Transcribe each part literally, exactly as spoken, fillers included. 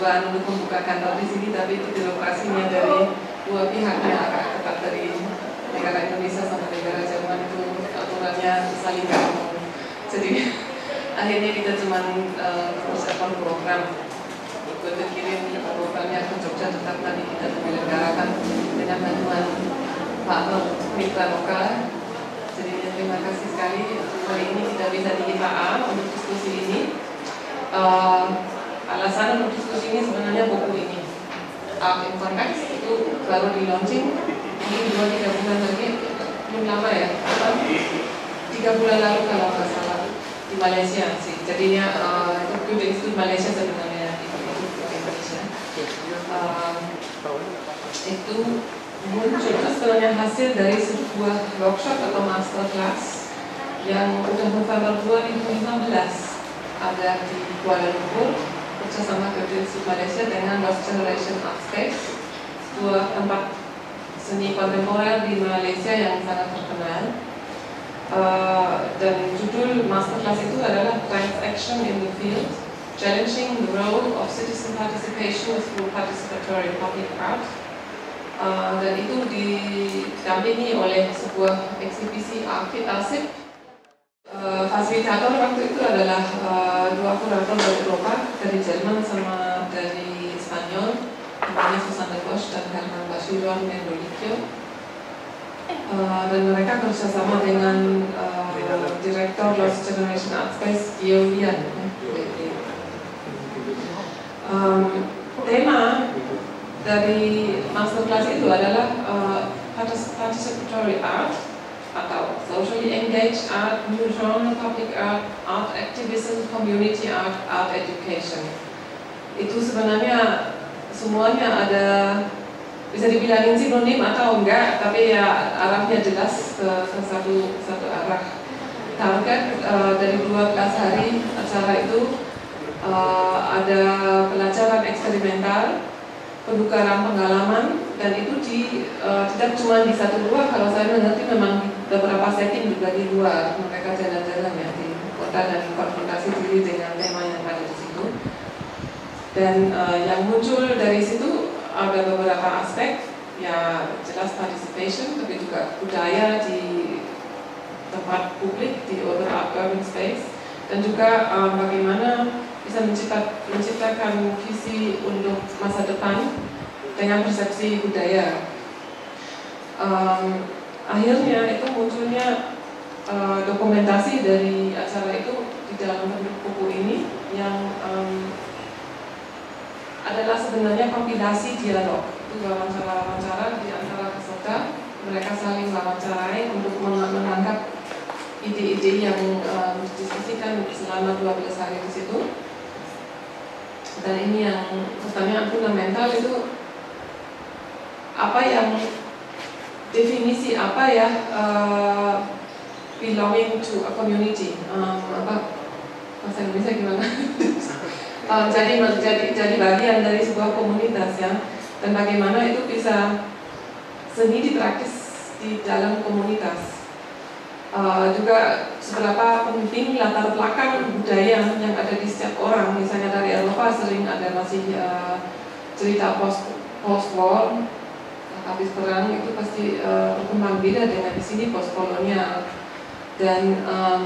persetujuan untuk membuka kantor di sini, tapi itu birokrasinya dari dua pihak yang agak ketat, dari negara Indonesia sama negara Jerman itu aturannya saling gabung. Jadi akhirnya kita cuma uh, persiapan program, ikut kirim programnya ke Jogja, tetap nanti kita menyelenggarakan dengan bantuan partner mitra lokal. Jadi terima kasih sekali hari ini kita bisa di I P A untuk diskusi ini. Uh, alasan untuk diskusi ini sebenarnya buku ini Art in Context itu baru di launching ini dua tiga bulan lagi, belum lama ya, tiga bulan lalu kalau nggak salah di Malaysia sih. Jadinya uh, itu di Institut Malaysia sebenarnya itu di Indonesia. Uh, itu muncul sebenarnya hasil dari sebuah workshop atau master class yang udah November dua ribu lima belas ada di Kuala Lumpur bersama dengan Institut Malaysia dengan Lost Generation Art Space, dua tempat seni kontemporer di Malaysia yang sangat terkenal. Uh, dan judul masterclass itu adalah Transaction in the Field, Challenging the Role of Citizen Participation through Participatory Public Art. Uh, dan itu didampingi oleh sebuah eksibisi arsip. Uh, fasilitator waktu itu adalah uh, dua kurator dari Eropa, dari Jerman sama dari Spanyol, namanya Susana Bosch dan Herman Basiron Mendolikio. Uh, dan mereka bersama dengan uh, Direktur Lost Generation Art Space, Gio Lian. Um, tema dari masterclass itu adalah uh, participatory art atau socially engaged art, new genre public art, art activism, community art, art education. Itu sebenarnya semuanya ada, bisa dibilangin sinonim atau enggak, tapi ya arahnya jelas ke, ke satu satu arah. Target uh, dari dua belas hari acara itu uh, ada pelajaran eksperimental, penukaran pengalaman, dan itu di, uh, tidak cuma di satu luar. Kalau saya mengerti memang beberapa setting juga di luar, mereka jalan-jalan ya di kota dan konfrontasi diri dengan tema yang ada di situ. Dan uh, yang muncul dari situ ada beberapa aspek, ya jelas participation, tapi juga budaya di tempat publik, di urban urban space, dan juga uh, bagaimana bisa mencipta, menciptakan visi untuk masa depan dengan persepsi budaya. Um, akhirnya itu munculnya uh, dokumentasi dari acara itu di dalam bentuk buku ini yang um, adalah sebenarnya kompilasi dialog. Itu wawancara-wawancara di antara peserta, mereka saling wawancarai untuk menangkap ide-ide yang um, didiskusikan selama dua belas hari di situ. Dan ini yang pertanyaan fundamental itu apa yang definisi apa ya uh, belonging to a community, um, apa bahasa Indonesia gimana? uh, jadi jadi jadi bagian dari sebuah komunitas ya, dan bagaimana itu bisa seni dipraktis di dalam komunitas. Uh, juga seberapa penting latar belakang budaya yang ada di setiap orang. Misalnya dari Eropa sering ada masih uh, cerita post post war, habis perang itu pasti uh, berkembang beda dengan di sini post kolonial. Dan um,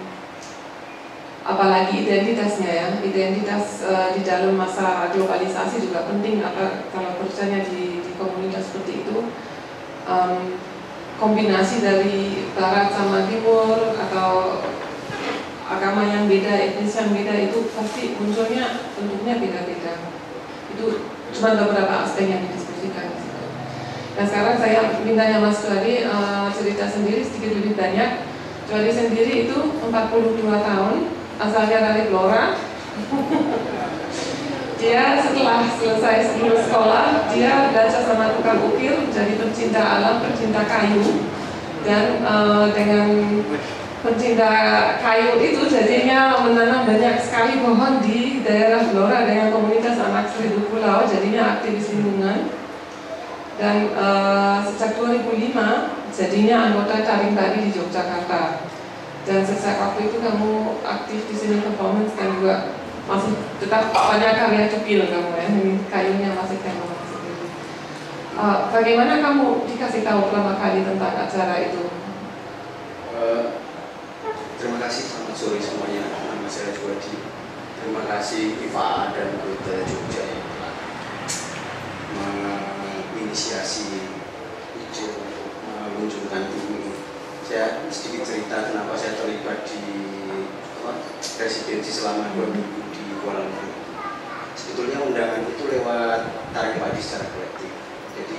apalagi identitasnya ya, identitas uh, di dalam masa globalisasi juga penting. Apa kalau percaya di, di komunitas seperti itu. Um, kombinasi dari barat sama timur atau agama yang beda, etnis yang beda, itu pasti munculnya bentuknya beda-beda. Itu cuma beberapa aspek yang didiskusikan. Nah sekarang saya mintanya Mas Dwari uh, cerita sendiri sedikit lebih banyak. Dwari sendiri itu empat puluh dua tahun, asalnya dari Blora. Dia setelah selesai lulus sekolah, dia belajar sama tukang ukir, jadi pencinta alam, pencinta kayu. Dan uh, dengan pencinta kayu itu jadinya menanam banyak sekali pohon di daerah Blora dengan komunitas anak seribu pulau, jadinya aktivis lingkungan. Dan uh, sejak dua ribu lima jadinya anggota Taring Tari di Yogyakarta. Dan sejak waktu itu kamu aktif di seni performance dan juga masih tetap banyak karya cukil kamu ya, ini kayunya masih tema seperti itu. Uh, bagaimana kamu dikasih tahu pertama kali tentang acara itu? Uh, terima kasih, selamat sore semuanya. Nama saya Juwadi. Terima kasih I F A dan Kota Jogja yang telah menginisiasi ide untuk meluncurkan buku ini. Saya sedikit cerita kenapa saya terlibat di apa, residensi selama dua minggu di Kuala Lumpur. Sebetulnya undangan itu lewat tarik padi secara kolektif. Jadi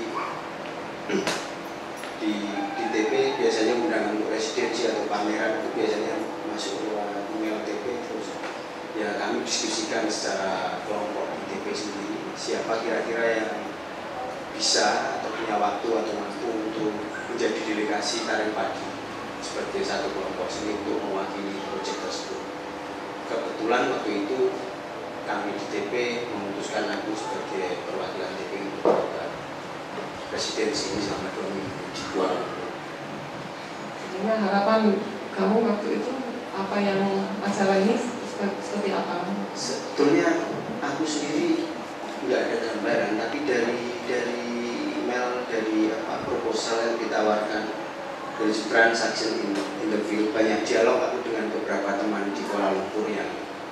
di, di T P biasanya undangan untuk residensi atau pameran itu biasanya masuk lewat email T P, terus ya kami diskusikan secara kelompok di T P sendiri siapa kira-kira yang bisa atau punya waktu atau mampu untuk menjadi delegasi tarik padi sebagai satu kelompok seni untuk mewakili proyek tersebut. Kebetulan waktu itu kami di T P memutuskan aku sebagai perwakilan T P untuk melakukan residensi ini selama dua minggu di Kuala Lumpur. Jadi harapan kamu waktu itu apa yang masalah ini seperti apa? Sebetulnya aku sendiri nggak ada gambaran, tapi dari dari email, dari apa proposal yang ditawarkan, dari transaction in, in the field, banyak dialog aku dengan beberapa teman di Kuala Lumpur yang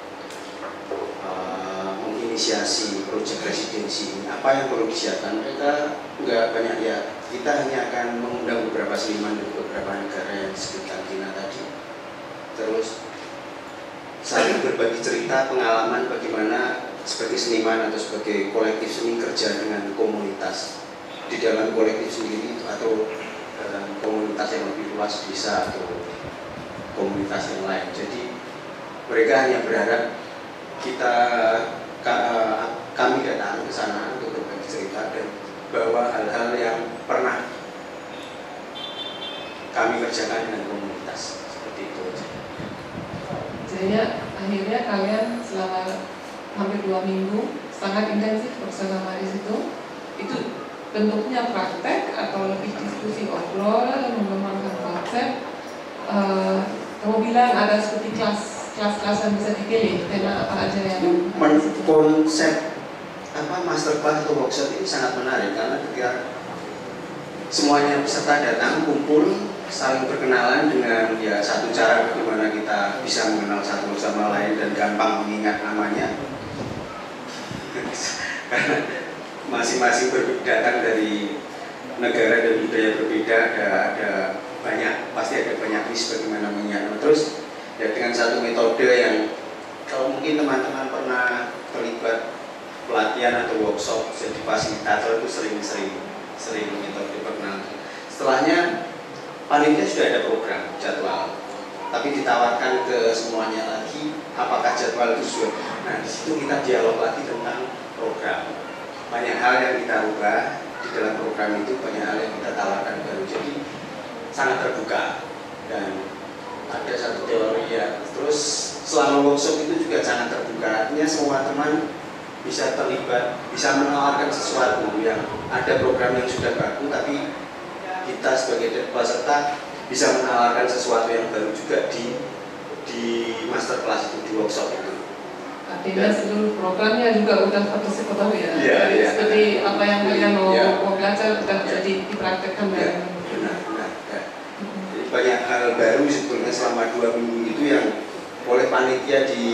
uh, menginisiasi proyek residensi ini. Apa yang perlu disiapkan? Mereka nggak banyak ya. Kita hanya akan mengundang beberapa seniman dari beberapa negara yang disebutkan Tina tadi. Terus saling berbagi cerita, pengalaman bagaimana sebagai seniman atau sebagai kolektif seni kerja dengan komunitas di dalam kolektif sendiri atau dalam komunitas yang lebih luas, desa atau komunitas yang lain. Jadi mereka hanya berharap kita kami datang ke sana untuk berbagi cerita dan bawa hal-hal yang pernah kami kerjakan dengan komunitas seperti itu. Jadi akhirnya kalian selama hampir dua minggu sangat intensif bersama di situ. Itu bentuknya praktek atau lebih diskusi obrol, mengembangkan konsep. Uh, kamu bilang ada seperti kelas kelas-kelas yang bisa dipilih, tema apa aja yang konsep apa masterclass atau workshop ini sangat menarik karena ketika semuanya peserta datang kumpul saling berkenalan dengan ya satu cara bagaimana kita bisa mengenal satu sama lain dan gampang mengingat namanya karena masing-masing datang dari negara dan budaya berbeda, ada ada banyak pasti ada banyak miss bagaimana mengingat. Terus ya dengan satu metode yang kalau mungkin teman-teman pernah terlibat pelatihan atau workshop jadi fasilitator itu sering-sering sering metode perkenalan. Setelahnya panitia sudah ada program jadwal, tapi ditawarkan ke semuanya lagi apakah jadwal itu sudah. Nah di situ kita dialog lagi tentang program. Banyak hal yang kita ubah di dalam program itu, banyak hal yang kita tawarkan baru. Jadi sangat terbuka dan ada satu teori ya. Terus selama workshop itu juga sangat terbuka. Artinya semua teman bisa terlibat, bisa menawarkan sesuatu yang ada program yang sudah bagus, tapi kita sebagai peserta bisa menawarkan sesuatu yang baru juga di di masterclass itu, di workshop itu. Artinya seluruh programnya juga udah partisipatory ya. Iya, iya. Seperti apa yang kalian mau, ya. mau belajar sudah ya. Jadi dipraktekkan ya. Benar, benar. Ya. Jadi banyak hal baru sebetulnya selama dua minggu itu yang oleh panitia di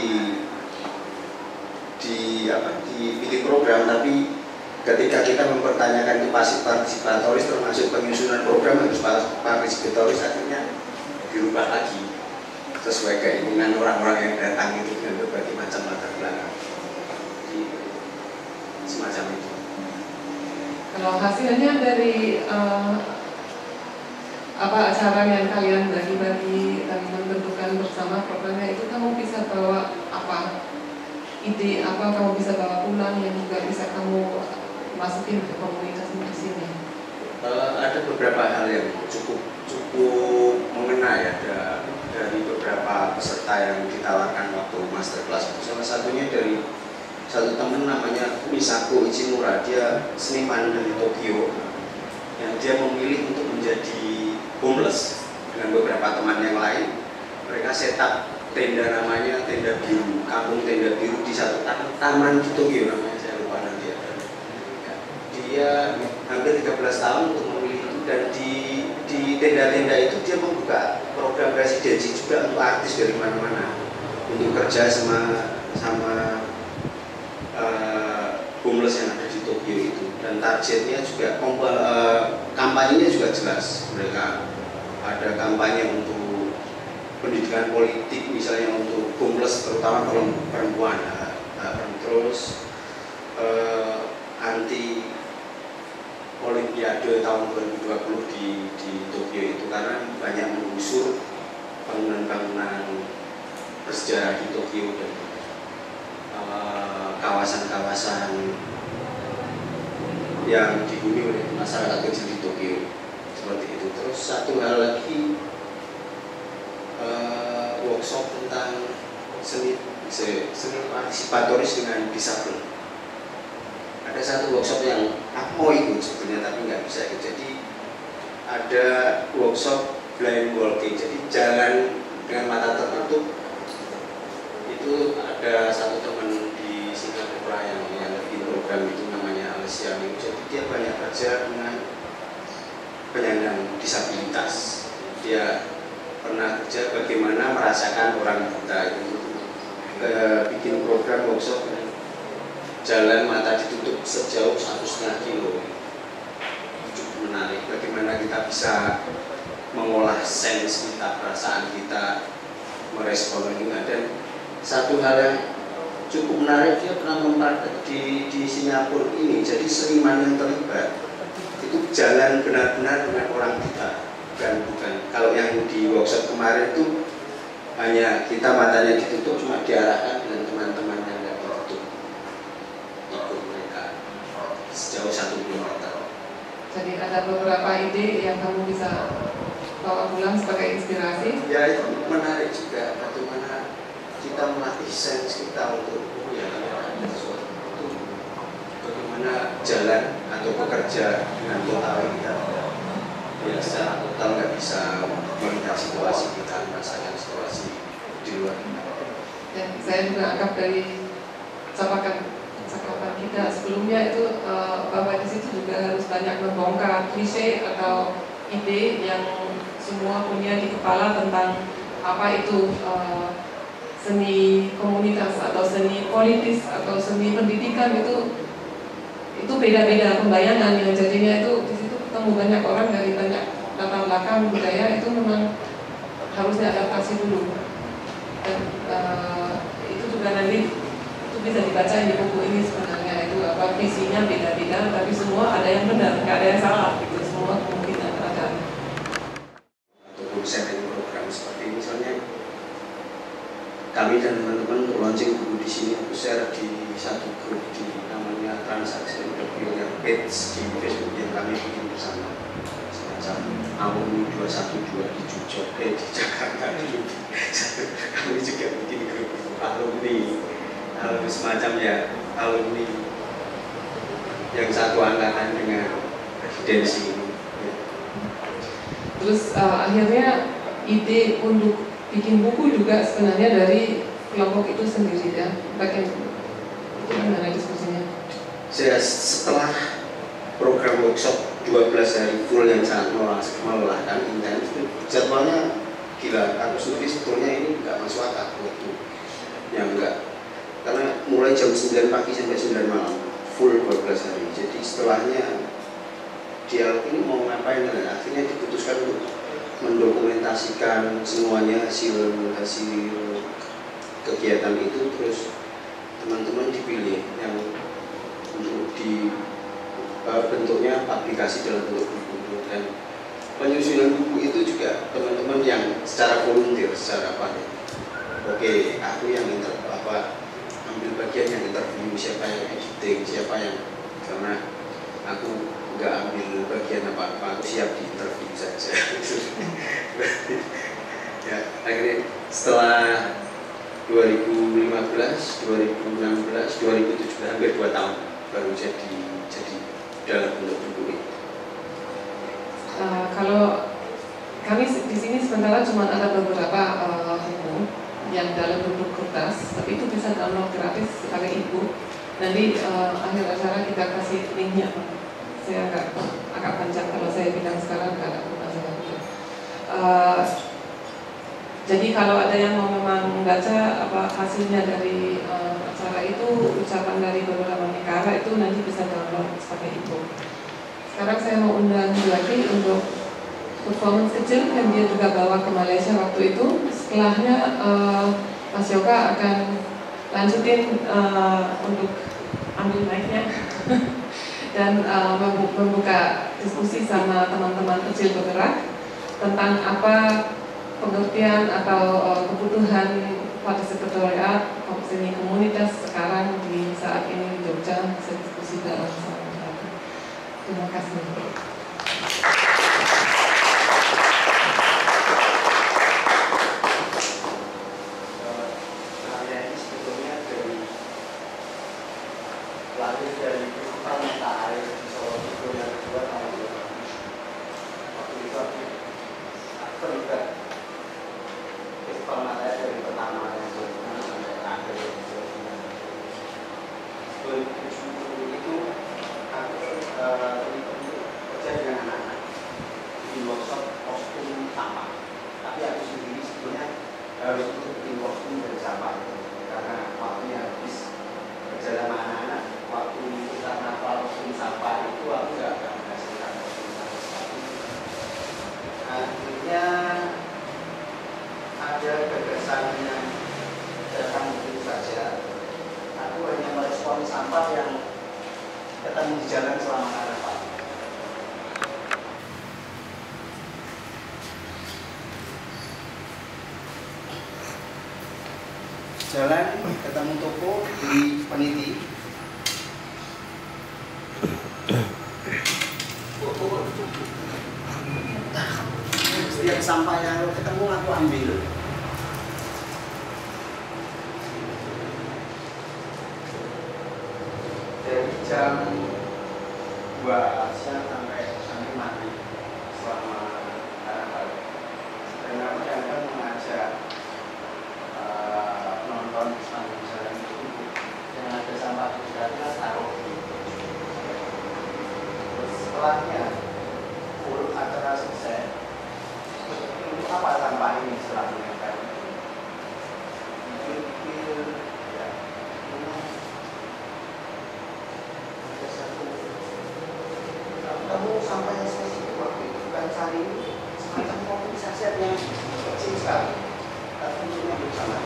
di apa dipilih program, tapi ketika kita mempertanyakan itu partisipatoris termasuk penyusunan program harus partisipatoris, akhirnya dirubah lagi sesuai keinginan orang-orang yang datang itu dengan berbagai macam latar belakang. Jadi semacam itu. Kalau hasilnya dari uh, apa acara yang kalian bagi-bagi dan membentukkan bersama programnya itu, kamu bisa bawa apa ide apa kamu bisa bawa pulang yang juga bisa kamu masukin ke komunitas di sini? Uh, ada beberapa hal yang cukup cukup mengena ya dari beberapa peserta yang ditawarkan waktu masterclass. Salah satunya dari satu teman namanya Misako Ichimura, dia seniman dari Tokyo yang dia memilih untuk menjadi homeless dengan beberapa teman yang lain. Mereka setup tenda namanya tenda biru, kampung tenda biru di satu taman di Tokyo namanya, saya lupa nanti ada. Dia hampir tiga belas tahun untuk memilih itu, dan di di tenda-tenda itu dia membuka program residensi juga untuk artis dari mana-mana untuk kerja sama sama uh, homeless yang ada di Tokyo itu. Dan targetnya juga uh, kampanyenya juga jelas, mereka ada kampanye untuk pendidikan politik misalnya untuk homeless terutama perempuan, nah, terus uh, anti Olimpiade tahun dua ribu dua puluh di, di Tokyo itu karena banyak menggusur bangunan-bangunan bersejarah di Tokyo dan kawasan-kawasan uh, yang dihuni oleh masyarakat kecil di Tokyo seperti itu. Terus satu hal lagi, uh, workshop tentang seni seni partisipatoris dengan disabel. Ada satu workshop yang aku mau ikut sebetulnya tapi nggak bisa ikut. Jadi ada workshop blind walking, jadi jalan dengan mata tertutup. Itu ada satu teman di Singapura yang yang bikin program itu namanya Alessia. Jadi dia banyak kerja dengan penyandang disabilitas. Dia pernah kerja bagaimana merasakan orang buta itu, ke, bikin program workshop jalan mata ditutup sejauh satu setengah kilo. Cukup menarik. Bagaimana kita bisa mengolah sense kita, perasaan kita, merespon lingkungan. Dan satu hal yang cukup menarik, dia pernah mempraktek di di Singapura ini. Jadi seniman yang terlibat itu jalan benar-benar dengan orang buta, bukan bukan. Kalau yang di workshop kemarin itu hanya kita matanya ditutup, cuma diarahkan dengan teman-teman yang nggak ditutup, ikut mereka sejauh satu kilometer. Jadi ada beberapa ide yang kamu bisa bawa pulang sebagai inspirasi. Ya itu menarik juga, bagaimana kita melatih sense kita untuk oh ya ada sesuatu itu, bagaimana jalan atau bekerja dengan total kita. Ya secara total nggak bisa melihat situasi kita, merasakan situasi di luar. Ya, saya juga anggap dari cakapan cakapan kita sebelumnya itu uh, bahwa di situ juga harus banyak membongkar klise atau ide yang semua punya di kepala tentang apa itu uh, seni komunitas atau seni politis atau seni pendidikan. Itu itu beda-beda pembayangan yang jadinya itu di situ ketemu banyak orang dari banyak latar belakang budaya. Itu memang harusnya adaptasi dulu, dan uh, itu juga nanti itu bisa dibaca di buku ini. Sebenarnya itu apa visinya beda-beda, tapi semua ada yang benar, nggak ada yang salah gitu, semua kemungkinan ada. Ataupun sharing program seperti misalnya kami dan teman-teman untuk launching buku di sini, aku share di satu grup di namanya Transaksi Entrepreneur Page di Facebook yang kami bikin bersama, semacam alumni dua satu dua di Jogja, eh, di Jakarta dulu. Kami juga bikin grup alumni, alumni semacam ya alumni yang satu angkatan dengan residensi ini. Terus uh, akhirnya ide untuk bikin buku juga sebenarnya dari kelompok itu sendiri ya. Bagian itu gimana diskusinya? Saya setelah program workshop dua belas hari full yang sangat melelahkan, intens, jadwalnya gila. Aku sendiri sebetulnya ini nggak masuk akal waktu yang enggak, karena mulai jam sembilan pagi sampai sembilan malam full dua belas hari. Jadi setelahnya dialog ini mau ngapain, dan akhirnya diputuskan untuk mendokumentasikan semuanya hasil hasil kegiatan itu. Terus teman-teman dipilih yang untuk di uh, bentuknya publikasi dalam bentuk buku, dan penyusunan buku itu juga teman-teman yang secara volunteer, secara apa ya, oke aku yang inter, apa ambil bagian yang interview, siapa yang editing, siapa yang, karena aku nggak ambil bagian apa-apa, aku siap di interview saja. Ya, akhirnya setelah dua ribu lima belas, dua ribu enam belas, dua ribu tujuh belas, hampir dua tahun baru jadi jadi dalam bentuk buku ini. Uh, kalau kami di sini sementara cuma ada beberapa uh, buku yang dalam bentuk kertas, tapi itu bisa download gratis sebagai e-book. Nanti uh, akhir acara kita kasih linknya. Saya agak agak panjang kalau saya bilang sekarang agak panjang. Uh, jadi kalau ada yang mau memang membaca apa hasilnya dari uh, acara itu, ucapan dari beberapa negara itu nanti bisa download sebagai e-book. Sekarang saya mau undang lagi untuk performance kecil yang dia juga bawa ke Malaysia waktu itu. Setelahnya uh, Mas Yoga akan lanjutin uh, untuk ambil mic-nya dan uh, membuka diskusi sama teman-teman kecil bergerak tentang apa pengertian atau uh, kebutuhan participatory seni komunitas sekarang di saat ini di Jogja, bisa diskusi dalam sama. Terima kasih. Lahir dari kehidupan mata air di Solo itu yang kedua tahun dua ribu. Waktu itu aku aku terlibat kehidupan mata air dari pertama yang berhubungan sampai akhir dua ribu tujuh itu aku terlibat kerja dengan anak-anak di workshop kostum sampah. Tapi aku sendiri sebetulnya harus bikin kostum dari sampah karena waktunya habis kerja sama anak-anak. Waktu kita ngapal kostum sampah itu aku nggak akan menghasilkan kostum sama sekali. Akhirnya ada gagasan yang datang begitu saja. Aku hanya merespon sampah yang ketemu di jalan selama karnaval. Jalan ketemu toko beli peniti. Setiap sampah yang ketemu aku ambil. Dari jam dua siang sampai sampai mati selama karnaval. Dan aku akan mengajak uh, nonton sambil jalan itu yang ada sampah kita taruh di setelahnya urut acara selesai. Untuk apa sampah ini setelah menempel? Pikir-pikir, ya, ada satu. Kamu sampah yang spesifik waktu itu kan cari semacam kompensasi yang kecil sekali. Tapi untuk bersama.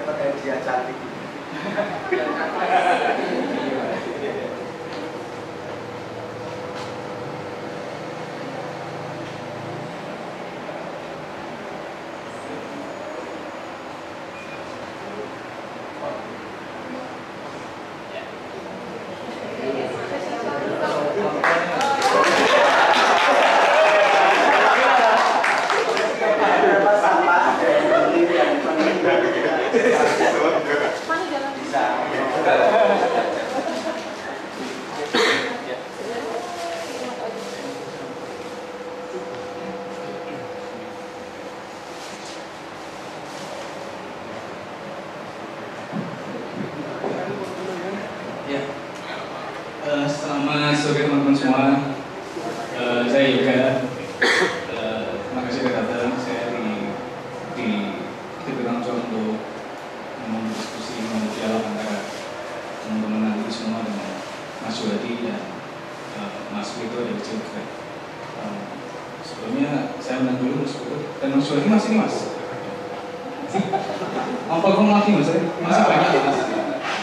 dapat hadiah cantik. Selamat sore teman-teman semua. Uh, saya Yoga. Uh, terima kasih sudah datang. Saya di di diberi tanggung untuk mendiskusi, mendialog antara teman-teman nanti semua dengan Mas Wadi dan uh, Mas Wito dari juga. Uh, sebelumnya saya undang dulu Mas Wito dan Mas Wadi masih nih Mas. Apa kamu lagi Mas? Masih banyak Mas. Oke.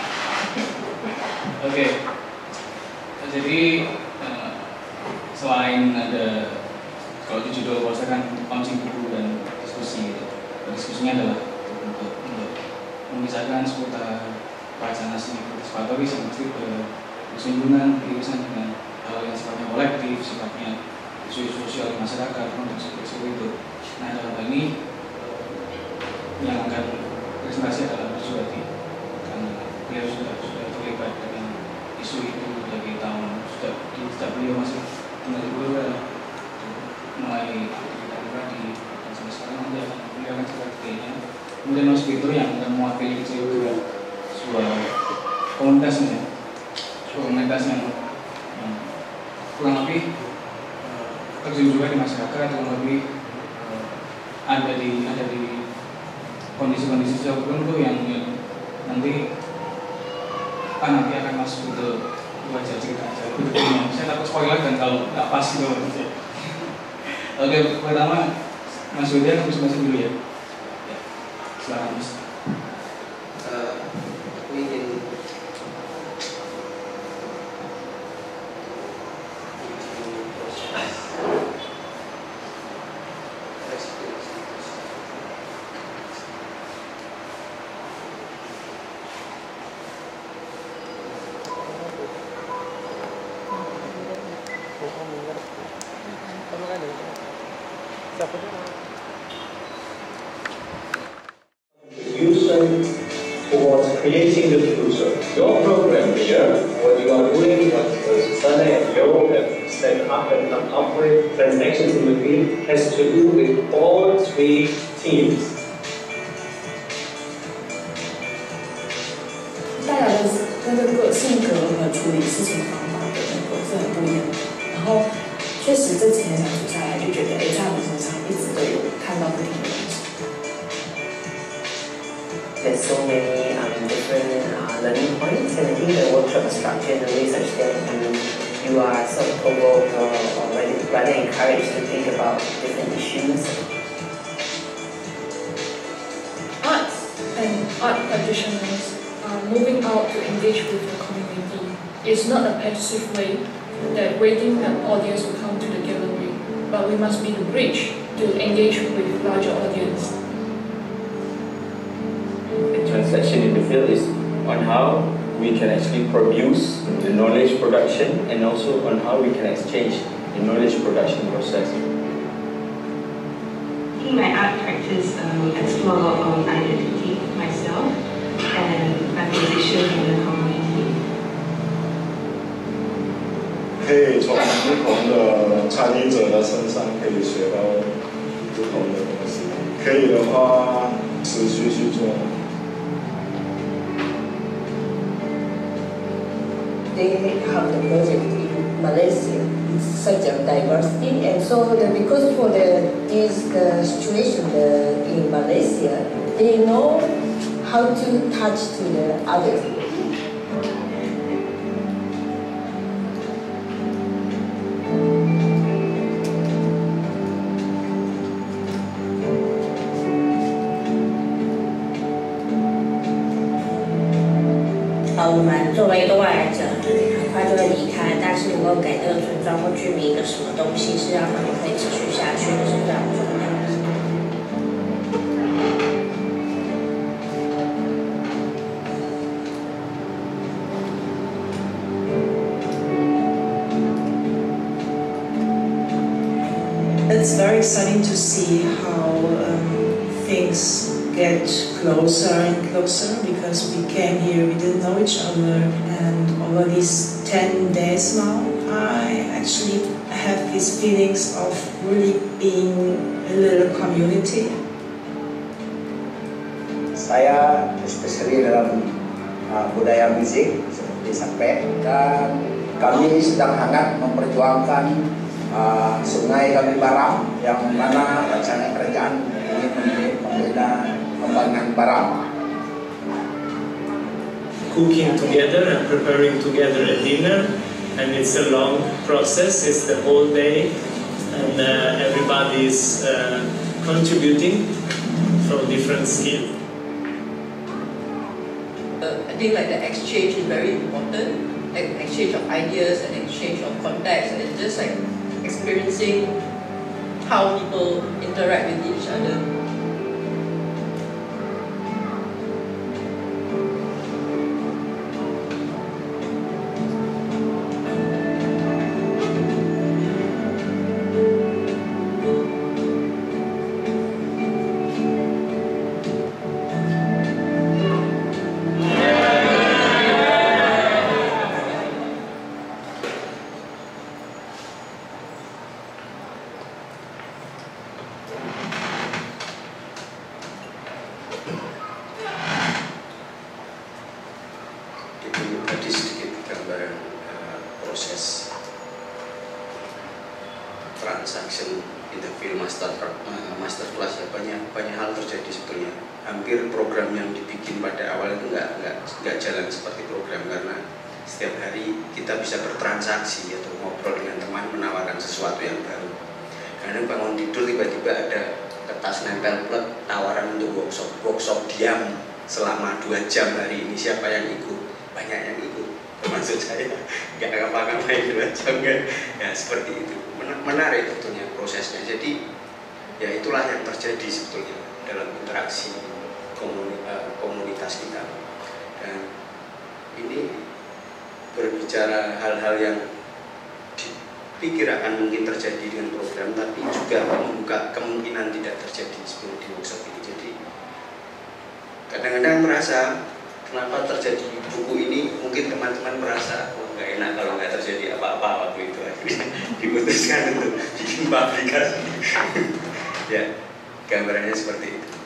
Okay. Jadi uh, selain ada kalau di judul puasa kan launching buku dan diskusi gitu. Diskusinya adalah untuk untuk memisahkan seputar bacaan asli partisipatoris yang pasti bersinggungan beririsan dengan hal yang sifatnya kolektif, sifatnya isu sosial di masyarakat untuk seperti itu. Nah dalam hal ini yang akan presentasi adalah Mas Wadi karena beliau sudah sudah terlibat dengan isu itu dari tahun sudah sejak beliau masih tinggal di Pulau mulai aktivitas pribadi dan sampai sekarang nanti akan beliau akan cerita detailnya. Kemudian Mas Wito yang akan mewakili juga sebuah komunitasnya, sebuah komunitas yang, yang kurang lebih terjun juga di masyarakat, kurang lebih ada di ada di kondisi-kondisi tertentu yang, yang nanti kan nanti akan masuk ke wajah cerita aja. Saya takut spoiler dan kalau nggak pas gitu. Oke, pertama Mas Widi akan masuk dulu ya. Ya, silakan Mas. Aku ingin contribution towards creating the future. Your program here, what you are doing, what Susanna and Yo have set up and come up with, transactions in the field, has to do with all three teams. 大家的那个个性格和处理事情方法的那个是很不一样的。然后确实这几年相处下来，就觉得哎，在我们身上一直都有看到不同的东西。 There's so many um, different uh, learning points, and I think the workshop is structured in a way such that you, you are sort of provoked or, or rather, rather encouraged to think about different issues. Arts and art practitioners are moving out to engage with the community. It's not a passive way that waiting that audience will come to the gallery, but we must be the bridge to engage with larger audience. Transaction in the field is on how we can actually produce the knowledge production and also on how we can exchange the knowledge production process. In my art practice, um, explore a lot on identity, myself, and my position in the community. 可以从不同的参与者的身上可以学到不同的东西，可以的话持续去做。 They have the project in Malaysia. It's such a diversity, and so the, because for the this the situation the, in Malaysia, they know how to touch to the others. 我们作为一个外来者，很快就会离开，但是能够给这个村庄或居民一个什么东西，是让他们可以持续下去，这是非常重要的。 It's very exciting to see how um, things get closer and closer because we came here, we didn't know each other, and over these ten days now, I actually have these feelings of really being a little community. Saya especially dalam uh, budaya musik seperti sampai, dan kami sedang hangat memperjuangkan uh, sungai Kami Baram yang mana rencana kerajaan ingin membina pembangunan Baram. Cooking together and preparing together a dinner, and it's a long process, it's the whole day, and uh, everybody is uh, contributing from different skills. Uh, I think like the exchange is very important, like exchange of ideas and exchange of contacts, and it's just like experiencing how people interact with each other. Tadi sedikit gambaran uh, proses transaction in the field master uh, master class ya, banyak banyak hal terjadi sebetulnya. Hampir program yang dibikin pada awal itu nggak nggak nggak jalan seperti program, karena setiap hari kita bisa bertransaksi atau ngobrol dengan teman, menawarkan sesuatu yang baru. Karena bangun tidur tiba-tiba ada kertas nempel plek tawaran untuk workshop workshop diam selama dua jam hari ini, siapa yang ikut? Banyak yang ikut, termasuk saya. Nggak ngapa-ngapain dua jam kan, ya seperti itu. Menarik tentunya prosesnya. Jadi ya itulah yang terjadi sebetulnya dalam interaksi komunitas kita. Dan ini berbicara hal-hal yang dipikir akan mungkin terjadi dengan program, tapi juga membuka kemungkinan tidak terjadi sebelum di workshop ini. Jadi kadang-kadang merasa kenapa terjadi buku ini, mungkin teman-teman merasa oh, nggak enak kalau nggak terjadi apa-apa waktu itu, akhirnya diputuskan untuk bikin publikasi. Ya, gambarannya seperti itu.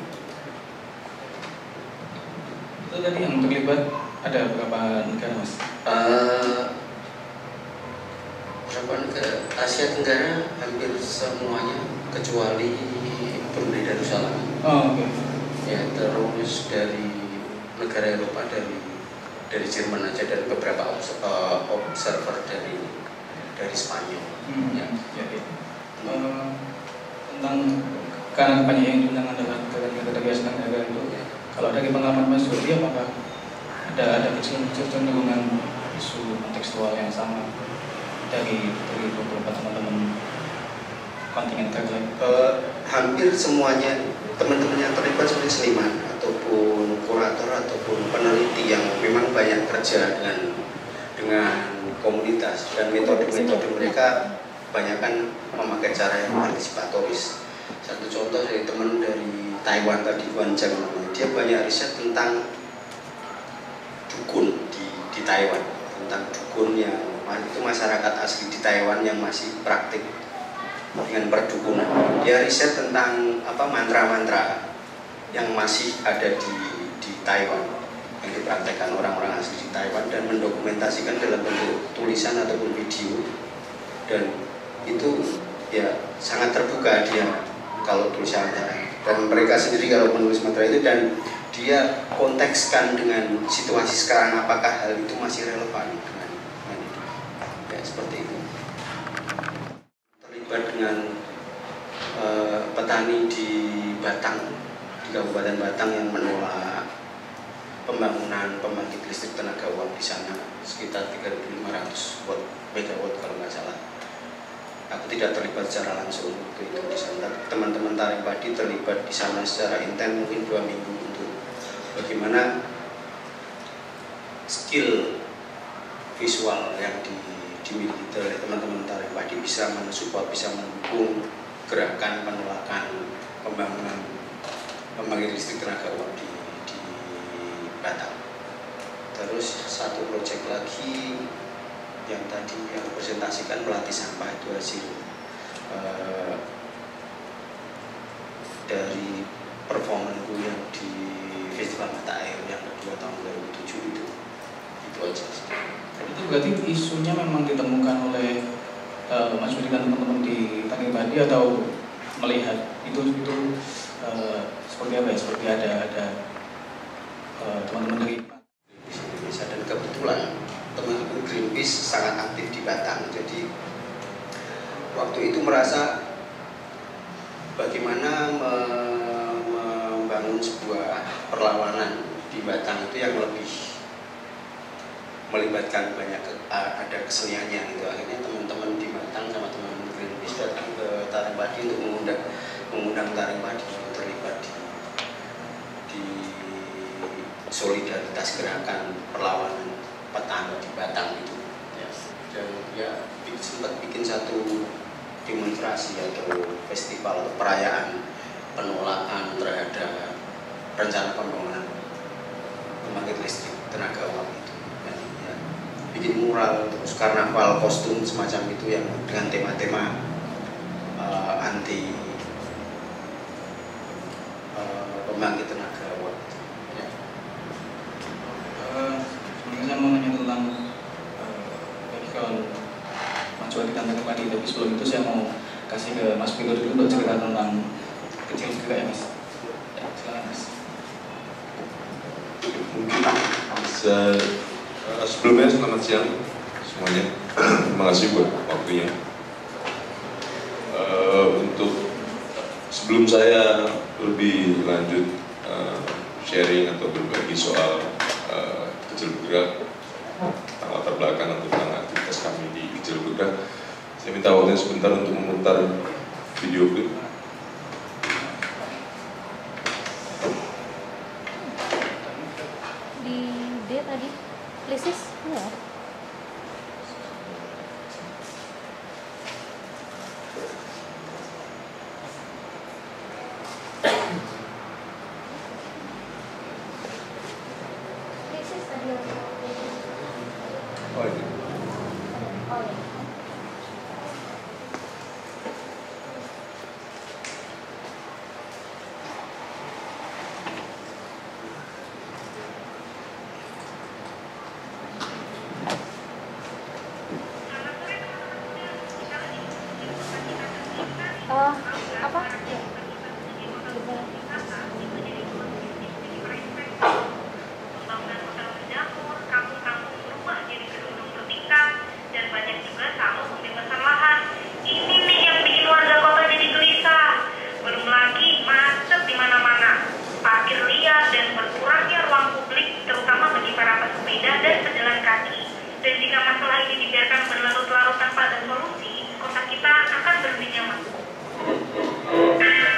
Itu tadi yang terlibat ada berapa negara, Mas? Uh, berapa negara? Asia Tenggara hampir semuanya kecuali Brunei Darussalam. Oh, oke. Okay. Ya, terus dari negara Eropa, dari dari Jerman aja, dari beberapa uh, observer dari dari Spanyol. Hmm. Ya, ya. Uh, tentang karena banyak yang diundang adalah negara-negara dari Asia Tenggara itu. Ya. Kalau dari pengalaman Mas Jody, apakah ada ada kecenderungan isu kontekstual yang sama dari dari beberapa teman-teman kontingen terkait? Uh, hampir semuanya teman-teman yang terlibat seperti seniman ataupun kurator ataupun peneliti yang memang banyak kerja dengan dengan komunitas, dan metode-metode mereka banyak kan memakai cara yang partisipatoris. Satu contoh dari teman dari Taiwan tadi, Wan Cheng, dia banyak riset tentang dukun di, di Taiwan, tentang dukun yang itu masyarakat asli di Taiwan yang masih praktik dengan perdukunan. Dia riset tentang apa mantra-mantra yang masih ada di di Taiwan, yang dipraktekkan orang-orang asli di Taiwan, dan mendokumentasikan dalam bentuk tulisan ataupun video. Dan itu ya sangat terbuka dia kalau tulisan mantra, dan mereka sendiri kalau menulis mantra itu, dan dia kontekskan dengan situasi sekarang, apakah hal itu masih relevan dengan, dengan itu. Ya seperti itu. Terlibat dengan uh, petani di Batang, di Kabupaten Batang yang menolak pembangunan pembangkit listrik tenaga uap di sana sekitar tiga ribu lima ratus megawatt kalau nggak salah. Aku tidak terlibat secara langsung waktu itu di sana. Teman-teman Taring Padi terlibat di sana secara intens mungkin dua minggu untuk bagaimana skill visual yang di, dimiliki oleh teman-teman Taring Padi bisa mensupport, bisa mendukung gerakan penolakan pembangunan pembangkit listrik tenaga uap di, di Batam. Terus satu proyek lagi yang tadi yang presentasikan melatih sampah itu hasil uh, dari performanku yang di Festival Mata Air yang kedua tahun dua ribu tujuh itu. Itu aja. Itu berarti isunya memang ditemukan oleh uh, Mas Budi dan teman-teman di Taring Padi atau melihat itu itu uh, seperti apa ya? Seperti ada ada teman-teman uh, dari Indonesia, dan kebetulan teman-teman Greenpeace sangat aktif di Batam. Jadi waktu itu merasa bagaimana membangun sebuah perlawanan di Batam itu yang lebih melibatkan banyak ke, ada keseniannya gitu. Akhirnya teman-teman di Batam sama teman-teman Greenpeace datang ke Taring Padi untuk mengundang mengundang Taring Padi terlibat di, di solidaritas gerakan perlawanan petani di Batam itu. Yes. Dan ya sempat bikin satu demonstrasi atau festival atau perayaan penolakan terhadap rencana pembangunan pembangkit listrik tenaga uap itu. Dan ya, bikin mural, terus karnaval kostum semacam itu yang dengan tema-tema uh, anti uh, pembangkit tenaga uap. Ya. Uh, Sebenarnya mau nanya tentang vehicle Mas Wadi dan Taring Padi, tapi sebelum itu saya mau kasih ke Mas Vito dulu untuk cerita tentang kecil juga ya Mas. Ya, silakan Mas. Mungkin bisa uh, sebelumnya selamat siang semuanya. Terima kasih buat waktunya. Uh, untuk sebelum saya lebih lanjut uh, sharing atau berbagi soal uh, Kecil Bergerak, tentang latar belakang atau tentang aktivitas kami di Kecil Bergerak, saya minta waktunya sebentar untuk memutar video klip. Di D tadi, Lisis, enggak? Tanpa ada solusi, kota kita akan berhenti nyaman.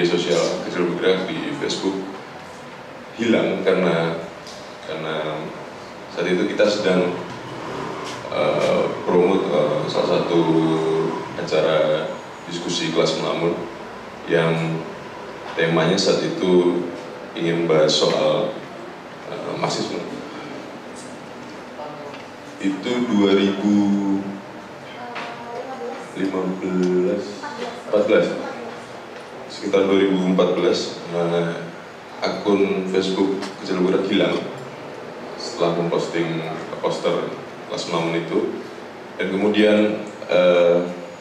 sosial Kecil Bergerak di Facebook hilang karena karena saat itu kita sedang uh, promote uh, salah satu acara diskusi kelas melamun yang temanya saat itu ingin bahas soal uh, Marxisme. Itu dua ribu lima belas, empat belas, sekitar dua ribu empat belas, uh, akun Facebook Kecil Bergerak hilang setelah memposting poster kelas melamun itu, dan kemudian uh,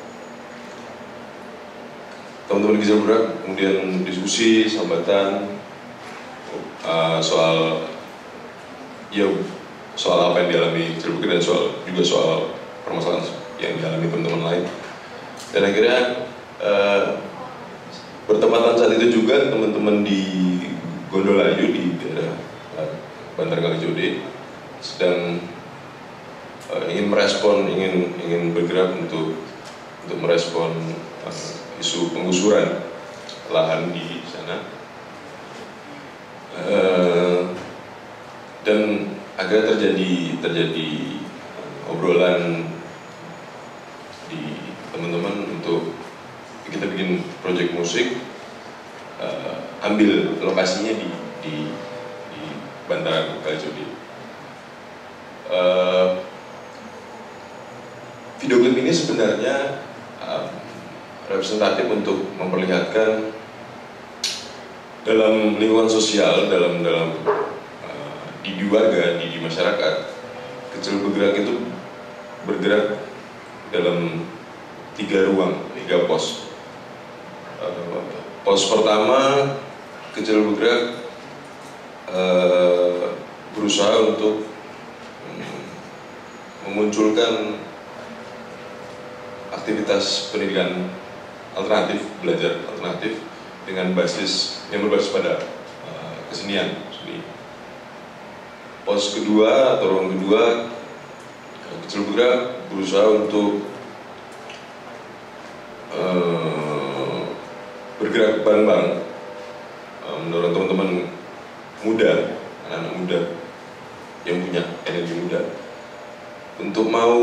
teman-teman Kecil Bergerak kemudian diskusi, sambatan uh, soal ya soal apa yang dialami Kecil Bergerak dan soal juga soal permasalahan yang dialami teman-teman lain. Dan akhirnya uh, bertepatan saat itu juga teman-teman di Gondolayu di daerah uh, Bantar Kalijodo sedang uh, ingin merespon, ingin ingin bergerak untuk untuk merespon uh, isu penggusuran lahan di sana, uh, dan akhirnya terjadi terjadi uh, obrolan di teman-teman untuk kita bikin proyek musik, uh, ambil lokasinya di di, di Bantar Kalijodo. Uh, video klip ini sebenarnya uh, representatif untuk memperlihatkan dalam lingkungan sosial, dalam dalam uh, di, di warga, di, di masyarakat, Kecil Bergerak itu bergerak dalam tiga ruang, tiga pos. Uh, pos pertama, Kecil Bergerak uh, berusaha untuk um, memunculkan aktivitas pendidikan alternatif, belajar alternatif dengan basis yang berbasis pada uh, kesenian. Seni. Pos kedua atau ruang kedua, Kecil Bergerak berusaha untuk uh, bergerak bareng-bareng, uh, mendorong teman-teman muda, anak-anak muda yang punya energi muda untuk mau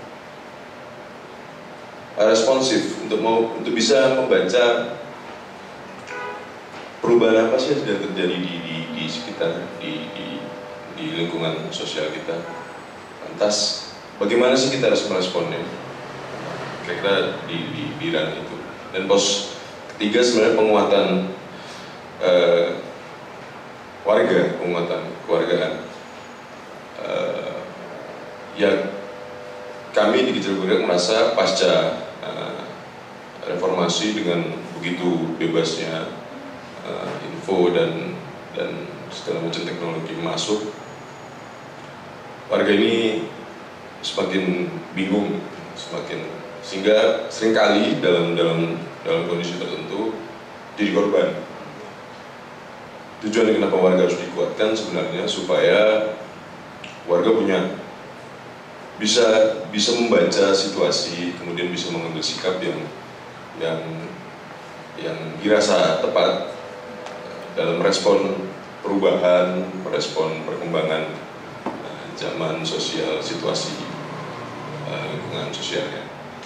responsif, untuk mau untuk bisa membaca perubahan apa sih yang sedang terjadi di, di, di sekitar di, di, di lingkungan sosial kita. Lantas bagaimana sih kita harus meresponnya? Kira-kira di, di, di ranah itu. Dan pos ketiga sebenarnya penguatan uh, warga, penguatan kewargaan. Uh, ya kami di Kecil Bergerak merasa pasca uh, reformasi dengan begitu bebasnya uh, info dan dan segala macam teknologi masuk, warga ini semakin bingung, semakin sehingga seringkali dalam dalam dalam kondisi tertentu jadi korban. Tujuan kenapa warga harus dikuatkan sebenarnya supaya warga punya bisa bisa membaca situasi, kemudian bisa mengambil sikap yang yang yang dirasa tepat dalam respon perubahan, merespon perkembangan uh, zaman sosial, situasi uh, lingkungan sosialnya.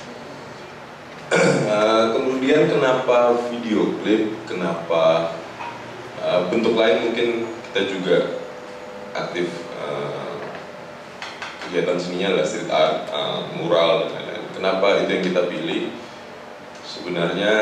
uh, kemudian kenapa video klip, kenapa uh, bentuk lain, mungkin kita juga aktif uh, kegiatan seninya adalah street art, uh, mural, dan lain-lain. Kenapa itu yang kita pilih? Sebenarnya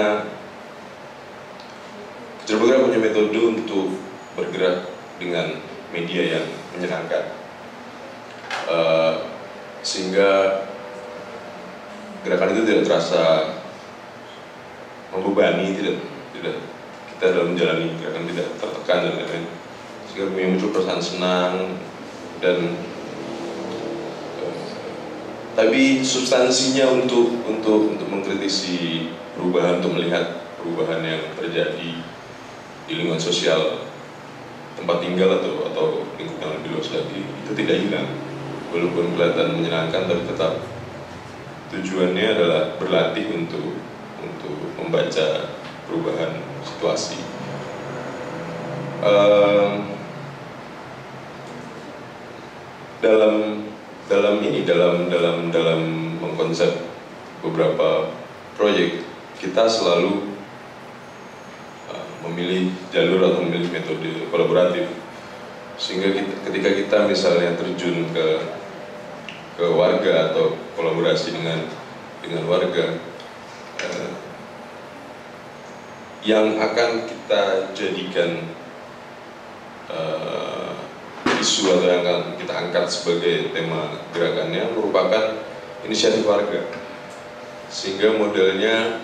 Kecil Bergerak punya metode untuk bergerak dengan media yang menyenangkan, uh, sehingga gerakan itu tidak terasa membebani, tidak tidak kita dalam menjalani gerakan tidak tertekan dan lain-lain, sehingga muncul perasaan senang dan tapi substansinya untuk untuk untuk mengkritisi perubahan, untuk melihat perubahan yang terjadi di lingkungan sosial tempat tinggal atau atau lingkup yang lebih luas lagi, itu tidak hilang. Walaupun kelihatan menyenangkan, tapi tetap tujuannya adalah berlatih untuk untuk membaca perubahan situasi. Uh, dalam dalam ini dalam dalam dalam mengkonsep beberapa proyek, kita selalu uh, memilih jalur atau memilih metode kolaboratif, sehingga kita, ketika kita misalnya terjun ke ke warga atau kolaborasi dengan dengan warga, uh, yang akan kita jadikan uh, isu atau yang akan kita angkat sebagai tema gerakannya merupakan inisiatif warga, sehingga modelnya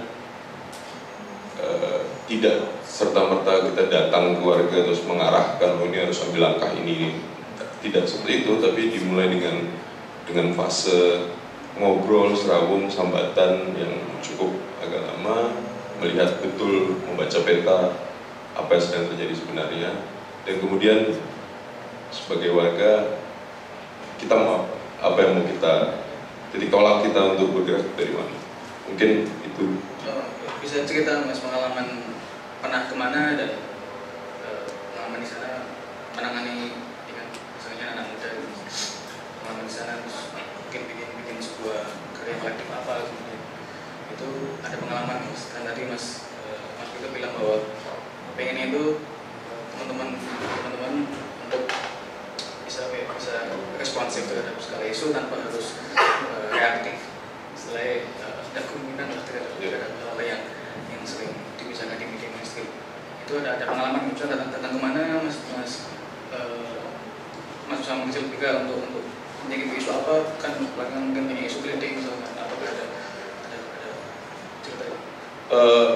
uh, tidak serta-merta kita datang ke warga terus mengarahkan, oh ini harus ambil langkah ini, tidak seperti itu, tapi dimulai dengan dengan fase ngobrol, serawung, sambatan yang cukup agak lama, melihat betul, membaca peta apa yang sedang terjadi sebenarnya, dan kemudian sebagai warga kita mau apa, apa yang mau kita, titik tolak kita untuk bergerak dari mana. Mungkin itu. Bisa cerita Mas pengalaman pernah kemana dan uh, pengalaman di sana menangani dengan misalnya anak muda, pengalaman di sana terus mungkin bikin bikin sebuah karya kolektif apa kemudian itu ada pengalaman Mas. Kan tadi Mas uh, Mas Vito bilang bahwa pengennya itu teman-teman teman-teman untuk bisa bisa responsif terhadap segala isu tanpa harus uh, reaktif. Setelah uh, dan kemungkinan terhadap terhadap hal yang yang sering dibicarakan di media mainstream. Itu ada ada pengalaman misalnya datang datang kemana Mas Mas uh, Mas bisa mengecil juga untuk untuk menjadi isu apa, kan belakangan mungkin punya isu klinik misalnya, atau ada ada ada cerita. Uh,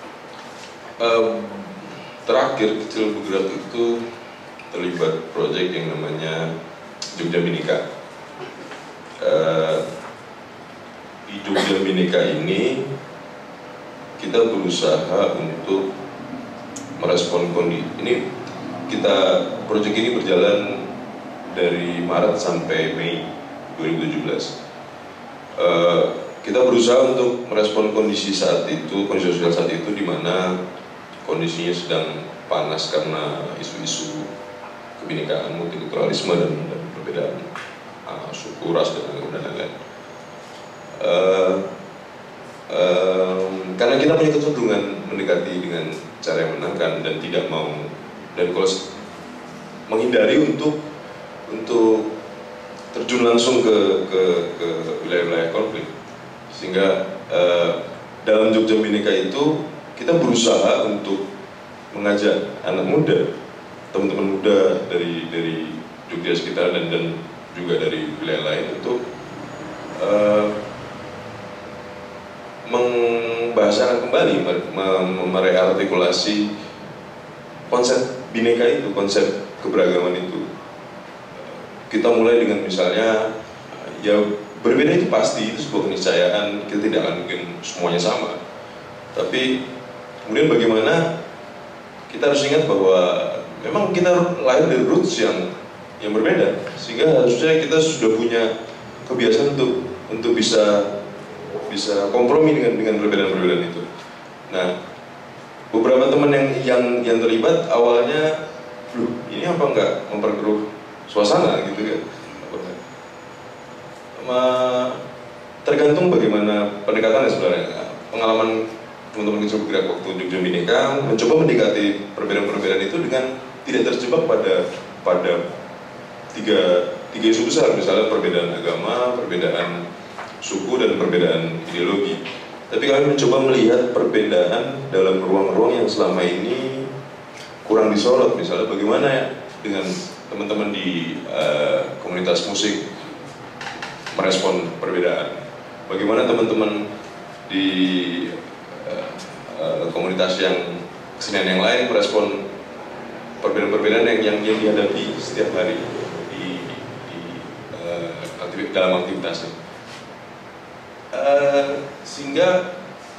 uh, terakhir kecil bergerak itu terlibat proyek yang namanya Jogja Bhinneka. Uh, di Jogja Bhinneka ini kita berusaha untuk merespon kondisi ini. Kita proyek ini berjalan dari Maret sampai Mei dua ribu tujuh belas. Uh, kita berusaha untuk merespon kondisi saat itu, kondisi sosial saat itu, di mana kondisinya sedang panas karena isu-isu kebinekaan, multikulturalisme dan, dan perbedaan uh, suku, ras dan lain-lain. Uh, um, karena kita punya kecenderungan mendekati dengan cara yang menenangkan dan tidak mau, dan kalau menghindari untuk untuk terjun langsung ke ke, ke wilayah-wilayah konflik, sehingga uh, dalam Jogja Bhinneka itu kita berusaha untuk mengajak anak muda, teman-teman muda dari dari Jogja sekitar dan dan juga dari wilayah lain untuk uh, membahasakan kembali, mereartikulasi konsep Bhinneka itu, konsep keberagaman itu. Kita mulai dengan misalnya, ya berbeda itu pasti, itu sebuah keniscayaan, kita tidak akan mungkin semuanya sama. Tapi kemudian bagaimana kita harus ingat bahwa memang kita lahir dari roots yang yang berbeda, sehingga harusnya kita sudah punya kebiasaan untuk untuk bisa bisa kompromi dengan dengan perbedaan-perbedaan itu. Nah, beberapa teman yang yang yang terlibat awalnya, loh ini apa enggak memperkeruh suasana gitu kan? Ma, tergantung bagaimana pendekatannya sebenarnya. Pengalaman teman-teman kecil bergerak waktu Jogja Bhinneka mencoba mendekati perbedaan-perbedaan itu dengan tidak terjebak pada pada tiga tiga isu besar, misalnya perbedaan agama, perbedaan suku, dan perbedaan ideologi. Tapi kami mencoba melihat perbedaan dalam ruang-ruang yang selama ini kurang disorot, misalnya bagaimana dengan teman-teman di uh, komunitas musik merespon perbedaan, bagaimana teman-teman di uh, uh, komunitas yang kesenian yang lain merespon perbedaan-perbedaan yang, yang yang dihadapi setiap hari di, di uh, aktivitas, dalam aktivitasnya. Uh, sehingga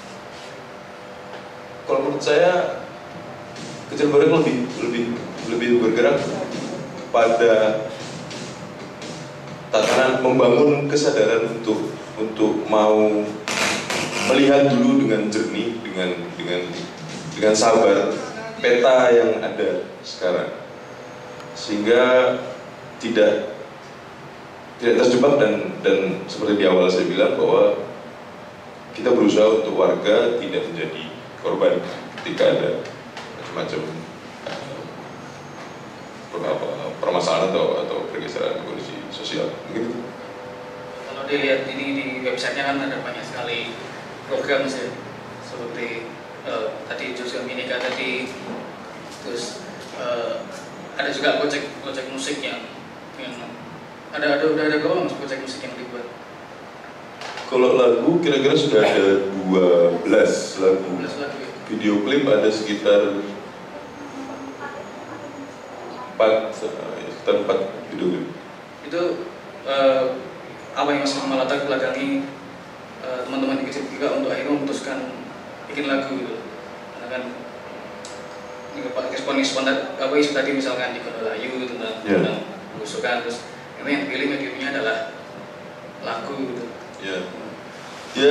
kalau menurut saya Kecil Bergerak lebih lebih lebih bergerak pada tatanan membangun kesadaran untuk untuk mau melihat dulu dengan jernih, dengan dengan dengan sabar peta yang ada sekarang, sehingga tidak tidak terjebak dan dan seperti di awal saya bilang bahwa kita berusaha untuk warga tidak menjadi korban ketika ada macam-macam uh, permasalahan atau atau pergeseran kondisi sosial begitu. Kalau dilihat ini di websitenya kan ada banyak sekali program sih, seperti uh, tadi Joseph Minika tadi, terus uh, ada juga project project musik yang yang ada ada udah ada berapa mas project musik yang dibuat? Kalau lagu kira-kira sudah ada dua belas lagu. dua belas lagu ya? Video klip ada sekitar empat, sekitar empat video klip. Itu uh, apa yang masih melatar belakangi uh, teman-teman di Kecil juga untuk akhirnya memutuskan bikin lagu gitu, karena kan respon-respon apa isu tadi misalkan di Kondolayu tentang yeah. tentang kerusuhan, terus ini yang dipilih mediumnya adalah lagu gitu. Ya, ya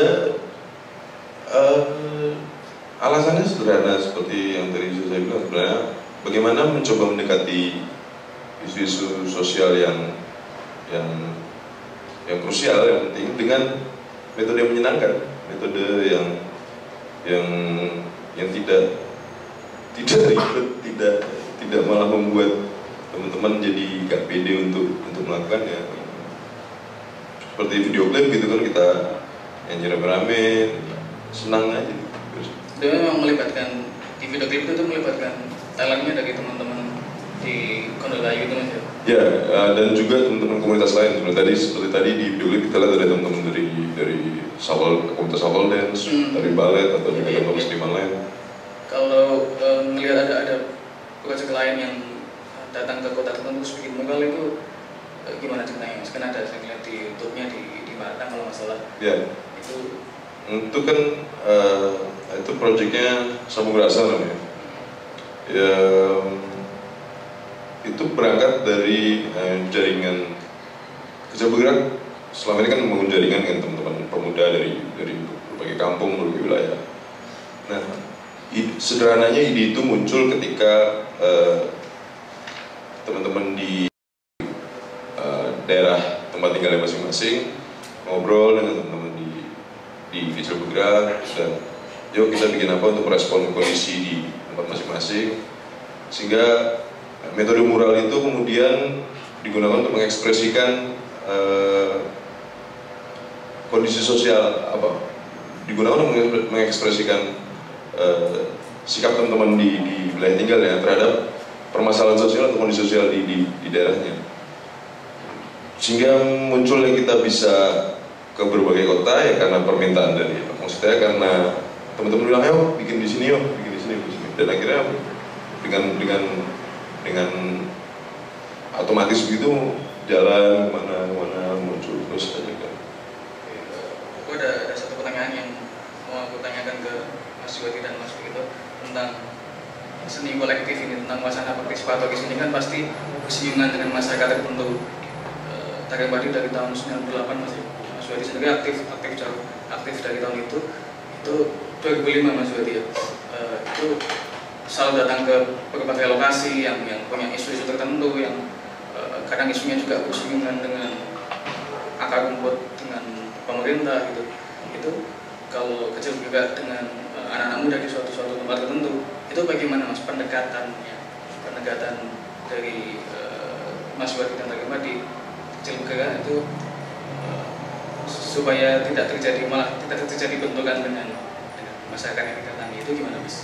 uh, alasannya sederhana seperti yang tadi saya bilang, sebenarnya bagaimana mencoba mendekati isu-isu sosial yang yang yang krusial, yang penting dengan metode yang menyenangkan, metode yang yang yang tidak tidak ribet, tidak tidak malah membuat teman-teman jadi gak pede untuk untuk melakukannya. Seperti video klip gitu kan, kita nyanyi rame-rame, senang aja. Itu memang melibatkan, di video klip itu tuh melibatkan talentnya dari teman-teman di Kondolayu itu mas ya? Ya, dan juga teman-teman komunitas lain. Seperti tadi, seperti tadi di video klip kita lihat ada teman-teman dari dari Sawal, komunitas Sawal Dance, hmm. dari balet atau juga ya, komunitas ya. lain. Kalau um, melihat ada ada proyek lain yang datang ke kota tertentu terus bikin mural itu gimana ceritanya mas? Kan ada saya lihat di YouTube-nya di di Batam kalau nggak salah. Ya. Itu itu kan uh, itu proyeknya Samudra Asal namanya. Ya, itu berangkat dari uh, jaringan Kecil Bergerak. Selama ini kan membangun jaringan dengan teman-teman pemuda dari dari berbagai kampung, berbagai wilayah. Nah, ide, sederhananya ide itu muncul ketika uh, teman-teman di daerah tempat tinggalnya masing-masing ngobrol dengan teman-teman di di Kecil Bergerak dan yuk kita bikin apa untuk merespon kondisi di tempat masing-masing, sehingga metode mural itu kemudian digunakan untuk mengekspresikan uh, kondisi sosial apa digunakan untuk mengekspresikan uh, sikap teman-teman di, di wilayah tinggal ya terhadap permasalahan sosial atau kondisi sosial di, di, di daerahnya. Sehingga munculnya kita bisa ke berbagai kota ya karena permintaan dari maksudnya karena teman-teman bilang ayo bikin di sini yuk, bikin di sini, di sini. Dan akhirnya dengan dengan dengan otomatis begitu jalan kemana kemana muncul terus aja kan. Aku ada, ada satu pertanyaan yang mau aku tanyakan ke Mas Yuwati dan Mas Wito tentang seni kolektif ini, tentang wacana partisipatif ini kan pasti bersinggungan dengan masyarakat tertentu. Tarian Padi dari tahun sembilan puluh delapan masih Mas Yuwati sendiri aktif aktif jauh aktif dari tahun itu itu dua ribu lima Mas Yuwati ya uh, itu selalu datang ke berbagai lokasi yang yang punya isu-isu tertentu yang uh, kadang isunya juga bersinggungan dengan akar rumput dengan pemerintah gitu. Itu kalau Kecil juga dengan uh, anak-anak muda di suatu suatu tempat tertentu itu bagaimana Mas pendekatannya pendekatan dari uh, Mas Yuwati dan Tarian Padi Kecil Bergerak itu uh, supaya tidak terjadi malah tidak terjadi benturan dengan, dengan masyarakat yang didatangi itu gimana Mas?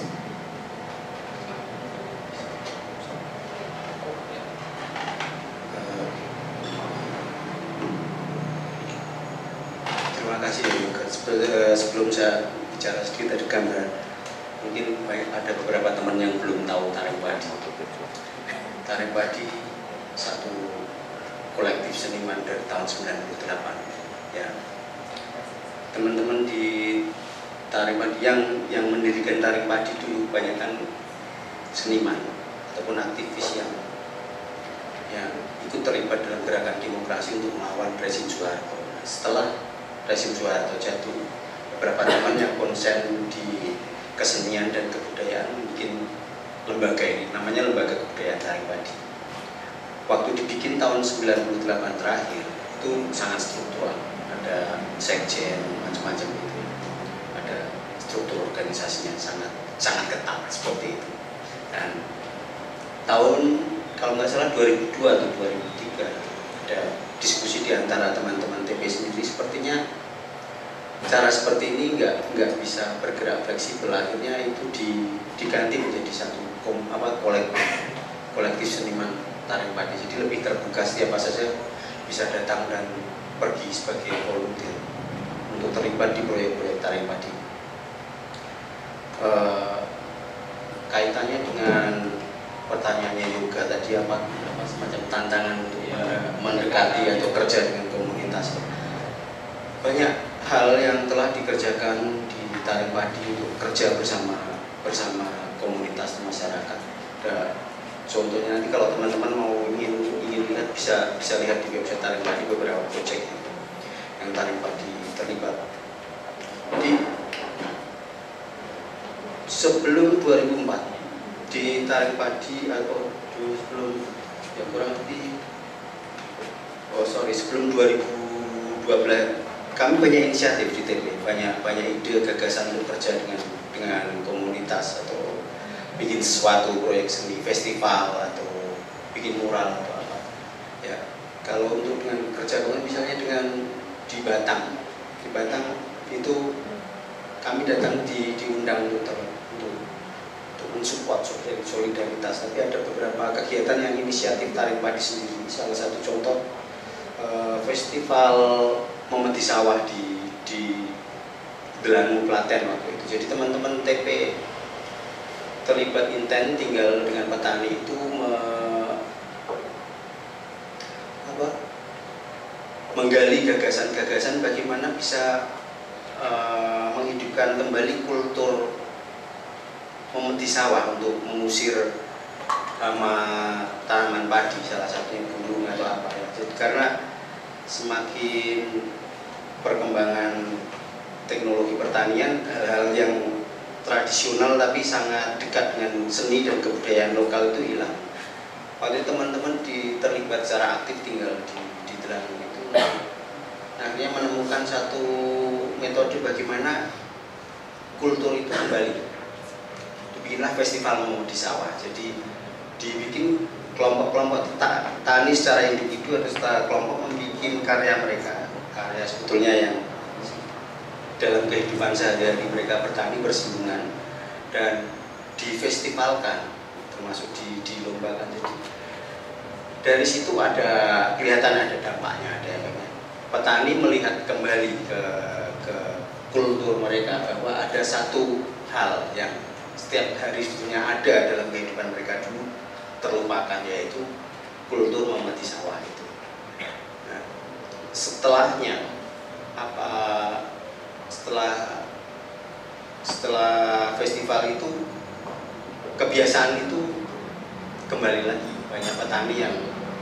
Terima kasih juga. Sebelum saya bicara sedikit dari gambaran, mungkin ada beberapa teman yang belum tahu Tarian Padi. Tarian Padi satu kolektif seniman dari tahun sembilan puluh delapan ya. Teman-teman di Tarian Padi yang yang mendirikan Tarian Padi dulu banyak kan seniman ataupun aktivis yang yang ikut terlibat dalam gerakan demokrasi untuk melawan rezim Soeharto. Setelah rezim Soeharto jatuh, beberapa teman yang konsen di kesenian dan kebudayaan kebudayaan bikin lembaga ini, namanya Lembaga Kebudayaan Taring Padi. Waktu dibikin tahun sembilan puluh delapan terakhir itu sangat struktural, ada sekjen macam-macam gitu, ada struktur organisasinya sangat sangat ketat seperti itu. Dan tahun kalau nggak salah dua ribu dua atau dua ribu tiga ada diskusi di antara teman-teman T P sendiri, sepertinya cara seperti ini nggak nggak bisa bergerak fleksibel, akhirnya itu di, diganti menjadi satu kom, apa kolektif kolektif seniman taring padi, jadi lebih terbuka, siapa saja bisa datang dan pergi sebagai volunteer untuk terlibat di proyek-proyek taring padi. E, kaitannya dengan pertanyaannya juga tadi apa, apa semacam tantangan untuk ya, mendekati atau kerja dengan komunitas. Banyak hal yang telah dikerjakan di taring padi untuk kerja bersama bersama komunitas masyarakat. Dan contohnya nanti kalau teman-teman mau ingin ingin lihat bisa bisa lihat di website taring padi beberapa proyek yang taring padi terlibat. Jadi sebelum dua ribu empat di taring padi atau dulu sebelum ya kurang lebih oh sorry sebelum dua ribu dua belas kami banyak inisiatif di T P, banyak banyak ide gagasan untuk kerja dengan dengan komunitas atau bikin sesuatu proyek seni festival atau bikin mural atau apa ya. Kalau untuk dengan kerja dengan misalnya dengan di Batang di Batang itu kami datang di diundang untuk untuk mensupport solidaritas, tapi ada beberapa kegiatan yang inisiatif taring padi sendiri. Salah satu contoh eh, festival Memeti Sawah di di Delangu Klaten waktu itu. Jadi teman-teman T P terlibat intent tinggal dengan petani itu me, apa, menggali gagasan-gagasan bagaimana bisa eh, menghidupkan kembali kultur memeti sawah untuk mengusir hama tanaman padi, salah satunya burung atau apa ya. Jadi karena semakin perkembangan teknologi pertanian, hal yang tradisional tapi sangat dekat dengan seni dan kebudayaan lokal itu hilang. Waktu itu teman-teman di, terlibat secara aktif tinggal di, di Delangu itu, akhirnya menemukan satu metode bagaimana kultur itu kembali. Bikinlah festival Memeti Sawah. Jadi dibikin kelompok-kelompok tani secara individu atau secara kelompok membuat karya mereka, karya sebetulnya yang dalam kehidupan sehari-hari mereka bertani bersinggungan dan difestivalkan, termasuk di, dilombakan. Jadi dari situ ada kelihatan ada dampaknya, ada efeknya. Petani melihat kembali ke, ke kultur mereka bahwa ada satu hal yang setiap hari sebetulnya ada dalam kehidupan mereka dulu terlupakan, yaitu kultur memeti sawah itu. Nah, setelahnya apa setelah setelah festival itu kebiasaan itu kembali lagi, banyak petani yang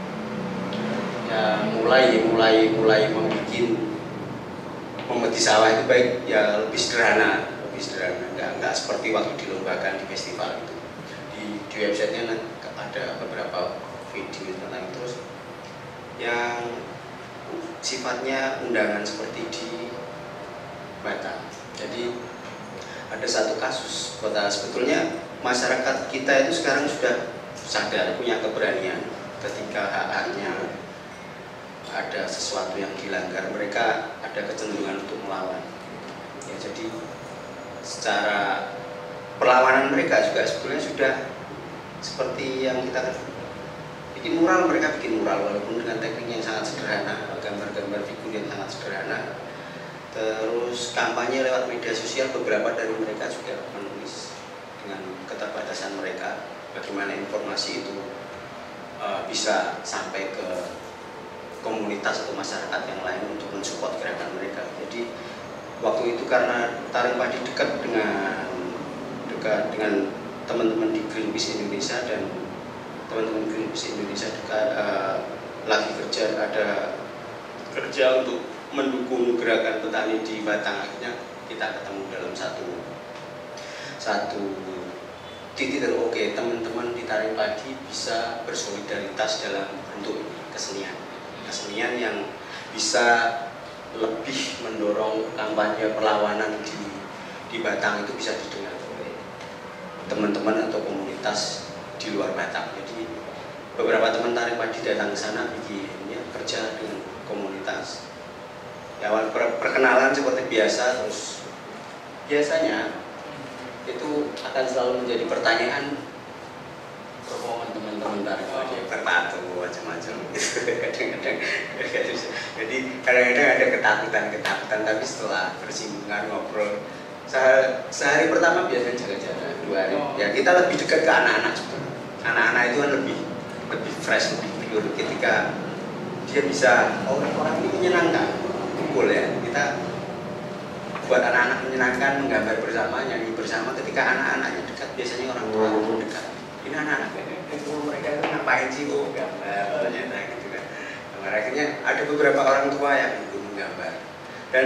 ya mulai mulai mulai membuat memeti sawah itu baik ya lebih sederhana. sederhana, nggak, nggak seperti waktu dilombakan di festival itu. Di, di websitenya ada beberapa video tentang itu, terus yang sifatnya undangan seperti di Batang. Jadi ada satu kasus kota, sebetulnya masyarakat kita itu sekarang sudah sadar, punya keberanian ketika hak-haknya ada sesuatu yang dilanggar, mereka ada kecenderungan untuk melawan. Ya, jadi secara perlawanan mereka juga sebetulnya sudah seperti yang kita bikin mural, mereka bikin mural walaupun dengan teknik yang sangat sederhana, gambar-gambar figur yang sangat sederhana. Terus kampanye lewat media sosial, beberapa dari mereka juga menulis dengan keterbatasan mereka bagaimana informasi itu uh, bisa sampai ke komunitas atau masyarakat yang lain untuk mensupport gerakan mereka. Jadi waktu itu karena taring padi dekat dengan dekat dengan teman-teman di Greenpeace Indonesia, dan teman-teman Greenpeace Indonesia dekat, uh, lagi kerja ada kerja untuk mendukung gerakan petani di Batang. Akhirnya kita ketemu dalam satu satu titik dan oke, teman-teman di Taring Padi bisa bersolidaritas dalam bentuk kesenian kesenian yang bisa lebih mendorong kampanye perlawanan di di Batang itu bisa didengar oleh teman-teman atau komunitas di luar Batang. Jadi beberapa teman Taring Padi datang ke sana bikin ya, kerja dengan komunitas. Ya, awal perkenalan seperti biasa, terus biasanya itu akan selalu menjadi pertanyaan permohonan teman-teman Taring Padi bertatu macam-macam gitu. Kadang-kadang jadi kadang-kadang ada ketakutan-ketakutan, tapi setelah bersinggungan ngobrol sehari, sehari pertama biasanya jaga-jaga, dua hari ya kita lebih dekat ke anak-anak sebenarnya. Anak-anak itu kan lebih lebih fresh, lebih pure ketika dia bisa oh, orang ini menyenangkan, kumpul ya kita buat anak-anak menyenangkan, menggambar bersama, nyanyi bersama. Ketika anak-anaknya dekat, biasanya orang tua dekat. Ini anak-anak itu mereka itu ngapain sih? Oh, gambar, ternyata gitu kan. Nah, akhirnya ada beberapa orang tua yang ikut menggambar. Dan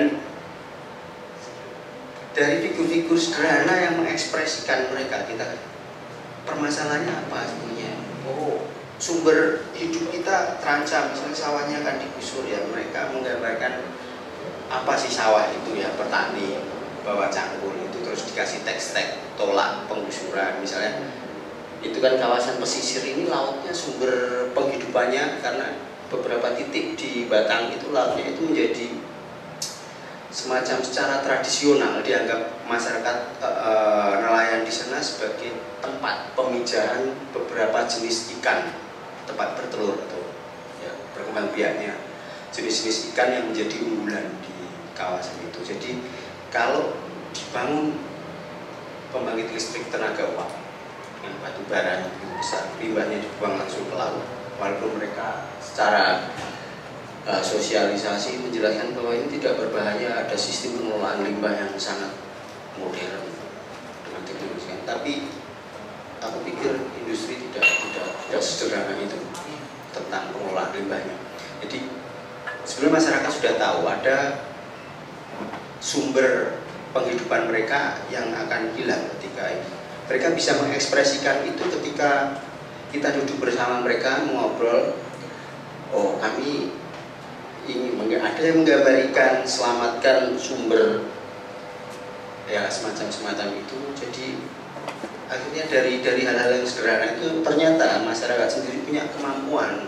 dari figur-figur sederhana yang mengekspresikan mereka, kita permasalahannya apa sebenarnya? Oh, sumber hidup kita terancam, misalnya sawahnya akan digusur ya. Mereka menggambarkan apa sih sawah itu ya, petani bawa cangkul itu terus dikasih teks-teks tolak penggusuran misalnya. Itu kan kawasan pesisir ini lautnya sumber penghidupannya, karena beberapa titik di Batang itu lautnya itu menjadi semacam secara tradisional dianggap masyarakat e, e, nelayan di sana sebagai tempat pemijahan beberapa jenis ikan, tempat bertelur atau ya, berkembang biaknya jenis-jenis ikan yang menjadi unggulan di kawasan itu. Jadi kalau dibangun pembangkit listrik tenaga uap yang batu bara yang besar, limbahnya dibuang langsung ke laut, walaupun mereka secara uh, sosialisasi menjelaskan bahwa ini tidak berbahaya, ada sistem pengelolaan limbah yang sangat modern dengan teknologi, tapi aku pikir industri tidak tidak tidak sederhana itu tentang pengelolaan limbahnya. Jadi sebenarnya masyarakat sudah tahu ada sumber penghidupan mereka yang akan hilang ketika ini. Mereka bisa mengekspresikan itu ketika kita duduk bersama mereka mengobrol. Oh, kami ingin ada yang menggambar ikan, selamatkan sumber ya semacam-semacam itu. Jadi akhirnya dari dari hal-hal yang sederhana itu ternyata masyarakat sendiri punya kemampuan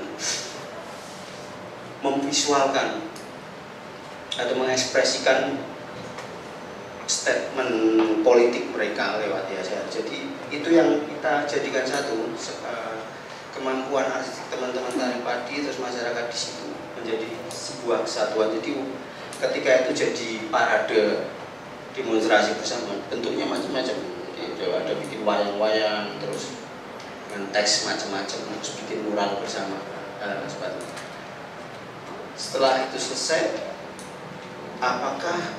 memvisualkan atau mengekspresikan statement politik mereka lewat yayasan. Jadi itu yang kita jadikan satu kemampuan artistik teman-teman Taring Padi terus masyarakat di situ menjadi sebuah kesatuan. Jadi ketika itu jadi parade demonstrasi bersama, bentuknya macam-macam. Ada bikin wayang-wayang terus dengan teks macam-macam, terus bikin mural bersama dan sebagainya. Setelah itu selesai, apakah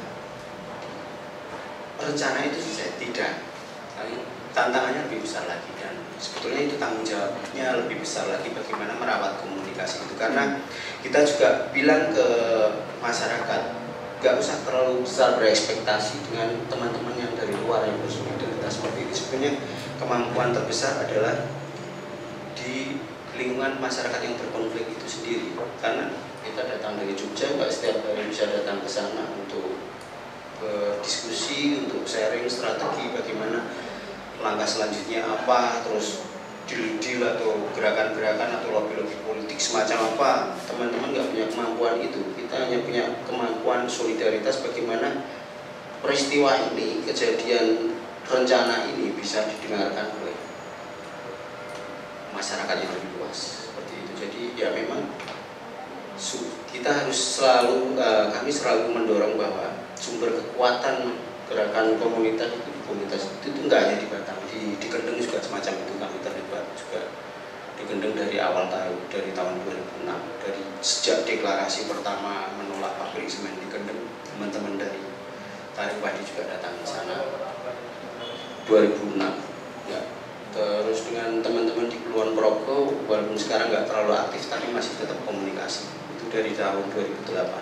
rencana itu selesai? Tidak. Tantangannya lebih besar lagi, dan sebetulnya itu tanggung jawabnya lebih besar lagi bagaimana merawat komunikasi itu, karena kita juga bilang ke masyarakat gak usah terlalu besar berekspektasi dengan teman-teman yang dari luar yang bersolidaritas seperti ini. Sebenarnya kemampuan terbesar adalah di lingkungan masyarakat yang berkonflik itu sendiri, karena kita datang dari Jogja, nggak setiap hari bisa datang ke sana untuk berdiskusi, untuk sharing strategi bagaimana langkah selanjutnya apa, terus deal-deal atau gerakan-gerakan atau lobby-lobby politik semacam apa. Teman-teman nggak punya kemampuan itu. Kita hanya punya kemampuan solidaritas bagaimana peristiwa ini, kejadian rencana ini bisa didengarkan oleh masyarakat yang lebih luas seperti itu. Jadi ya memang kita harus selalu, uh, kami selalu mendorong bahwa sumber kekuatan gerakan komunitas itu di komunitas itu, itu enggak hanya di Batang, di, di Kendeng juga semacam itu. Kami terlibat juga di Kendeng dari awal tahun, dari tahun dua ribu enam, dari sejak deklarasi pertama menolak pabrik semen di Kendeng, teman-teman dari Taring Padi juga datang ke sana dua ribu enam ya. Terus dengan teman-teman di Kulon Progo, walaupun sekarang nggak terlalu aktif tapi masih tetap komunikasi. Dari tahun dua ribu delapan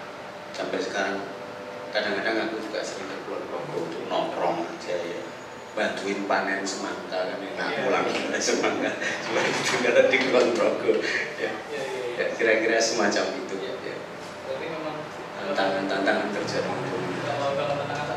sampai sekarang, kadang-kadang aku juga sering ke Kulon Progo untuk nongkrong aja ya, bantuin panen semangka kan enak pulang dari semangka seperti itu kata di Kulon Progo ya. Ya, kira-kira semacam itu ya, ya. Tantangan-tantangan kerja dengan pemerintah.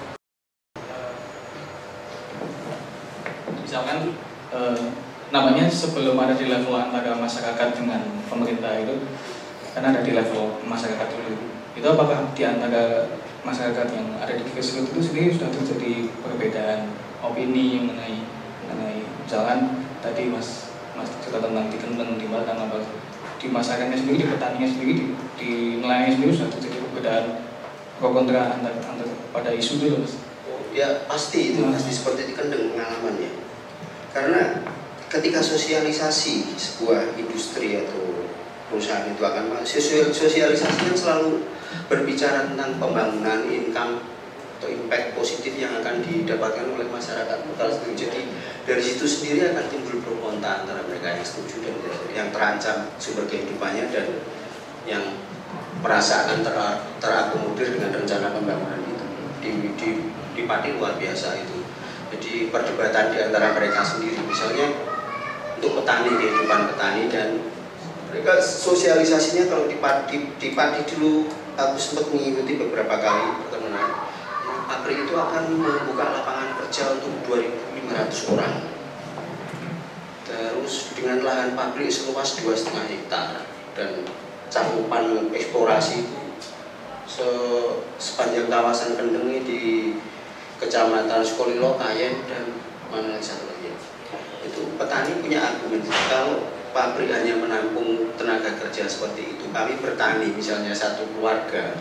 Misalkan eh, namanya sebelum ada di level antara masyarakat dengan pemerintah itu kan ada di level masyarakat dulu. Itu apakah di antara masyarakat yang ada di grassroots itu sendiri sudah terjadi perbedaan opini mengenai mengenai misalkan tadi Mas Mas cerita tentang di Kendeng, di Batang, apa di masyarakatnya sendiri, di petaninya sendiri, di, di nelayannya sendiri sudah terjadi perbedaan pro kontra antar, antar pada isu itu Mas? Ya pasti itu, pasti seperti di Kendeng pengalamannya. Karena ketika sosialisasi sebuah industri atau perusahaan itu akan sosialisasi kan selalu berbicara tentang pembangunan income atau impact positif yang akan didapatkan oleh masyarakat lokal sendiri. Jadi dari situ sendiri akan timbul pro kontra antara mereka yang setuju dan yang terancam sumber kehidupannya dan yang merasa akan ter terakomodir dengan rencana pembangunan itu. Di, di, di Pati luar biasa itu. Jadi perdebatan di antara mereka sendiri, misalnya untuk petani, kehidupan petani, dan mereka sosialisasinya kalau di Pati, di Pati dulu aku sempat mengikuti beberapa kali pertemuan. Pabrik itu akan membuka lapangan kerja untuk dua ribu lima ratus orang. Terus dengan lahan pabrik seluas dua koma lima hektar dan cakupan eksplorasi itu se sepanjang kawasan Kendeng di Kecamatan Sukolilo, Kayen, dan mana lagi satu lagi. Itu petani punya argumen kalau pabrik hanya menampung tenaga kerja seperti itu, kami bertani misalnya satu keluarga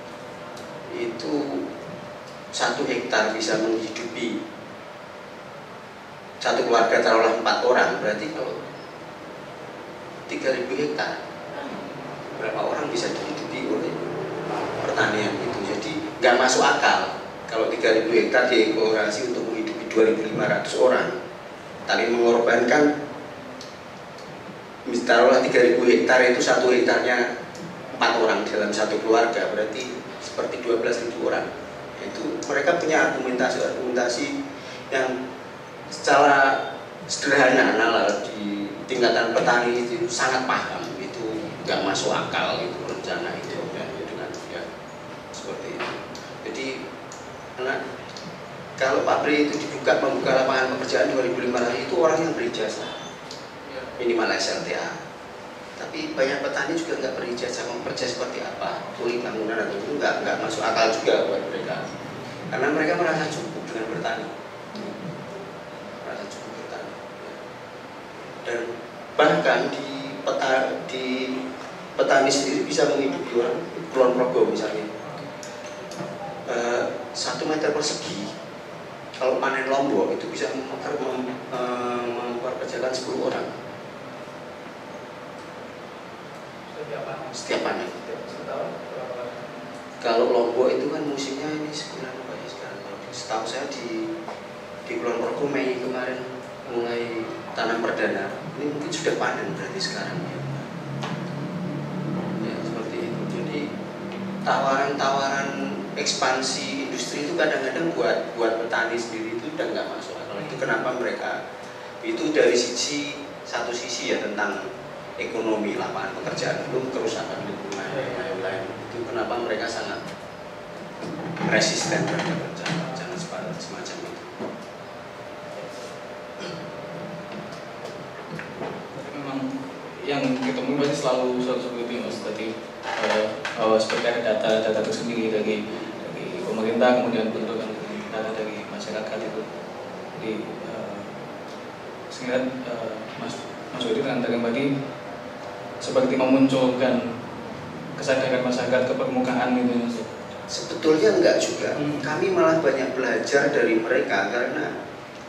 itu satu hektar bisa menghidupi satu keluarga taruhlah empat orang, berarti kalau tiga ribu hektar berapa orang bisa dihidupi oleh pertanian itu. Jadi nggak masuk akal kalau tiga ribu hektar dieksplorasi untuk menghidupi dua ribu lima ratus orang, tapi mengorbankan taruhlah tiga ribu hektar itu satu hektarnya empat orang dalam satu keluarga, berarti seperti dua belas ribu orang. Itu mereka punya argumentasi-argumentasi yang secara sederhana nalar di tingkatan petani itu sangat paham, itu nggak masuk akal itu rencana itu ya, dengan ya seperti itu. Jadi karena kalau pabrik itu dibuka membuka lapangan pekerjaan dua ribu lima ratus itu orang yang berijazah minimal S L T A. Tapi banyak petani juga nggak berijazah mempercaya seperti apa kuli bangunan atau itu nggak nggak masuk akal juga buat mereka, karena mereka merasa cukup dengan bertani, merasa cukup bertani. Dan bahkan di peta di petani sendiri bisa menghidupi orang Kulon Progo misalnya uh, satu meter persegi kalau panen lombok itu bisa mempekerjakan sepuluh orang. Setiap panen. Kalau lombok itu kan musimnya ini sebulan apa ya sekarang? Setahu saya di di Kulon Progo Mei kemarin mulai tanam perdana. Ini mungkin sudah panen berarti sekarang ya. Ya seperti itu. Jadi tawaran-tawaran ekspansi industri itu kadang-kadang buat buat petani sendiri itu udah nggak masuk akal. Itu kenapa mereka itu dari sisi satu sisi ya tentang ekonomi, lapangan pekerjaan, belum kerusakan lingkungan dan lain-lain. Itu kenapa mereka sangat resisten terhadap rencana-rencana semacam itu. Tapi memang yang ketemu pasti selalu selalu seperti itu Mas. Tadi eh, bahwa seperti ada data-data tersendiri dari dari pemerintah, kemudian bentukan data dari masyarakat itu. Jadi eh, sehingga eh, Mas Mas Wedi dengan tadi seperti memunculkan kesadaran masyarakat ke permukaan gitu. Sebetulnya enggak juga. Hmm. Kami malah banyak belajar dari mereka karena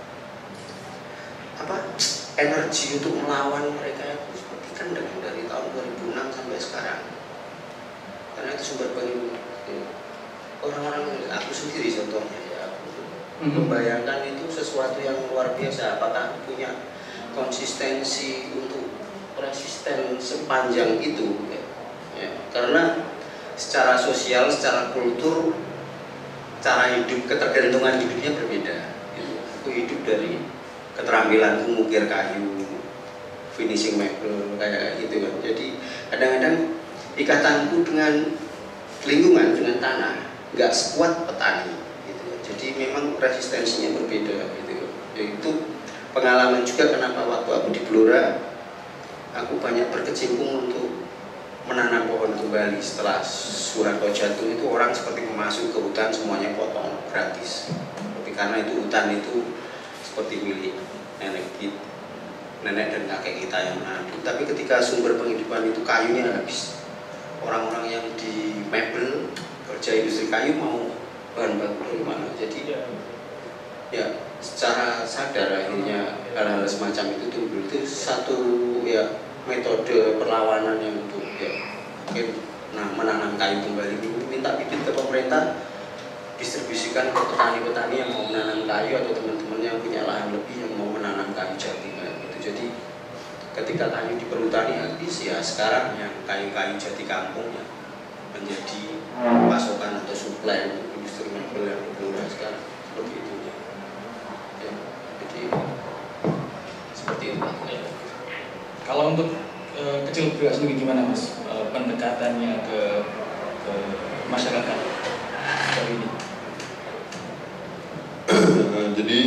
apa? Energi untuk melawan mereka itu seperti kan dari tahun dua ribu enam sampai sekarang. Karena itu sumber bagi orang-orang, aku sendiri contohnya ya, hmm. membayangkan itu sesuatu yang luar biasa. Apakah punya konsistensi untuk resisten sepanjang itu ya. Ya, karena secara sosial, secara kultur, cara hidup, ketergantungan hidupnya berbeda gitu. hidup dari keterampilanku mengukir kayu, finishing mebel kayak gitu kan. Jadi kadang-kadang ikatanku dengan lingkungan, dengan tanah nggak sekuat petani gitu. Jadi memang resistensinya berbeda gitu. Itu pengalaman juga kenapa waktu aku di Blora aku banyak berkecimpung untuk menanam pohon kembali setelah Suharto jatuh. Itu orang seperti masuk ke hutan semuanya potong gratis. Tapi karena itu hutan itu seperti milik nenek kita, nenek dan kakek kita yang menanam. Tapi ketika sumber penghidupan itu kayunya habis, orang-orang yang di mebel kerja industri kayu mau bahan baku dari mana? Jadi ya secara sadar akhirnya hal-hal semacam itu tumbuh. Itu satu ya metode perlawanan yang untuk ya mungkin nah, menanam kayu kembali, minta bibit ke pemerintah, distribusikan ke petani-petani yang mau menanam kayu atau teman-teman yang punya lahan lebih yang mau menanam kayu jati gitu. Jadi ketika kayu di perhutani habis ya sekarang yang kayu-kayu jati kampung ya menjadi pasokan atau suplai untuk industri mebel yang berubah sekarang seperti itu ya. Ya, jadi seperti itu. Ya. Kalau untuk e, kecil bergerak sendiri gimana Mas e, pendekatannya ke, ke masyarakat kali ini? Jadi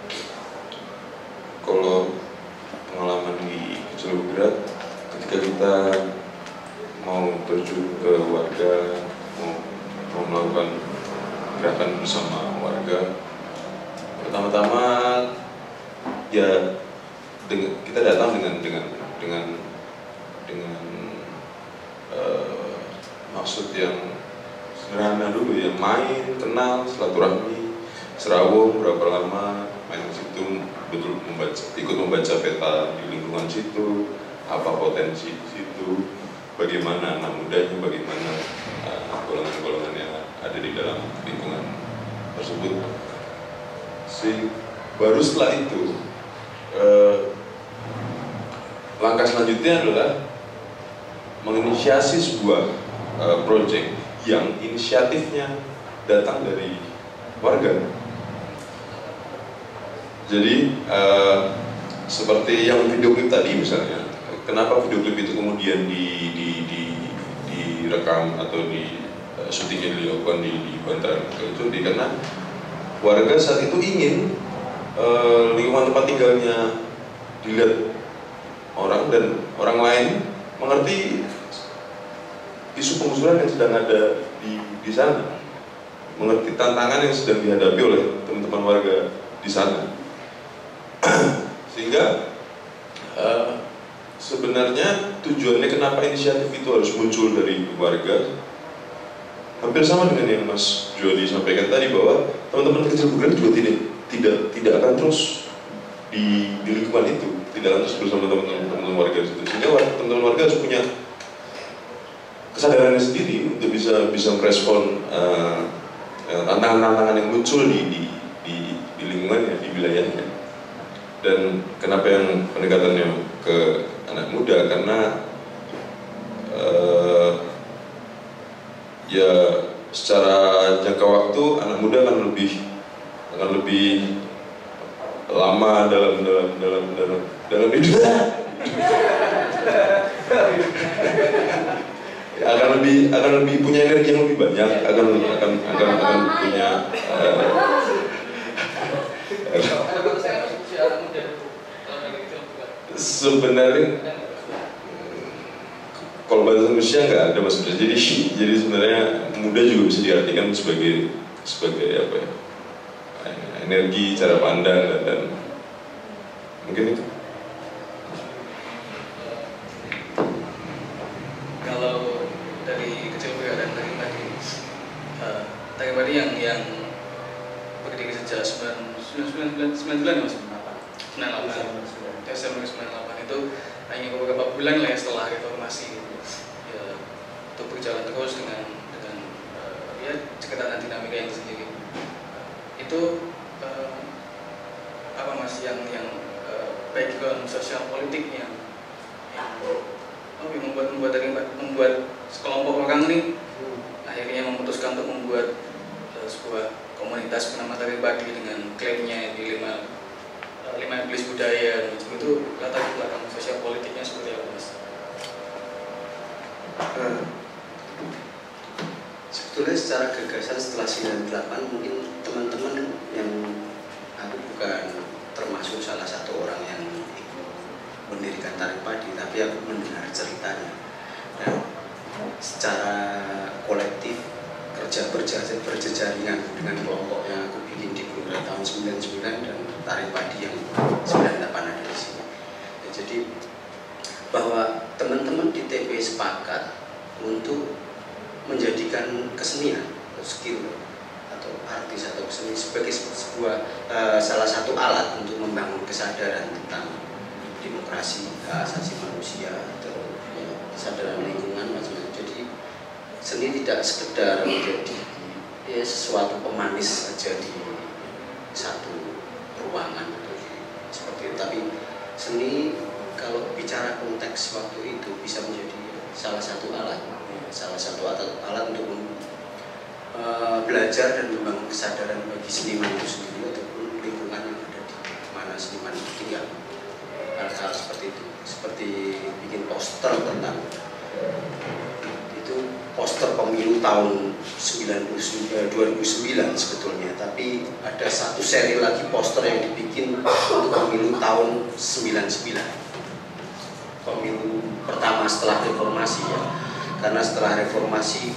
kalau pengalaman di kecil bergerak ketika kita mau terjun ke warga, mau, mau melakukan gerakan bersama warga, pertama-tama ya dengan, kita datang dengan dengan dengan dengan uh, maksud yang sederhana dulu ya, main, kenal, silaturahmi, serawung berapa lama, main ke situ, betul membaca, ikut membaca peta di lingkungan situ, apa potensi di situ, bagaimana anak mudanya, bagaimana golongan-golongan uh, yang ada di dalam lingkungan tersebut. Si baru setelah itu uh, langkah selanjutnya adalah menginisiasi sebuah uh, proyek yang inisiatifnya datang dari warga. Jadi uh, seperti yang video klip tadi misalnya, kenapa video klip itu kemudian di, di, di, direkam atau di uh, syutingnya dilakukan di, di Bantaran itu di, karena warga saat itu ingin uh, lingkungan tempat tinggalnya dilihat orang dan orang lain mengerti isu penggusuran yang sedang ada di, di sana, mengerti tantangan yang sedang dihadapi oleh teman-teman warga di sana. Sehingga uh, sebenarnya tujuannya kenapa inisiatif itu harus muncul dari warga hampir sama dengan yang Mas Jody sampaikan tadi, bahwa teman-teman kecil bergerak juga tidak tidak tidak akan terus di, di lingkungan itu, tidak akan terus bersama teman-teman warga di situ. Sehingga teman-teman warga harus punya kesadarannya sendiri untuk bisa bisa merespon tantangan-tantangan uh, yang muncul di, di, di, di lingkungannya, di wilayahnya. Dan kenapa yang pendekatannya ke anak muda, karena uh, ya secara jangka waktu anak muda akan lebih akan lebih lama dalam dalam dalam dalam dalam hidup. akan lebih akan lebih punya energi yang lebih banyak, akan akan akan akan punya uh, sebenarnya kalau batasan usia nggak ada maksudnya. Jadi jadi sebenarnya muda juga bisa diartikan sebagai sebagai apa ya, energi, cara pandang dan, dan mungkin itu. Kalau dari kecil bergerak dan dari tadi uh, dari tadi yang yang berdiri sejak sembilan sembilan sembilan bulan ya mas, sembilan delapan Desember sembilan delapan itu hanya beberapa bulan lah ya setelah reformasi gitu. Ya, untuk berjalan terus dengan dengan uh, ya cekatan dinamika yang sendiri. Itu uh, apa mas yang yang uh, background sosial politiknya yang oh, membuat membuat dari membuat sekelompok orang nih akhirnya memutuskan untuk membuat uh, sebuah komunitas bernama Tari Padi dengan klaimnya di lima lima iblis budaya itu latar belakang sosial politiknya seperti apa Mas? Uh, sebetulnya secara gagasan setelah sembilan puluh delapan mungkin teman-teman yang aku bukan termasuk salah satu orang yang mendirikan Tarik Padi, tapi aku mendengar ceritanya dan secara kolektif kerja berjajar berjejaringan dengan kelompok yang aku bikin di Gelora tahun sembilan puluh sembilan dan Tarik Padi yang sembilan puluh delapan ada di sini. Ya, jadi bahwa teman-teman di T P sepakat untuk menjadikan kesenian atau skill atau artis atau keseni sebagai sebuah uh, salah satu alat untuk membangun kesadaran tentang demokrasi, hak asasi manusia, atau ya, kesadaran lingkungan macam-macam. Jadi seni tidak sekedar menjadi ya, sesuatu pemanis saja di satu ruangan atau seperti itu. Tapi seni kalau bicara konteks waktu itu bisa menjadi salah satu alat, ya, salah satu alat, alat untuk uh, belajar dan membangun kesadaran bagi seniman itu sendiri ataupun lingkungan yang ada di mana seniman itu tinggal. Hal-hal seperti itu, seperti bikin poster tentang itu poster pemilu tahun dua ribu sembilan sebetulnya, tapi ada satu seri lagi poster yang dibikin untuk pemilu tahun sembilan puluh sembilan, pemilu pertama setelah reformasi ya, karena setelah reformasi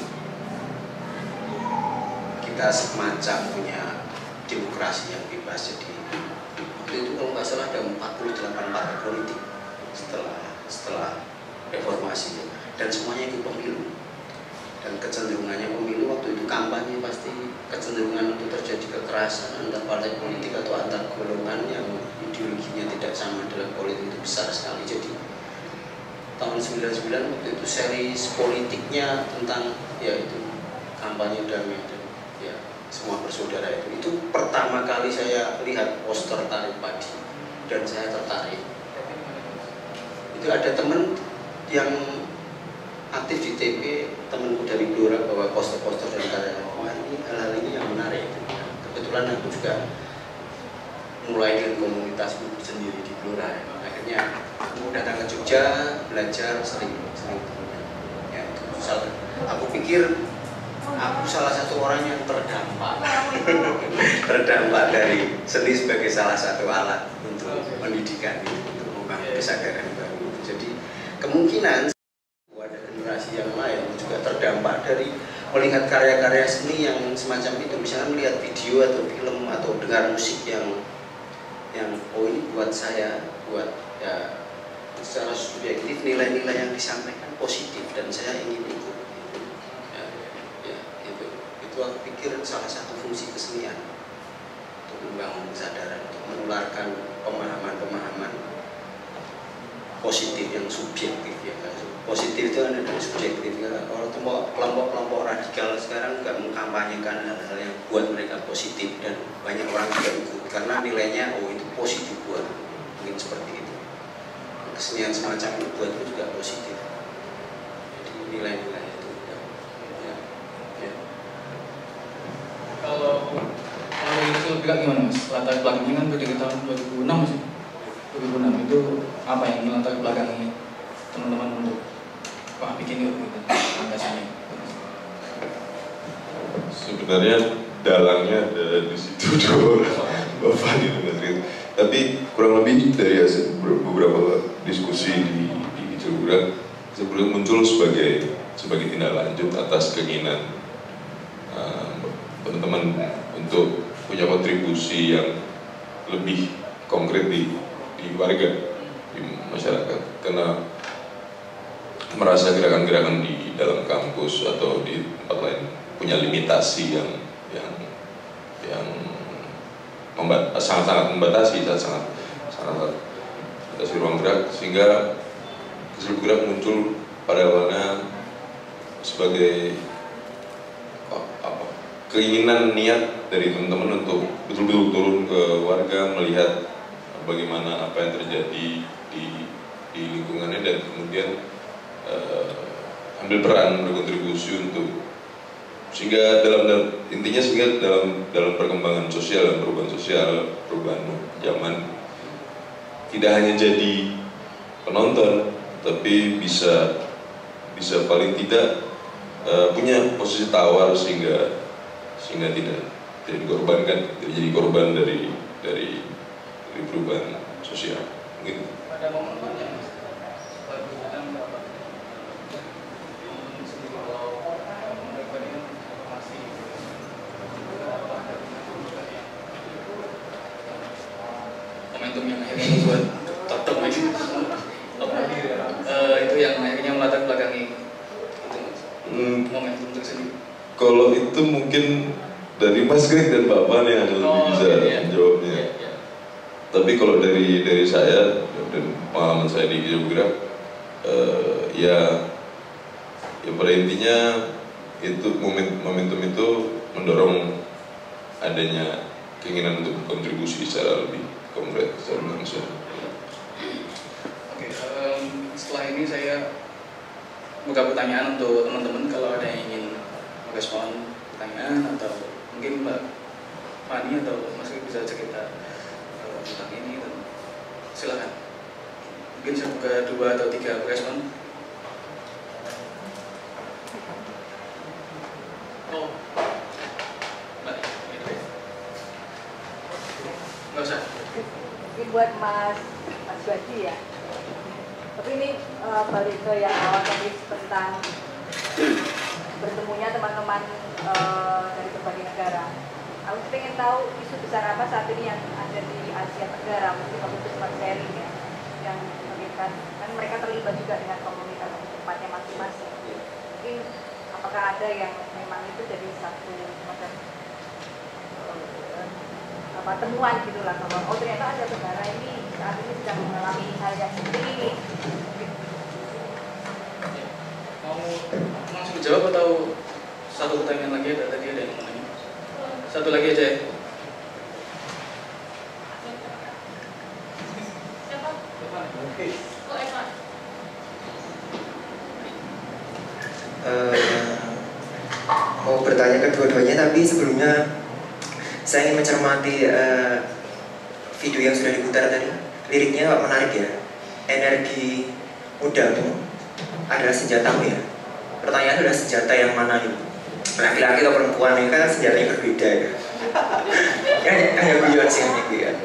kita semacam punya demokrasi yang bebas. Jadi itu kalau nggak salah ada empat puluh delapan partai politik setelah setelah reformasi dan semuanya ikut pemilu, dan kecenderungannya pemilu waktu itu kampanye pasti kecenderungan untuk terjadi kekerasan antar partai politik atau antar golongan yang ideologinya tidak sama dalam politik itu besar sekali. Jadi tahun sembilan puluh sembilan waktu itu seri politiknya tentang ya itu kampanye damai dan ya semua bersaudara itu. Itu pertama kali saya lihat poster Tarik Padi dan saya tertarik. Itu ada teman yang aktif di T P, temanku dari Gelora bawa poster-poster dan karya. Wah ini hal-hal ini yang menarik. Kebetulan aku juga mulai dengan komunitas sendiri di Gelora. Akhirnya aku datang ke Jogja, belajar sering, sering. Ya, itu salah. Aku pikir aku salah satu orang yang terdampak terdampak dari seni sebagai salah satu alat untuk pendidikan, untuk membangun kesadaran baru. Jadi kemungkinan ada generasi yang lain juga terdampak dari melihat karya-karya seni yang semacam itu, misalnya melihat video atau film atau dengar musik yang yang oh ini buat saya, buat ya secara subjektif nilai-nilai yang disampaikan positif dan saya ingin ikut. Itu aku pikir salah satu fungsi kesenian untuk membangun kesadaran, untuk menularkan pemahaman-pemahaman positif yang subjektif ya kan. Positif itu ada dari subjektif ya. Kalau kelompok-kelompok radikal sekarang nggak mengkampanyekan hal-hal yang buat mereka positif dan banyak orang juga ikut karena nilainya oh itu positif buat mungkin seperti itu. Kesenian semacam itu buat itu juga positif. Jadi nilai-nilai kalau kalau itu bilang gimana Mas? Latar belakangnya kan dari tahun dua ribu enam sih. dua ribu enam itu apa yang latar belakangnya teman-teman untuk wah bikin yuk gitu anggasannya? Sebenarnya dalangnya ada di situ dua orang Bapak di negeri. Tapi kurang lebih dari hasil beberapa diskusi di di Gelora sebelum muncul sebagai sebagai tindak lanjut atas keinginan teman-teman uh, untuk punya kontribusi yang lebih konkret di, di warga, di masyarakat, karena merasa gerakan-gerakan di dalam kampus atau di tempat lain punya limitasi yang yang yang membat, sangat-sangat membatasi, sangat sangat membatasi ruang gerak, sehingga Kecil Bergerak muncul pada awalnya sebagai apa, keinginan niat dari teman-teman untuk betul-betul turun ke warga, melihat bagaimana apa yang terjadi di, di lingkungannya, dan kemudian uh, ambil peran, berkontribusi untuk sehingga dalam, dalam intinya sehingga dalam dalam perkembangan sosial dan perubahan sosial, perubahan zaman tidak hanya jadi penonton, tapi bisa bisa paling tidak uh, punya posisi tawar sehingga sehingga tidak tidak dikorbankan, tidak jadi korban dari dari, dari perubahan sosial. Gitu. Ada momen-momennya Mas. Momentum yang akhirnya membuat tetap lagi uh, itu yang akhirnya melatar belakangi itu hmm, momentum tersendiri. Kalau itu mungkin dari Mas Greg dan Bapak yang ada lebih oh, bisa iya, menjawabnya. Iya, iya. Tapi kalau dari dari saya dan pengalaman saya di Jawa Bergerak, uh, ya ya pada intinya itu momentum itu mendorong adanya keinginan untuk berkontribusi secara lebih konkret, secara langsung. Oke, um, setelah ini saya buka pertanyaan untuk teman-teman kalau ada yang ingin merespon pertanyaan atau mungkin Mbak Fani atau Mas bisa cerita uh, tentang ini, dan silakan. Mungkin saya buka dua atau tiga respon. Oh, Mbak, nggak usah. Ini buat Mas Mas Badi ya. Tapi ini uh, balik ke yang awal tadi tentang bertemunya teman-teman uh, dari berbagai negara. Aku pengen tahu isu besar apa saat ini yang ada di Asia Tenggara, mungkin waktu itu sempat sharing ya, yang mengingat kan mereka terlibat juga dengan komunitas tempatnya masing-masing. Mungkin apakah ada yang memang itu jadi satu macam apa temuan gitulah, bahwa oh ternyata ada negara ini saat ini sedang mengalami hal yang seperti ini. Mau langsung jawab atau satu pertanyaan lagi? Ada tadi ada yang mau nanya. Satu lagi aja ya. Siapa? Oke. Oh, Evan. Uh, mau bertanya ke dua-duanya, tapi sebelumnya saya ingin mencermati uh, video yang sudah diputar tadi. Liriknya menarik ya. Energi mudamu adalah senjatamu ya. Pertanyaan adalah senjata yang mana nih? Laki-laki atau perempuan ini kan senjatanya berbeda ya. Hanya hanya guyon sih hanya guyon.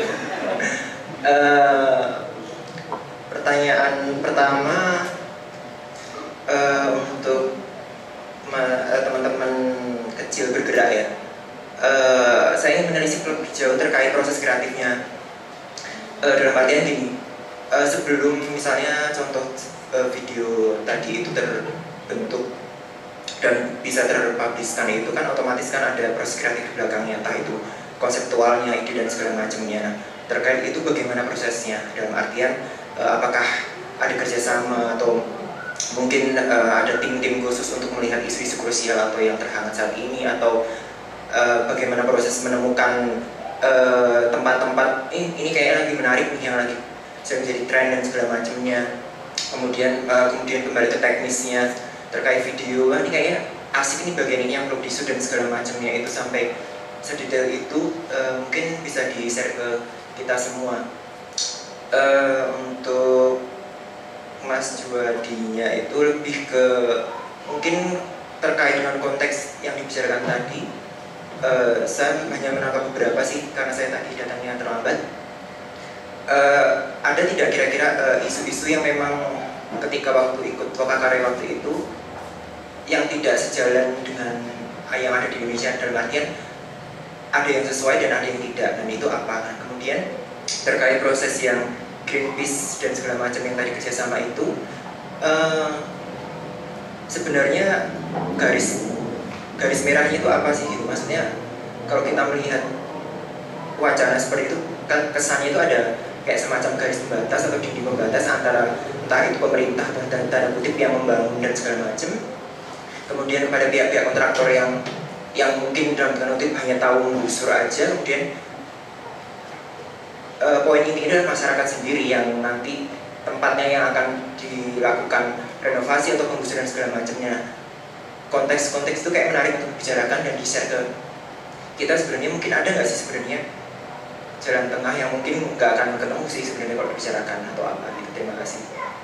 Uh, pertanyaan pertama uh, untuk teman-teman kecil bergerak ya. Uh, saya ingin menelisik lebih jauh terkait proses kreatifnya. Uh, dalam artian gini, uh, sebelum misalnya contoh uh, video tadi itu terbentuk dan bisa terpubliskan, itu kan otomatis kan ada proses kreatif di belakangnya, entah itu konseptualnya, ide dan segala macamnya. Terkait itu bagaimana prosesnya, dalam artian uh, apakah ada kerjasama atau mungkin uh, ada tim-tim khusus untuk melihat isu-isu krusial atau yang terhangat saat ini, atau uh, bagaimana proses menemukan tempat-tempat uh, eh, ini kayak lagi menarik nih, yang lagi sering jadi tren dan segala macamnya. Kemudian uh, kemudian kembali ke teknisnya terkait video, wah ini kayaknya asik ini bagian ini yang perlu disu dan segala macamnya, itu sampai sedetail itu uh, mungkin bisa di-share ke kita semua. Uh, untuk Mas Juwadinya itu lebih ke mungkin terkait dengan konteks yang dibicarakan tadi. Uh, saya hanya menangkap beberapa sih karena saya tadi datangnya terlambat. Uh, ada tidak kira-kira uh, isu-isu yang memang ketika waktu ikut Lokakarya waktu itu yang tidak sejalan dengan yang ada di Indonesia, dalam artian ada yang sesuai dan ada yang tidak, dan itu apa? Nah, kemudian terkait proses yang Greenpeace dan segala macam yang tadi kerjasama itu, uh, sebenarnya garis garis merahnya itu apa sih? Gitu. Maksudnya kalau kita melihat wacana seperti itu, kan kesannya itu ada kayak semacam garis pembatas atau dinding pembatas antara entah itu pemerintah dan tanda kutip yang membangun dan segala macam, kemudian kepada pihak-pihak kontraktor yang yang mungkin dalam tanda kutip hanya tahu menggusur aja, kemudian uh, poin ini adalah masyarakat sendiri yang nanti tempatnya yang akan dilakukan renovasi atau penggusuran segala macamnya. Konteks-konteks itu kayak menarik untuk dibicarakan dan di-share ke kita. Sebenarnya mungkin ada nggak sih sebenarnya jalan tengah yang mungkin nggak akan ketemu sih sebenarnya kalau dibicarakan atau apa gitu. Terima kasih.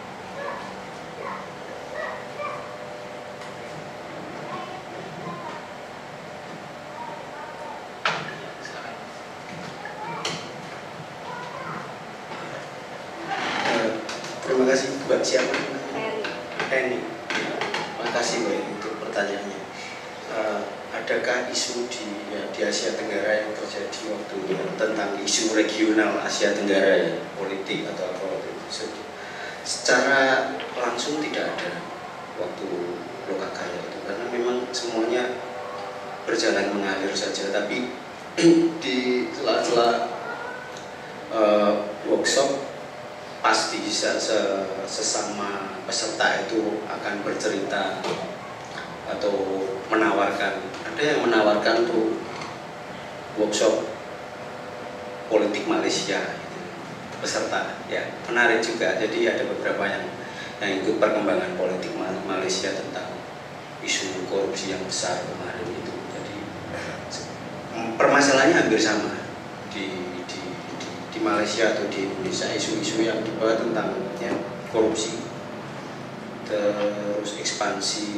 Terima kasih Mbak siapa? Eni. Terima kasih Mbak untuk pertanyaannya. Uh, adakah isu di ya, di Asia Tenggara yang terjadi waktu ya, tentang isu regional Asia Tenggara ya, politik atau apa waktu itu? Secara langsung tidak ada waktu Lokakarya itu karena memang semuanya berjalan mengalir saja. Tapi di sela-sela uh, workshop pasti sesama peserta itu akan bercerita atau menawarkan, ada yang menawarkan tuh workshop politik Malaysia gitu, peserta ya menarik juga. Jadi ada beberapa yang yang ikut perkembangan politik Malaysia tentang isu korupsi yang besar kemarin itu. Jadi permasalahannya hampir sama di di Malaysia atau di Indonesia, isu-isu yang dibawa tentang ya, korupsi, terus ekspansi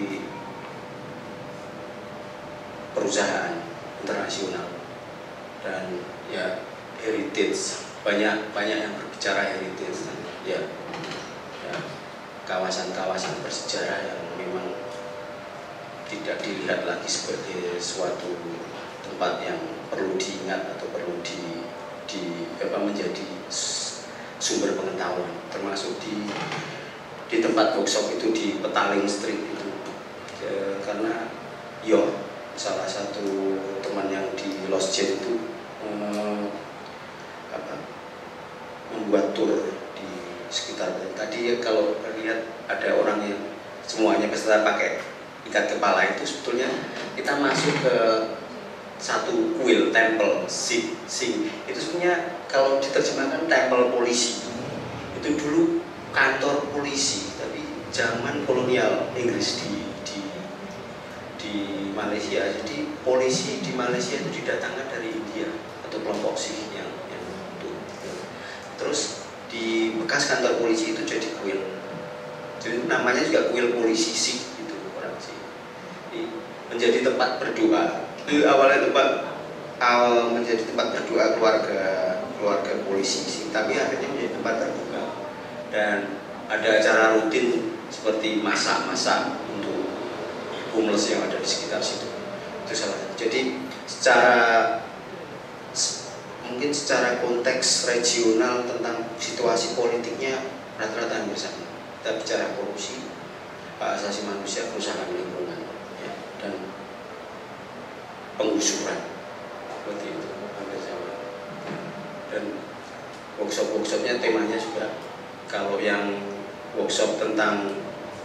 perusahaan internasional dan ya heritage, banyak banyak yang berbicara heritage dan ya, ya kawasan-kawasan bersejarah yang memang tidak dilihat lagi sebagai suatu tempat yang perlu diingat atau perlu di di apa menjadi sumber pengetahuan, termasuk di di tempat workshop itu di Petaling Street itu e, karena yo salah satu teman yang di Lost Jet itu e, apa membuat tour di sekitar tadi ya, kalau lihat ada orang yang semuanya peserta pakai ikat kepala itu sebetulnya kita masuk ke satu kuil temple sing sing itu sebenarnya kalau diterjemahkan temple polisi, itu dulu kantor polisi tapi zaman kolonial Inggris di di di Malaysia. Jadi polisi di Malaysia itu didatangkan dari India atau kelompok Sikh yang yang itu. Terus di bekas kantor polisi itu jadi kuil, jadi namanya juga kuil polisi Sikh itu orang Sikh. Menjadi tempat berdoa. Itu awalnya tempat awal menjadi tempat berdoa keluarga keluarga polisi sih, tapi akhirnya menjadi tempat terbuka dan ada acara rutin seperti masak-masak untuk homeless yang ada di sekitar situ. Itu salah satu. Jadi secara mungkin secara konteks regional tentang situasi politiknya rata-rata hampir sama. Kita bicara korupsi, hak asasi manusia, kerusakan lingkungan ya, dan penggusuran seperti itu hampir sama. Dan workshop-workshopnya temanya juga, kalau yang workshop tentang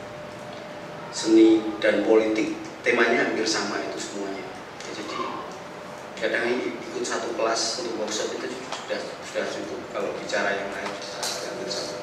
seni dan politik temanya hampir sama itu semuanya ya, jadi kadang ikut satu kelas untuk workshop itu sudah sudah cukup, kalau bicara yang lain hampir sama.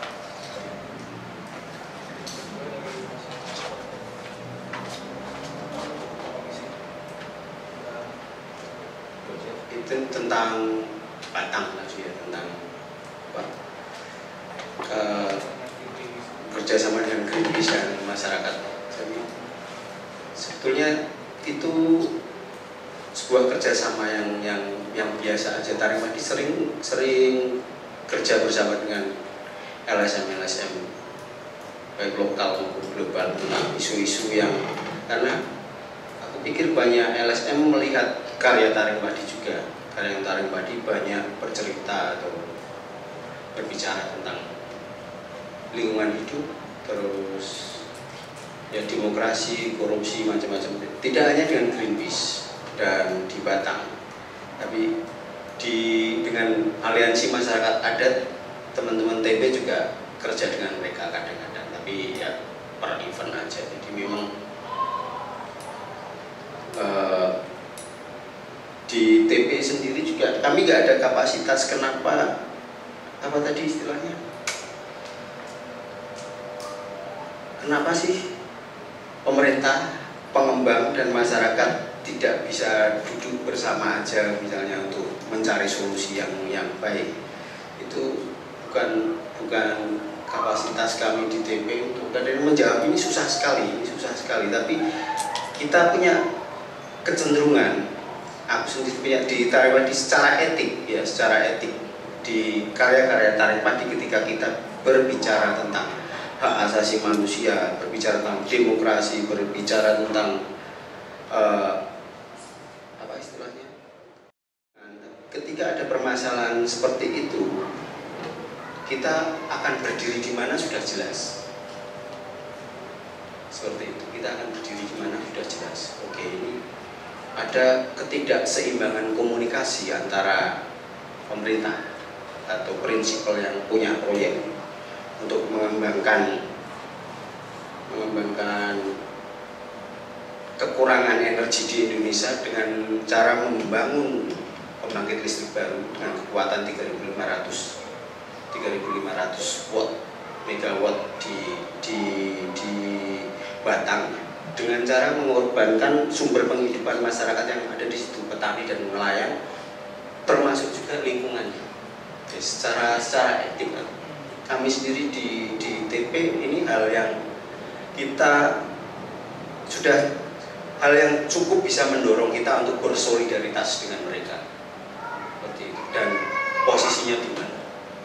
Itu tentang Batang tadi ya, tentang apa, uh, kerjasama dengan Greenpeace dan masyarakat. Jadi sebetulnya itu sebuah kerjasama yang yang yang biasa aja. Taring Padi sering sering kerja bersama dengan L S M L S M baik lokal maupun global tentang isu-isu yang, karena aku pikir banyak L S M melihat karya Taring Padi juga, karya Taring Padi banyak bercerita atau berbicara tentang lingkungan hidup, terus ya demokrasi, korupsi, macam-macam. Tidak hanya dengan Greenpeace dan di Batang, tapi di dengan aliansi masyarakat adat, teman-teman T B juga kerja dengan mereka kadang-kadang, tapi ya per event aja. Jadi memang uh, di T P sendiri juga kami nggak ada kapasitas. Kenapa? Apa tadi istilahnya? Kenapa sih pemerintah, pengembang dan masyarakat tidak bisa duduk bersama aja misalnya untuk mencari solusi yang yang baik. Itu bukan bukan kapasitas kami di T P untuk dan menjawab ini susah sekali, ini susah sekali. Tapi kita punya kecenderungan, aku sendiri punya di Tarik Padi secara etik ya, secara etik di karya-karya Tarik Padi ketika kita berbicara tentang hak asasi manusia, berbicara tentang demokrasi, berbicara tentang uh, apa istilahnya? Ketika ada permasalahan seperti itu, kita akan berdiri di mana sudah jelas. Seperti itu, kita akan berdiri di mana sudah jelas. Oke, ini ada ketidakseimbangan komunikasi antara pemerintah atau prinsipal yang punya proyek untuk mengembangkan mengembangkan kekurangan energi di Indonesia dengan cara membangun pembangkit listrik baru dengan kekuatan tiga ribu lima ratus watt megawatt di di di Batang dengan cara mengorbankan sumber penghidupan masyarakat yang ada di situ, petani dan nelayan, termasuk juga lingkungannya. Oke, secara secara etik kami sendiri di di T P ini hal yang kita sudah hal yang cukup bisa mendorong kita untuk bersolidaritas dengan mereka. Seperti itu. Dan posisinya di mana?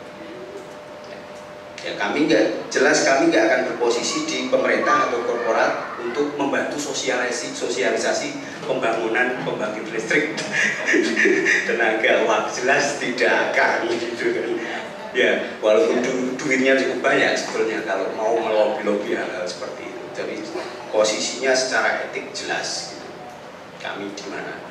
Ya, kami nggak jelas kami nggak akan berposisi di pemerintah atau korporat untuk membantu sosialisasi sosialisasi pembangunan pembangkit listrik tenaga uap, jelas tidak akan gitu kan. Ya, walaupun du duitnya cukup banyak sebetulnya kalau mau melobi-lobi hal-hal seperti itu. Jadi posisinya secara etik jelas gitu. Kami di mana?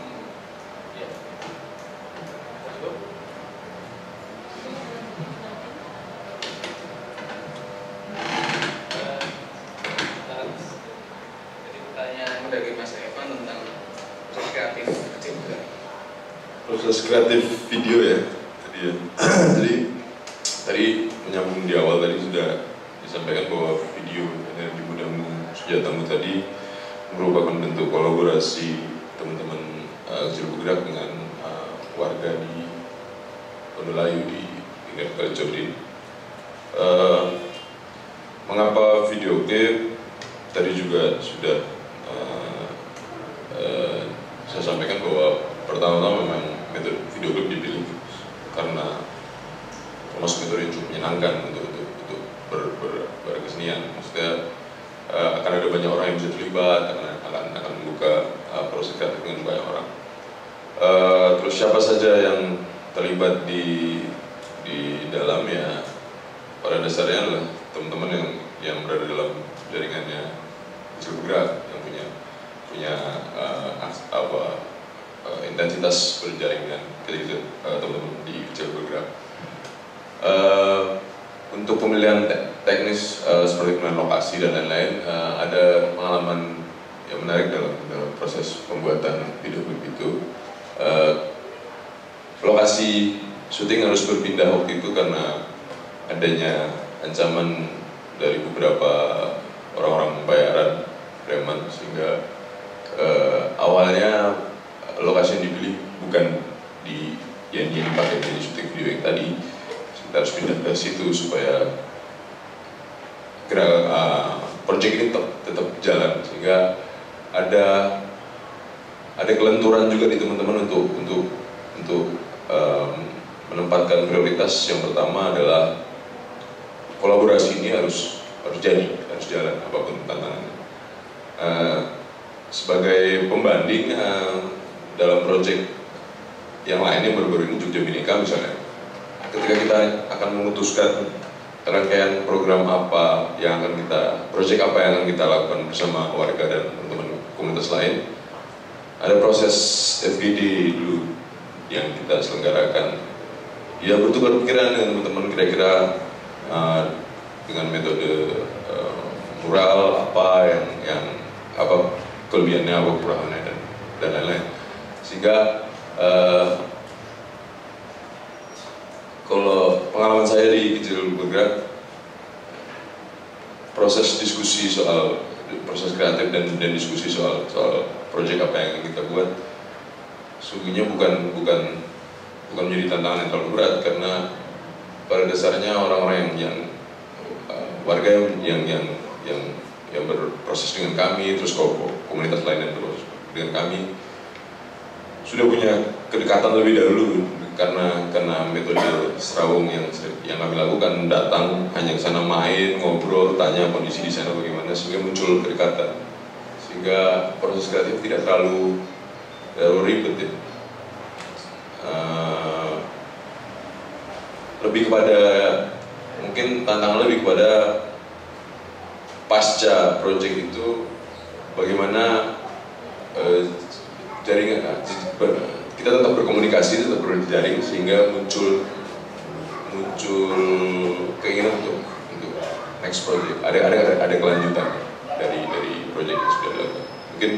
Dari Mas Evan tentang proses kreatif kecil juga. Proses kreatif video ya tadi ya. Jadi tadi menyambung di awal tadi sudah disampaikan bahwa video Energi Mudamu Senjatamu tadi merupakan bentuk kolaborasi teman-teman uh, kecil bergerak dengan uh, warga di Wonolayu di Pinggir Kali Jodin. Uh, mengapa video klip tadi juga sudah Uh, uh, saya sampaikan bahwa pertama-tama memang metode video klip dipilih karena termasuk metode yang cukup menyenangkan untuk untuk, untuk ber, ber, berkesenian. Maksudnya uh, akan ada banyak orang yang bisa terlibat, akan akan, akan membuka uh, proses kreatif dengan banyak orang. Uh, terus siapa saja yang terlibat di di dalamnya pada dasarnya adalah teman-teman yang yang berada dalam jaringannya kecil bergerak yang punya punya uh, apa uh, intensitas berjaring dengan ketika uh, teman-teman di kecil bergerak. Uh, untuk pemilihan te teknis uh, seperti pemilihan lokasi dan lain-lain, uh, ada pengalaman yang menarik dalam, dalam proses pembuatan video klip itu. Uh, lokasi syuting harus berpindah waktu itu karena adanya ancaman dari beberapa orang-orang bayaran preman, sehingga uh, awalnya lokasi yang dipilih bukan di yang dipakai di syuting video yang tadi. Kita harus pindah ke situ supaya gerak uh, project ini tetap, tetap jalan, sehingga ada ada kelenturan juga di teman-teman untuk untuk untuk um, menempatkan prioritas. Yang pertama adalah kolaborasi ini harus harus jadi, harus jalan apapun tantangannya. Uh, sebagai pembanding uh, dalam proyek yang lain yang baru-baru ini Jogja Bhinneka misalnya, ketika kita akan memutuskan rangkaian program apa yang akan kita, proyek apa yang akan kita lakukan bersama warga dan teman-teman komunitas lain, ada proses F G D dulu yang kita selenggarakan. Ya, bertukar pikiran dengan teman-teman kira-kira uh, dengan metode uh, mural apa yang yang apa kelebihannya, apa kekurangannya dan dan lain-lain. Sehingga uh, kalau pengalaman saya di kecil bergerak, proses diskusi soal proses kreatif dan, dan diskusi soal soal proyek apa yang kita buat, sungguhnya bukan bukan bukan menjadi tantangan yang terlalu berat, karena pada dasarnya orang-orang yang, yang uh, warga yang yang yang yang berproses dengan kami, terus komunitas lain yang berproses dengan kami sudah punya kedekatan lebih dahulu, karena karena metode Serawung yang yang kami lakukan, datang hanya ke sana main, ngobrol, tanya kondisi di sana bagaimana, sehingga muncul kedekatan, sehingga proses kreatif tidak terlalu terlalu ribet ya. Uh, lebih kepada mungkin tantangan lebih kepada pasca project itu bagaimana uh, jaringan kita tetap berkomunikasi, tetap berjaring, sehingga muncul muncul keinginan untuk untuk next project, ada ada ada kelanjutan dari dari project yang sudah dilakukan. Mungkin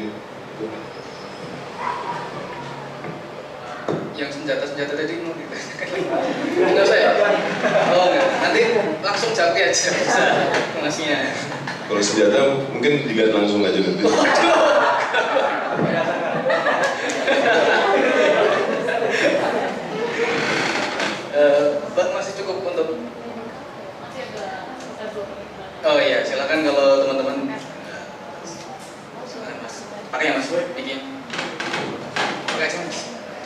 yang senjata-senjata tadi mau ditanyakan enggak saya? Oh enggak, nanti langsung jawab aja bisa masnya. Kalau senjata mungkin dilihat langsung aja nanti. uh, masih cukup untuk oh iya, silakan kalau teman-teman silakan mas, pakai yang mas, bikin pakai aja mas.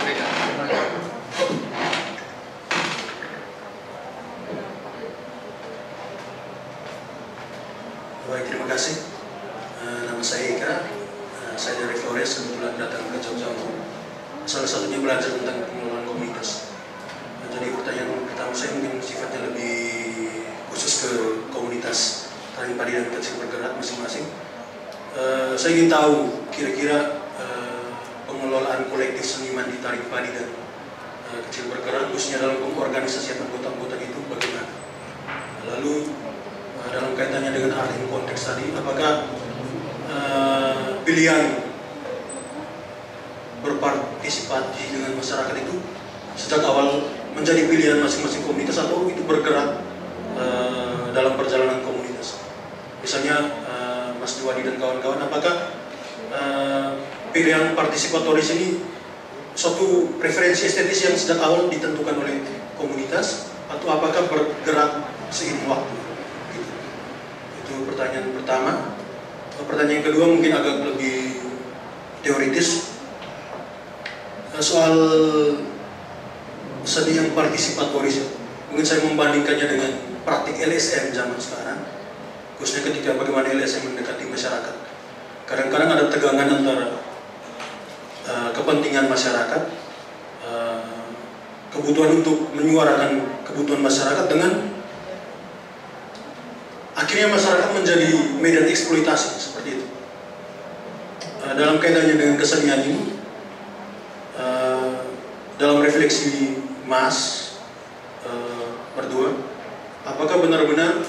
Baik, terima kasih. Uh, nama saya Ika, uh, saya dari Flores, kebetulan datang ke Jogja untuk salah satunya belajar tentang pengelolaan komunitas. Uh, jadi pertanyaan pertama saya mungkin sifatnya lebih khusus ke komunitas tani padi dan kecil bergerak masing-masing. Uh, saya ingin tahu kira-kira uh, pengelolaan kolektif seniman di tarik padi dan uh, kecil bergerak, khususnya dalam organisasi anggota-anggota itu bagaimana? Lalu uh, dalam kaitannya dengan art in konteks tadi, apakah uh, pilihan berpartisipasi dengan masyarakat itu sejak awal menjadi pilihan masing-masing komunitas, atau itu bergerak uh, dalam perjalanan komunitas? Misalnya uh, Mas Juwadi dan kawan-kawan, apakah uh, pilihan partisipatoris ini suatu preferensi estetis yang sejak awal ditentukan oleh komunitas, atau apakah bergerak seiring waktu? Gitu. Itu pertanyaan pertama. Pertanyaan yang kedua mungkin agak lebih teoritis, soal seni yang partisipatoris. Mungkin saya membandingkannya dengan praktik L S M zaman sekarang, khususnya ketika bagaimana L S M mendekati masyarakat. Kadang-kadang ada tegangan antara uh, kepentingan masyarakat, uh, kebutuhan untuk menyuarakan kebutuhan masyarakat, dengan akhirnya masyarakat menjadi medan eksploitasi seperti itu. Uh, dalam kaitannya dengan kesenian ini, uh, dalam refleksi Mas uh, berdua, apakah benar-benar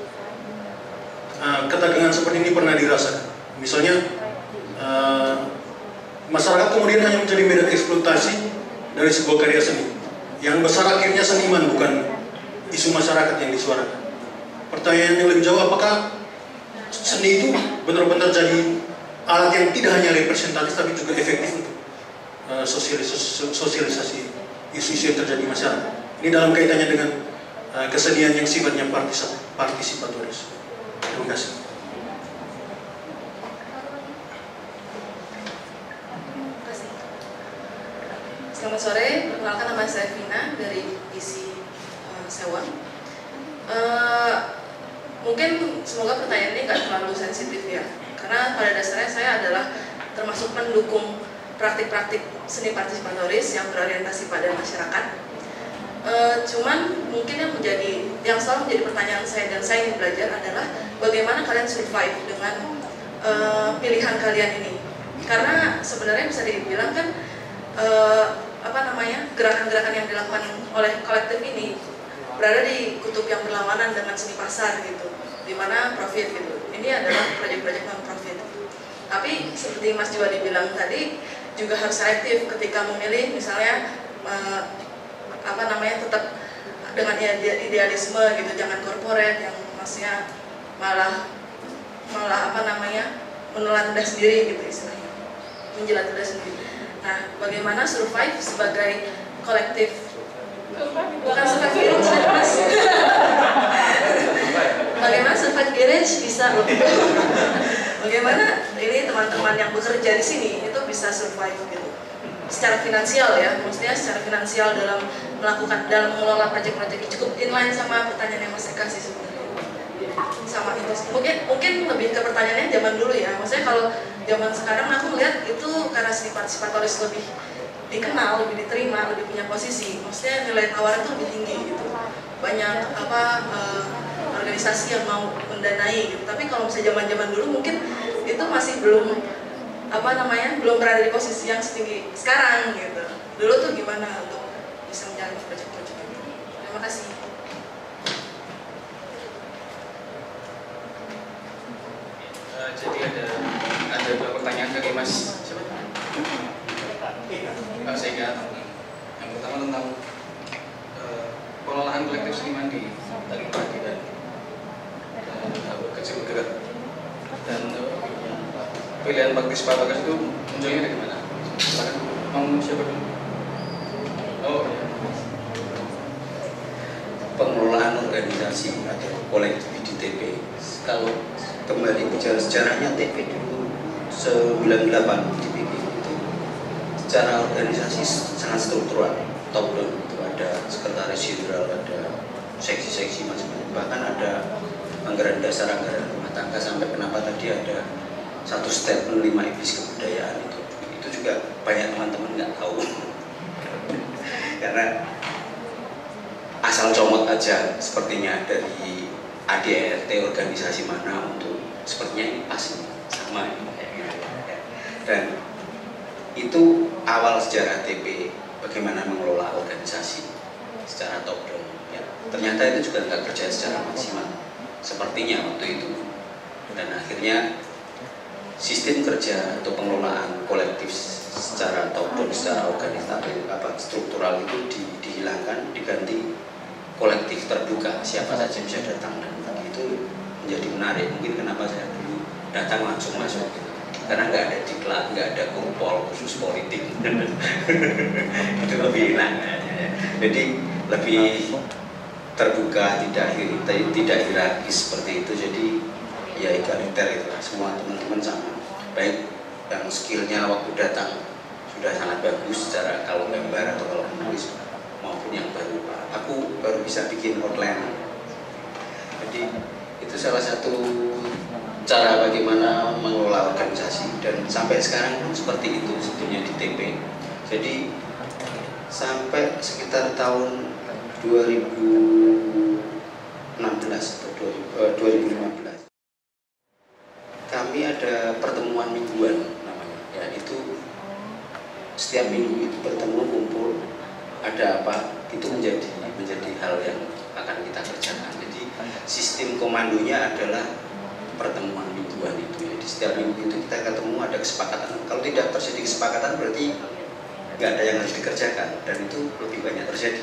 uh, ketegangan seperti ini pernah dirasakan? Misalnya uh, masyarakat kemudian hanya menjadi medan eksploitasi dari sebuah karya seni. Yang besar akhirnya seniman, bukan isu masyarakat yang disuarakan. Pertanyaan yang lebih jauh, apakah seni itu benar-benar jadi alat yang tidak hanya representatif tapi juga efektif untuk uh, sosialisasi, sosialisasi isu-isu yang terjadi di masyarakat. Ini dalam kaitannya dengan uh, kesenian yang sifatnya partisipatoris. Terima kasih. Selamat sore, perkenalkan nama saya Vina dari divisi uh, Sewon. Uh, mungkin semoga pertanyaan ini nggak terlalu sensitif ya, karena pada dasarnya saya adalah termasuk pendukung praktik-praktik seni partisipatoris yang berorientasi pada masyarakat. Uh, cuman mungkin yang menjadi yang selalu menjadi pertanyaan saya dan saya ingin belajar adalah bagaimana kalian survive dengan uh, pilihan kalian ini, karena sebenarnya bisa dibilang kan uh, apa namanya gerakan-gerakan yang dilakukan oleh kolektif ini berada di kutub yang berlawanan dengan seni pasar gitu, dimana profit gitu. Ini adalah proyek-proyek non profit. Tapi seperti Mas Juwadi bilang tadi, juga harus selektif ketika memilih, misalnya eh, apa namanya tetap dengan idealisme gitu, jangan korporat yang maksudnya malah malah apa namanya menelan ludah sendiri gitu istilahnya, menjilat ludah sendiri. Nah, bagaimana survive sebagai kolektif? Bukan survive village kan mas? Bagaimana survive village bisa? Bagaimana ini teman-teman yang bekerja di sini itu bisa survive gitu? Secara finansial ya, maksudnya secara finansial dalam melakukan dalam mengelola proyek-proyek cukup inline sama pertanyaan yang Mas Eka sih sebenarnya. Sama itu sih. Mungkin mungkin lebih ke pertanyaannya zaman dulu ya. Maksudnya kalau zaman sekarang aku melihat itu karena si partisipatoris lebih dikenal, lebih diterima, lebih punya posisi. Maksudnya nilai tawar itu lebih tinggi gitu. Banyak apa uh, organisasi yang mau mendanai gitu. Tapi kalau misalnya zaman-zaman dulu mungkin itu masih belum apa namanya belum berada di posisi yang setinggi sekarang gitu. Dulu tuh gimana untuk bisa menjalani proyek-proyek itu? Terima kasih. Uh, jadi ada ada dua pertanyaan dari Mas siapa? Pak Sega. Yang pertama tentang uh, pengelolaan kolektif seniman di Tanjung Padi dan uh, kecil bergerak dan uh, pilihan partisipator itu munculnya dari mana? Silakan, mau siapa dulu? Oh, ya. Pengelolaan organisasi atau kolektif di T P. Kalau kembali bicara sejarahnya, T P dulu sembilan puluh delapan dibikin itu. Secara organisasi sangat struktural, top down itu ada sekretaris jenderal, ada seksi-seksi macam-macam. Bahkan ada anggaran dasar, anggaran rumah tangga, sampai kenapa tadi ada satu statement lima iblis kebudayaan itu itu juga banyak teman-teman nggak tahu karena asal comot aja sepertinya dari A D R T organisasi mana untuk sepertinya ini pas sama kayak gitu. Dan itu awal sejarah T P bagaimana mengelola organisasi secara top down ya. Ternyata itu juga nggak kerja secara maksimal sepertinya waktu itu, dan akhirnya sistem kerja atau pengelolaan kolektif secara top down, secara organisatif apa struktural itu di, dihilangkan, diganti kolektif terbuka, siapa saja bisa datang, dan itu menjadi menarik. Mungkin kenapa saya dulu datang langsung masuk gitu. Karena nggak ada diklat, nggak ada kumpul khusus politik itu lebih enak ya. Jadi lebih terbuka, tidak tidak hierarkis seperti itu. Jadi ya egaliter itulah, semua teman-teman sama, baik yang skillnya waktu datang sudah sangat bagus secara kalau gambar atau kalau menulis, maupun yang baru, aku baru bisa bikin outline. Jadi itu salah satu cara bagaimana mengelola organisasi, dan sampai sekarang pun seperti itu sebetulnya di T P. Jadi sampai sekitar tahun dua ribu enam belas atau dua ribu lima belas kami ada pertemuan mingguan namanya ya, itu setiap minggu itu bertemu, kumpul, ada apa, itu menjadi menjadi hal yang akan kita kerjakan. Jadi sistem komandonya adalah pertemuan mingguan itu. Jadi setiap minggu itu kita ketemu, ada kesepakatan. Kalau tidak terjadi kesepakatan berarti nggak ada yang harus dikerjakan, dan itu lebih banyak terjadi.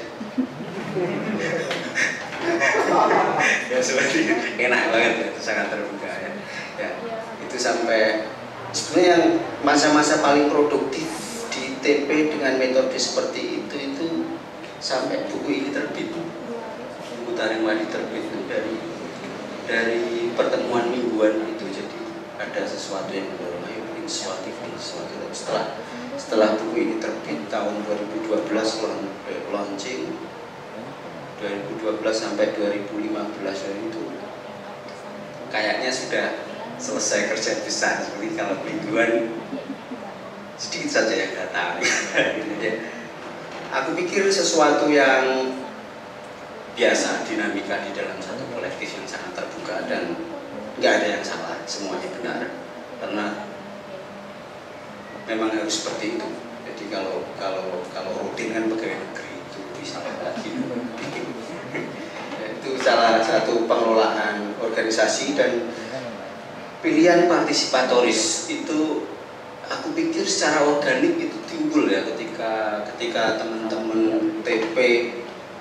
Ya seperti enak banget ya, sangat terbuka ya. Ya itu sampai sebenarnya yang masa-masa paling produktif di T P dengan metode seperti itu itu sampai buku ini terbit, buku Taring Wadi terbit itu dari dari pertemuan mingguan itu. Jadi ada sesuatu yang mendorong, ayo bikin sesuatu, bikin sesuatu. Setelah setelah buku ini terbit tahun dua ribu dua belas launching, dua ribu dua belas sampai dua ribu lima belas itu kayaknya sudah selesai kerja besar. Seperti kalau mingguan sedikit saja yang datang. Aku pikir sesuatu yang biasa, dinamika di dalam satu kolektif yang sangat terbuka, dan nggak ada yang salah, semuanya benar, karena memang harus seperti itu. Jadi kalau kalau kalau rutin kan pegawai negeri itu bisa lagi bikin. Itu salah satu pengelolaan organisasi. Dan pilihan partisipatoris itu aku pikir secara organik itu timbul ya ketika ketika teman-teman T P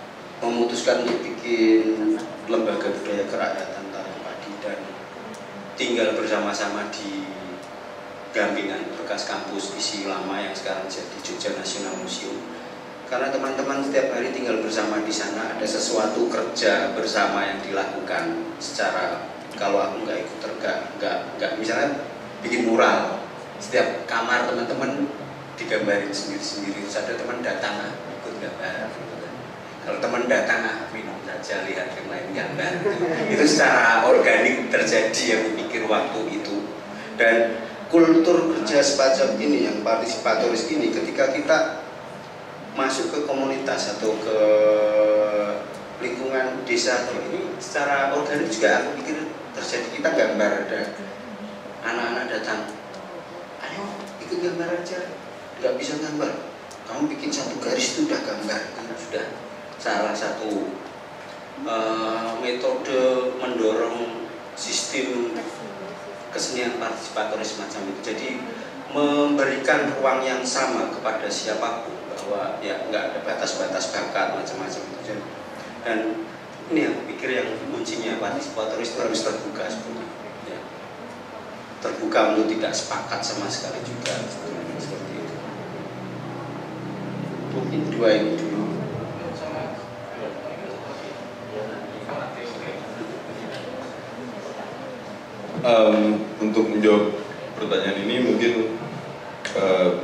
memutuskan untuk bikin lembaga budaya kerakyatan Taring Padi, dan tinggal bersama-sama di Gampingan, bekas kampus isi lama yang sekarang jadi Jogja National Museum. Karena teman-teman setiap hari tinggal bersama di sana, ada sesuatu kerja bersama yang dilakukan secara, kalau aku nggak ikut tergak, nggak nggak misalnya bikin mural, setiap kamar teman-teman digambarin sendiri-sendiri, terus ada teman datang ah, ikut gambar gitu kan. Kalau teman datang ah, minum saja, lihat yang lain gambar gitu. Itu secara organik terjadi yang dipikir waktu itu. Dan kultur kerja semacam ini yang partisipatoris ini, ketika kita masuk ke komunitas atau ke lingkungan desa ini secara organik juga aku pikir terjadi. Kita gambar, ada anak-anak datang, ayo ikut gambar aja, nggak bisa gambar, kamu bikin satu garis itu udah gambar, itu sudah salah satu uh, metode mendorong sistem kesenian partisipatoris semacam itu. Jadi memberikan ruang yang sama kepada siapapun, bahwa ya nggak ada batas-batas bakat macam-macam itu. Dan ini yang pikir yang kuncinya partisipatoris itu harus terbuka sebenarnya, ya. Terbuka untuk tidak sepakat sama sekali juga seperti itu. Mungkin dua ini dulu. Um, untuk menjawab pertanyaan ini mungkin uh,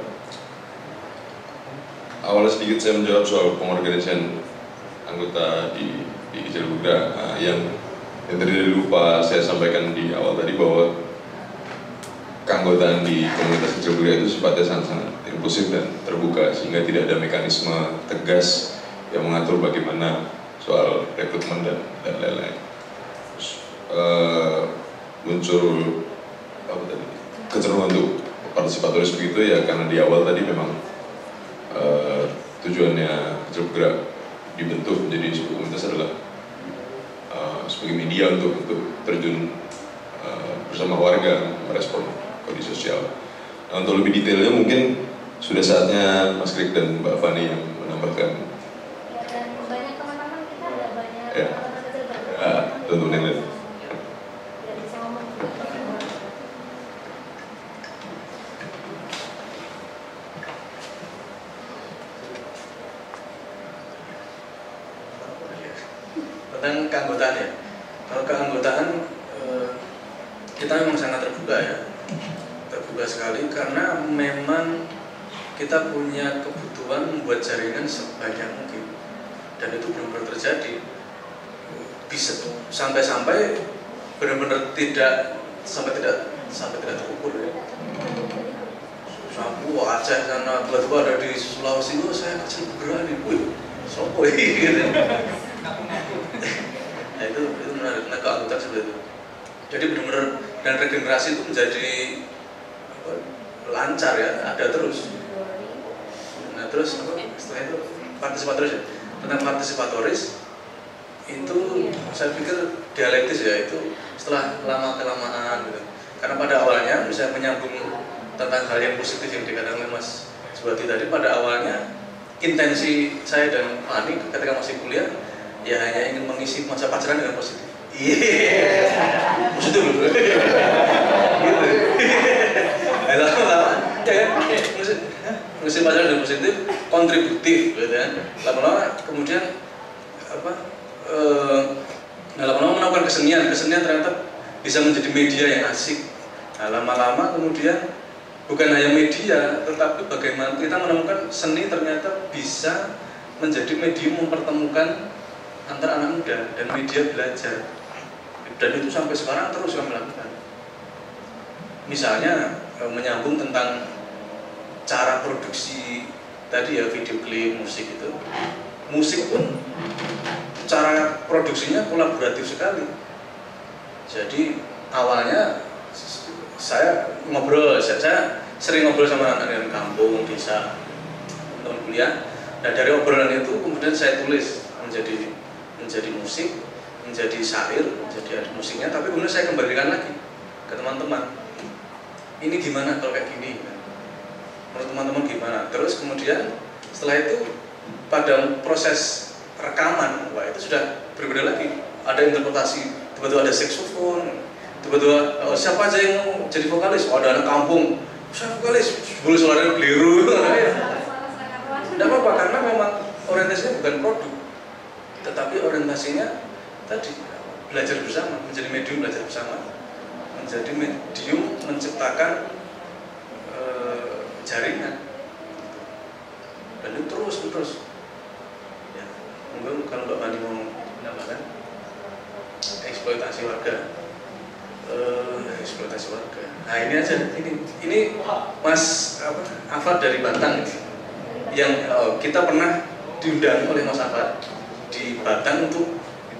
awalnya sedikit saya menjawab soal pengorganisasian anggota di di Kecil Bergerak. Nah, yang yang tadi lupa saya sampaikan di awal tadi bahwa keanggotaan di komunitas Kecil Bergerak itu sifatnya sangat-sangat inklusif dan terbuka, sehingga tidak ada mekanisme tegas yang mengatur bagaimana soal rekrutmen dan dan lain-lain. Terus, uh, muncul apa tadi kecenderungan untuk partisipatoris begitu ya, karena di awal tadi memang uh, tujuannya Kecil Bergerak dibentuk menjadi sebuah komunitas adalah uh, sebagai media untuk untuk terjun uh, bersama warga merespon kondisi sosial. Nah, untuk lebih detailnya mungkin sudah saatnya Mas Krik dan Mbak Fani yang menambahkan. Ya, dan banyak teman-teman kita ada banyak Ya. teman-teman Kecil Bergerak. Ya, teman-teman yang lain. Tentang keanggotaan ya. Kalau keanggotaan eh, kita memang sangat terbuka ya, terbuka sekali karena memang kita punya kebutuhan membuat jaringan sebanyak mungkin, dan itu benar-benar terjadi. Bisa sampai-sampai benar-benar tidak sampai tidak sampai tidak terukur ya. Aku Aceh sana, tiba-tiba ada di Sulawesi, oh saya Kecil Bergerak nih, wih, sopo gitu. Nah itu itu menarik, nah keanggotaan seperti itu. Jadi benar-benar, dan regenerasi itu menjadi apa, lancar ya, ada terus. Nah terus apa, setelah itu partisipatoris ya. Tentang partisipatoris itu saya pikir dialektis ya, itu setelah lama kelamaan gitu. Karena pada awalnya misalnya menyambung tentang hal yang positif yang dikatakan oleh Mas Subati tadi, pada awalnya intensi saya dan Fani ketika masih kuliah ya hanya ingin mengisi masa pacaran dengan positif. Iya, yeah. Positif loh. Gitu. Lama-lama, ya kan, mengisi pacaran dengan positif, kontributif, gitu kan. Lama-lama kemudian apa? Eh, nah, lama-lama menemukan kesenian, kesenian ternyata bisa menjadi media yang asik. Nah, lama-lama kemudian bukan hanya media, tetapi bagaimana kita menemukan seni ternyata bisa menjadi medium mempertemukan antara anak muda dan media belajar, dan itu sampai sekarang terus kami lakukan. Misalnya menyambung tentang cara produksi tadi ya, video klip, musik itu, musik pun cara produksinya kolaboratif sekali. Jadi awalnya saya ngobrol, saya, saya sering ngobrol sama anak-anak kampung, desa, teman kuliah. Nah dari obrolan itu kemudian saya tulis menjadi menjadi musik, menjadi syair, menjadi ada musiknya. Tapi kemudian saya kembalikan lagi ke teman-teman. Ini gimana kalau kayak gini? Menurut teman-teman gimana? Terus kemudian setelah itu pada proses rekaman, wah itu sudah berbeda lagi. Ada interpretasi, tiba-tiba ada saksofon, tiba-tiba oh, siapa aja yang mau jadi vokalis? Oh, ada anak kampung, saya vokalis, boleh suaranya keliru. Tidak apa-apa karena memang orientasinya bukan produk, tetapi orientasinya tadi belajar bersama, menjadi medium belajar bersama, menjadi medium menciptakan e, jaringan, dan itu terus terus. Ya, mungkin kalau Mbak Mani mau menambahkan eksploitasi warga, e, eksploitasi warga. Nah ini aja, ini ini Mas apa, Afad dari Batang yang oh, kita pernah diundang oleh Mas Afad di Batang untuk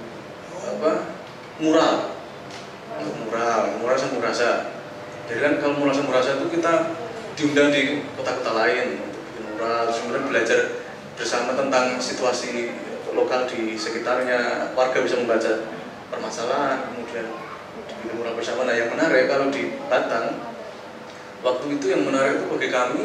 apa mural, untuk mural, mural Samurasa. Jadi kan kalau mural Samurasa itu kita diundang di kota-kota lain untuk bikin mural, sebenarnya belajar bersama tentang situasi lokal di sekitarnya, warga bisa membaca permasalahan, kemudian bikin mural bersama. Nah yang menarik kalau di Batang waktu itu yang menarik itu bagi kami.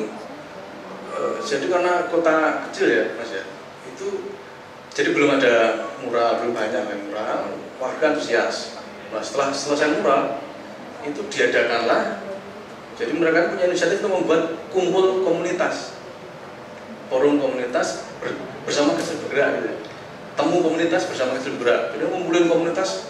Jadi karena kota kecil ya Mas ya, itu jadi belum ada mural, belum banyak yang mural, warga antusias. Nah setelah selesai mural, itu diadakanlah, jadi mereka punya inisiatif untuk membuat kumpul komunitas, forum komunitas ber, bersama kecil bergerak gitu. Temu komunitas bersama kecil bergerak, jadi ngumpulin komunitas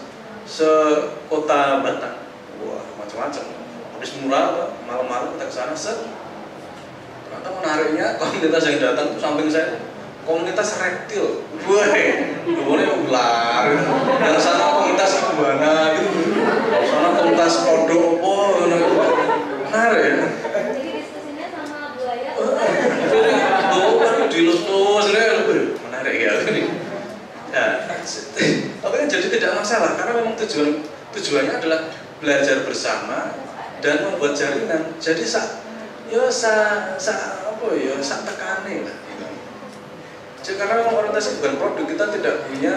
sekota Batang. Wah macam-macam, habis mural, malam-malam kita kesana set. Ternyata menariknya komunitas yang datang itu samping saya komunitas reptil, wah, boleh ular, yang sana komunitas iguana gitu, sana komunitas kodok, oh, menarik ya. Jadi diskusinya sama buaya. Jadi itu kan dilus-lus, menarik ya. Ya, tapi kan jadi tidak masalah karena memang tujuan tujuannya adalah belajar bersama dan membuat jaringan. Jadi sa ya sa, sa apa ya sa tekane lah gitu. Jadi karena memang orientasi bukan produk, kita tidak punya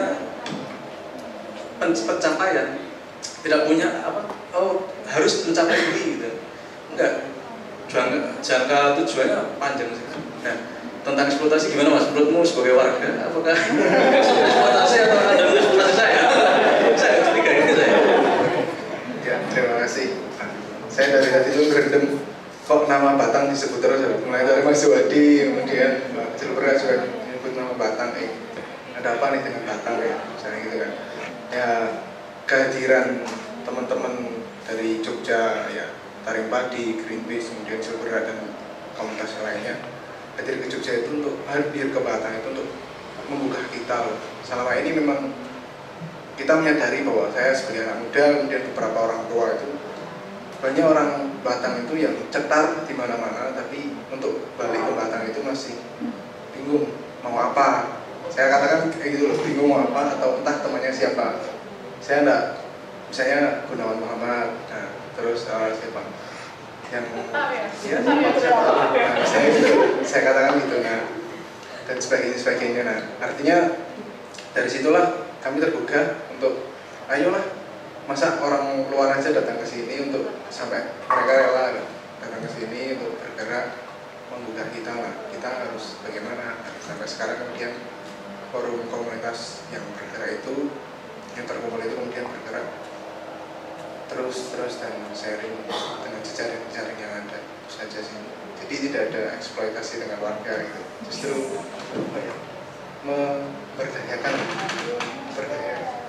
pencapaian, tidak punya apa oh harus mencapai ini gitu. Enggak, jangka, jangka tujuannya panjang sih. Nah, tentang eksploitasi gimana Mas menurutmu sebagai warga? Apakah eksploitasi atau ada eksploitasi saya? Saya curiga ini saya. Ya, terima kasih. Saya dari tadi itu gerendeng kok nama Batang disebut terus, mulai dari Mas Wadi, kemudian Mbak Cilbera juga menyebut nama Batang. Eh, ada apa nih dengan Batang ya, misalnya gitu kan? Ya, kehadiran teman-teman dari Jogja, ya, Taring Padi, Greenpeace, kemudian Cilbera dan komunitas lainnya hadir ke Jogja itu untuk hadir ke Batang itu untuk membuka kita. Selama ini memang kita menyadari bahwa saya sebagai anak muda, kemudian beberapa orang tua itu banyak orang Batang itu yang cetar di mana-mana, tapi untuk balik ke Batang itu masih bingung mau apa. Saya katakan kayak gitu loh, bingung mau apa atau entah temannya siapa. Saya enggak, misalnya Gunawan Muhammad, nah, terus uh, siapa yang ya, nah, saya gitu, saya katakan gitu, nah, dan sebagainya sebagainya. Nah, artinya dari situlah kami tergugah untuk ayolah. Masa orang luar aja datang ke sini untuk sampai mereka rela datang ke sini untuk bergerak membuka kita lah. Kita harus bagaimana sampai sekarang kemudian forum komunitas yang bergerak itu, yang terkumpul itu kemudian bergerak terus terus dan sharing dengan jejaring-jejaring yang ada itu saja sih. Jadi tidak ada eksploitasi dengan warga gitu. Justru apa ya, memberdayakan, memberdayakan.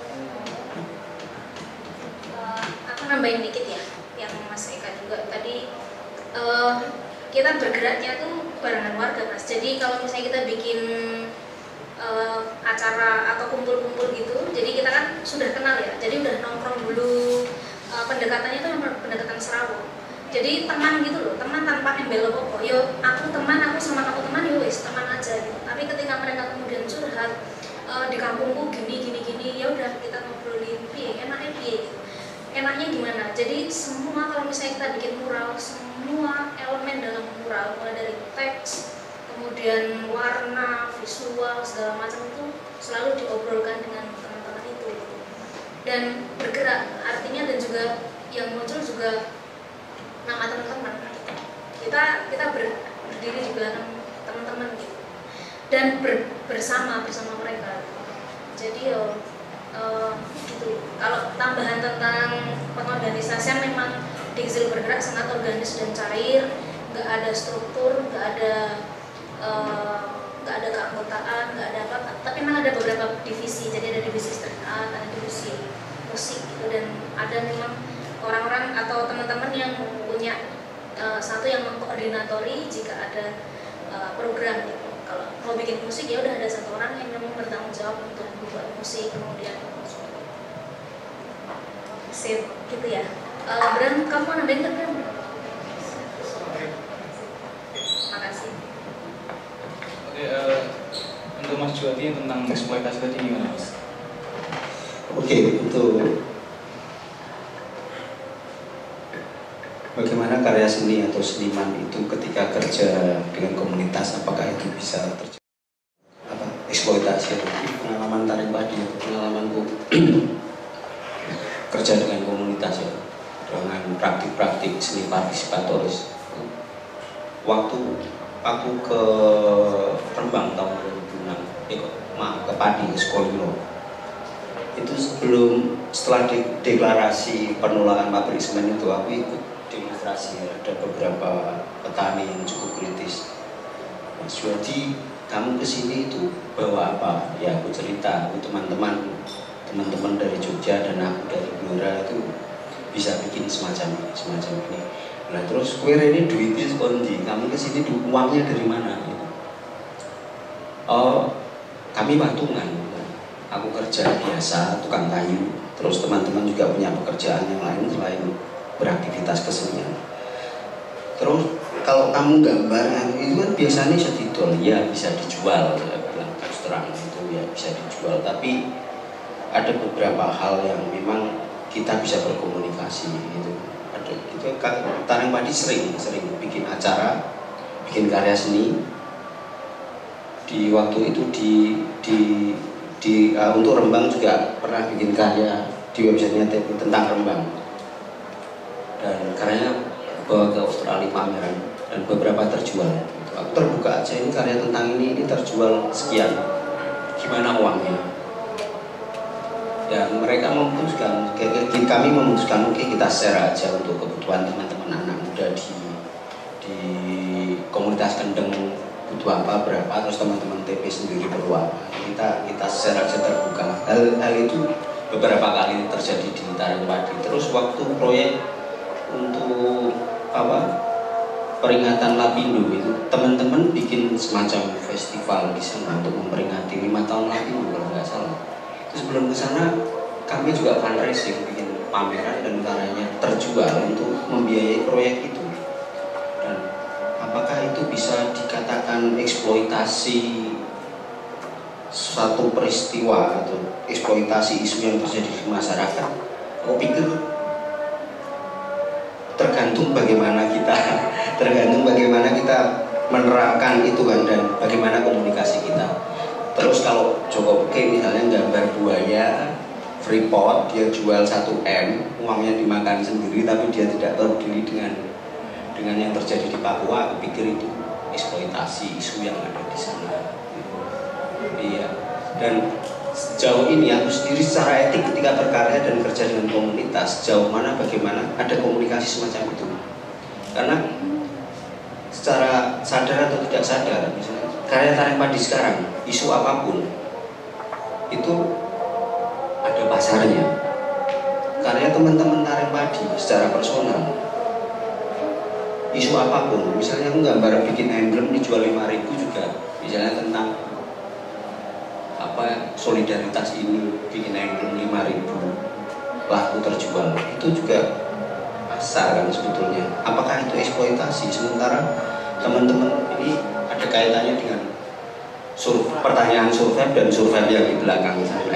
Aku nambahin dikit ya, yang Mas Eka juga tadi uh, kita bergeraknya tuh barengan warga Mas. Jadi kalau misalnya kita bikin uh, acara atau kumpul-kumpul gitu, jadi kita kan sudah kenal ya, jadi udah nongkrong dulu, uh, pendekatannya itu memang pendekatan serawon. Jadi teman gitu loh, teman tanpa embel apa-apa. Yo aku teman, aku sama aku teman, yo wis teman aja gitu. Tapi ketika mereka kemudian curhat uh, di kampungku gini gini gini, ya udah kita ngobrolin piye, enaknya piye gitu. Enaknya gimana? Jadi semua kalau misalnya kita bikin mural, semua elemen dalam mural mulai dari teks, kemudian warna, visual, segala macam itu selalu diobrolkan dengan teman-teman itu dan bergerak. Artinya dan juga yang muncul juga nama teman-teman. Kita kita ber, berdiri di belakang teman-teman gitu dan ber, bersama bersama mereka. Jadi yo Uh, gitu. Kalau tambahan tentang pengorganisasian memang di Kecil Bergerak sangat organis dan cair, nggak ada struktur, nggak ada nggak uh, ada keanggotaan, nggak ada apa, tapi memang ada beberapa divisi. Jadi ada divisi street art, ada divisi musik gitu, dan ada memang orang-orang atau teman-teman yang punya uh, satu yang mengkoordinatori jika ada uh, program gitu. Kalau mau bikin musik ya udah ada satu orang yang memang bertanggung jawab untuk membuat musik, kemudian sip gitu ya. Uh, Bram, kamu mau nambahin nggak, Bram? Makasih. Oke, uh, untuk Mas Juwati tentang eksploitasi tadi gimana, Mas? Oke, untuk bagaimana karya seni atau seniman itu ketika kerja dengan komunitas, apakah itu bisa terjadi apa eksploitasi? Pengalaman tarik padi, pengalamanku kerja dengan komunitas ya, dengan praktik-praktik seni partisipatoris. Waktu aku ke Rembang tahun dua ribu enam, eh, maaf ke Padi, ke Sekolilo, itu sebelum setelah de deklarasi penolakan pabrik semen itu aku ikut demonstrasi. Ada beberapa petani yang cukup kritis. Mas Juwadi, kamu kesini itu bawa apa? Ya aku cerita, aku teman-teman teman-teman dari Jogja dan aku dari Blora itu bisa bikin semacam ini, semacam ini. Nah terus kue ini duitnya sekondi, kamu kesini uangnya dari mana? Gitu. Oh kami patungan. Aku kerja biasa, tukang kayu. Terus teman-teman juga punya pekerjaan yang lain selain beraktivitas kesenian. Terus kalau kamu gambar itu kan biasanya bisa didol, ya bisa dijual. Saya bilang terus terang itu ya bisa dijual. Tapi ada beberapa hal yang memang kita bisa berkomunikasi gitu. Ada itu Taring Padi sering sering bikin acara, bikin karya seni. Di waktu itu di di di uh, untuk Rembang juga pernah bikin karya di websitenya tentang Rembang, dan karyanya bawa ke Australia pameran dan beberapa terjual. Aku terbuka aja, ini karya tentang ini ini terjual sekian, gimana uangnya? Dan mereka memutuskan, kami memutuskan oke okay, kita share aja untuk kebutuhan teman-teman anak muda di di komunitas Kendeng butuh apa berapa, terus teman-teman T P sendiri perlu apa, kita kita share aja terbuka. Hal, hal itu beberapa kali terjadi di Taring Padi. Terus waktu proyek untuk apa peringatan Lapindo itu teman-teman bikin semacam festival di sana untuk memperingati lima tahun Lapindo kalau nggak salah. Terus sebelum ke sana kami juga fundraising, bikin pameran dan karyanya terjual untuk membiayai proyek itu. Dan apakah itu bisa dikatakan eksploitasi suatu peristiwa atau eksploitasi isu yang terjadi di masyarakat? Aku pikir tergantung bagaimana kita tergantung bagaimana kita menerapkan itu kan, dan bagaimana komunikasi kita. Terus kalau Joko Oke misalnya gambar buaya Freeport, dia jual satu M, uangnya dimakan sendiri, tapi dia tidak peduli dengan dengan yang terjadi di Papua. Aku pikir itu eksploitasi isu yang ada di sana. Iya. Dan sejauh ini aku sendiri secara etik ketika berkarya dan kerja dengan komunitas, sejauh mana bagaimana ada komunikasi semacam itu. Karena secara sadar atau tidak sadar, misalnya karya Taring Padi sekarang, isu apapun itu ada pasarnya. Karya teman-teman Taring Padi secara personal, isu apapun, misalnya aku gambar bikin emblem dijual lima ribu juga, misalnya tentang apa solidaritas ini, bikin emblem lima ribu laku terjual, itu juga pasar kan sebetulnya. Apakah itu eksploitasi? Sementara teman-teman ini ada kaitannya dengan sur pertanyaan survei dan survei yang di belakang sana.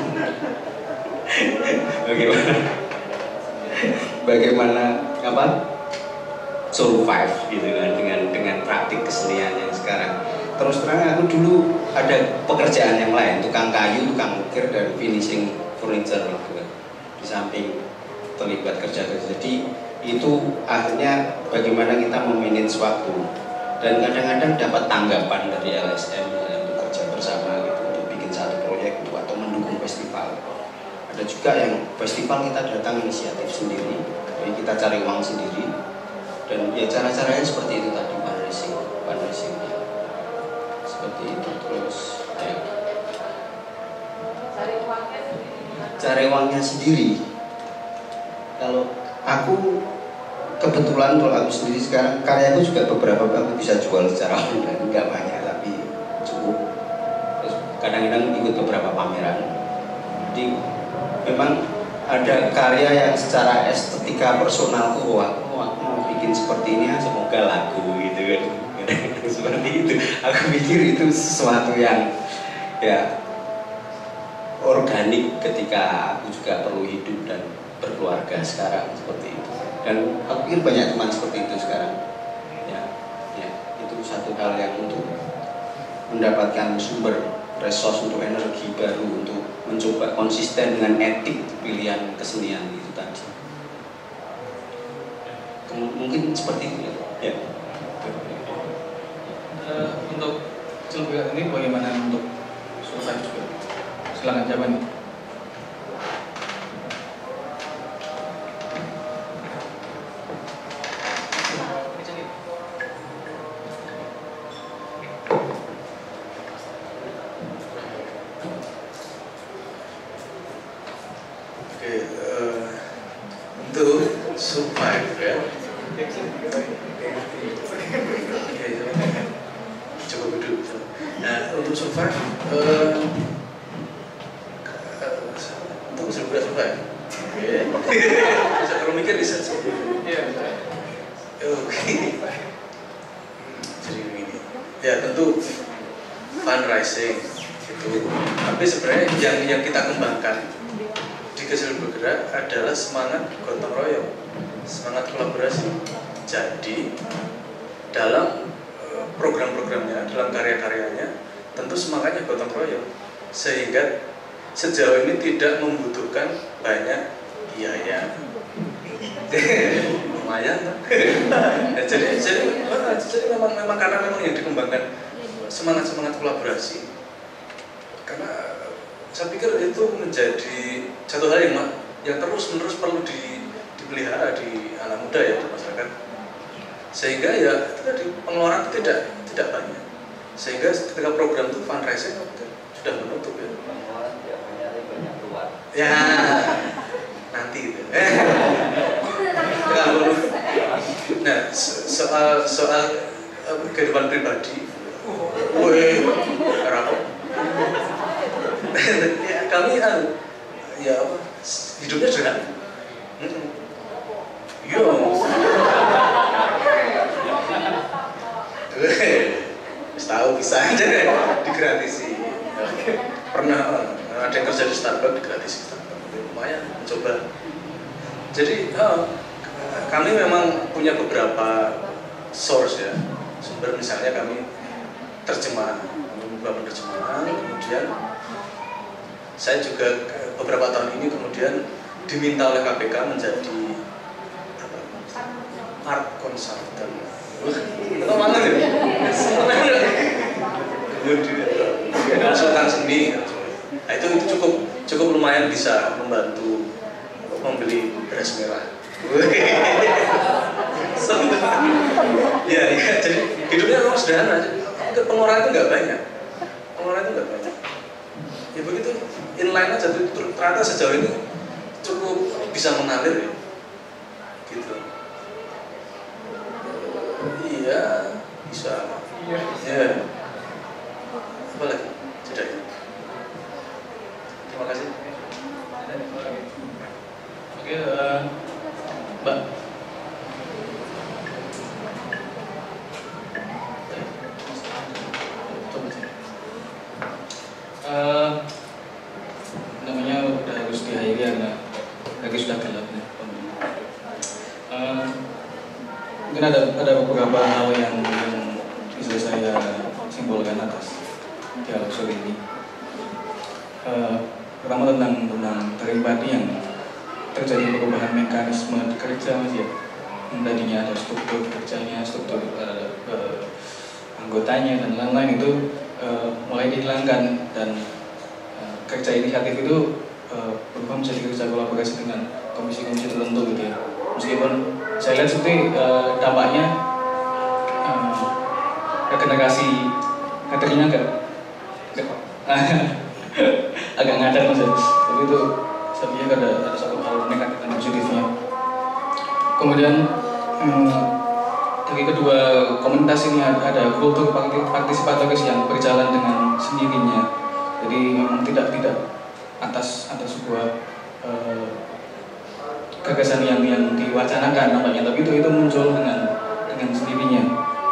Bagaimana bagaimana apa survive gitu kan dengan dengan praktik kesenian yang sekarang. Terus terang aku dulu ada pekerjaan yang lain, tukang kayu, tukang ukir dan finishing furniture gitu kan. Di samping terlibat kerja-kerja, jadi itu akhirnya bagaimana kita memanage waktu, dan kadang-kadang dapat tanggapan dari L S M untuk kerja bersama gitu, untuk bikin satu proyek itu atau mendukung festival. Ada Ada juga yang festival kita datang inisiatif sendiri, jadi kita cari uang sendiri, dan ya cara-caranya seperti itu tadi, fundraising, fundraising seperti itu. Terus ya, Cari uangnya sendiri. cari uangnya sendiri. Kalau aku kebetulan kalau aku sendiri sekarang karyaku juga beberapa aku bisa jual secara online, nggak banyak tapi cukup. Terus kadang-kadang ikut beberapa pameran. Jadi memang ada karya yang secara estetika personalku, wah aku, aku mau bikin seperti ini, semoga laku gitu kan. Seperti itu. Aku pikir itu sesuatu yang ya organik ketika aku juga perlu hidup dan berkeluarga sekarang seperti itu. Dan aku pikir banyak teman seperti itu sekarang. Ya, ya itu satu hal yang untuk mendapatkan sumber resource untuk energi baru untuk mencoba konsisten dengan etik pilihan kesenian itu tadi. Mungkin seperti itu ya. Ya. Uh, untuk kecil bergerak ini bagaimana untuk survive juga? Silakan jawaban. Oke, uh, untuk survive ya. Oke, coba duduk. Nah, untuk survive, uh, untuk segera survive. Oke. Bisa kalau mikir bisa sih. Iya. Oke. Jadi begini. Ya tentu fundraising itu. Tapi sebenarnya yang yang kita kembangkan di Kecil Bergerak adalah semangat gotong royong, semangat kolaborasi. Jadi dalam program-programnya, dalam karya-karyanya, tentu semangatnya gotong royong, sehingga sejauh ini tidak membutuhkan banyak biaya. Lumayan kan? Nah, jadi jadi, jadi memang memang karena memang yang dikembangkan semangat-semangat kolaborasi. Karena saya pikir itu menjadi satu hal yang yang terus menerus perlu di, dipelihara di anak muda ya, di masyarakat. Sehingga ya itu tadi pengeluaran itu tidak tidak banyak. Sehingga ketika program itu fundraising sudah menutup ya. Ya nanti gitu. Nah soal soal kehidupan pribadi, woi, rapo. Ya, kami kan ya apa hidupnya sederhana. Yo. Tahu bisa aja digratisi. Pernah ada yang kerja di Starbucks digratisi Starbucks. Lumayan mencoba. Jadi oh, kami memang punya beberapa source ya sumber, misalnya kami terjemahan, membuat penerjemahan, kemudian saya juga beberapa tahun ini kemudian diminta oleh K P K menjadi apa, art consultant. Itu mana ya? Konsultan seni. Nah, itu itu cukup cukup lumayan bisa membantu membeli beras merah. Ya, ya, jadi hidupnya memang sederhana. Pengeluaran itu nggak banyak. Pengeluaran itu nggak banyak. Ya begitu, inline aja. Ternyata sejauh ini cukup bisa mengalir ya. Gitu. Iya, bisa. Ya. Apa lagi? Sudah. Terima kasih. Oke, uh, Mbak. Uh, namanya udah harus diakhiri karena lagi sudah gelap nih. Uh, mungkin ada ada beberapa hal yang, yang bisa saya simpulkan atas dialog sore ini. Uh, pertama tentang tentang pribadi yang terjadi perubahan mekanisme kerja Mas ya. Tadinya ada struktur kerjanya, struktur uh, uh, anggotanya dan lain-lain itu uh, mulai dihilangkan, dan uh, kerja inisiatif itu uh, berubah menjadi kerja kolaborasi dengan komisi-komisi tertentu gitu ya. Meskipun saya lihat seperti uh, dampaknya uh, regenerasi kadernya agak agak ngadat mas ya. Tapi itu saya pikir ada, ada satu hal negatif dan positifnya. Kemudian um, dari kedua komunitas ini ada, ada kultur partisipatoris yang berjalan dengan sendirinya. Jadi memang tidak tidak atas atas sebuah uh, gagasan yang yang diwacanakan nampaknya, tapi itu itu muncul dengan dengan sendirinya.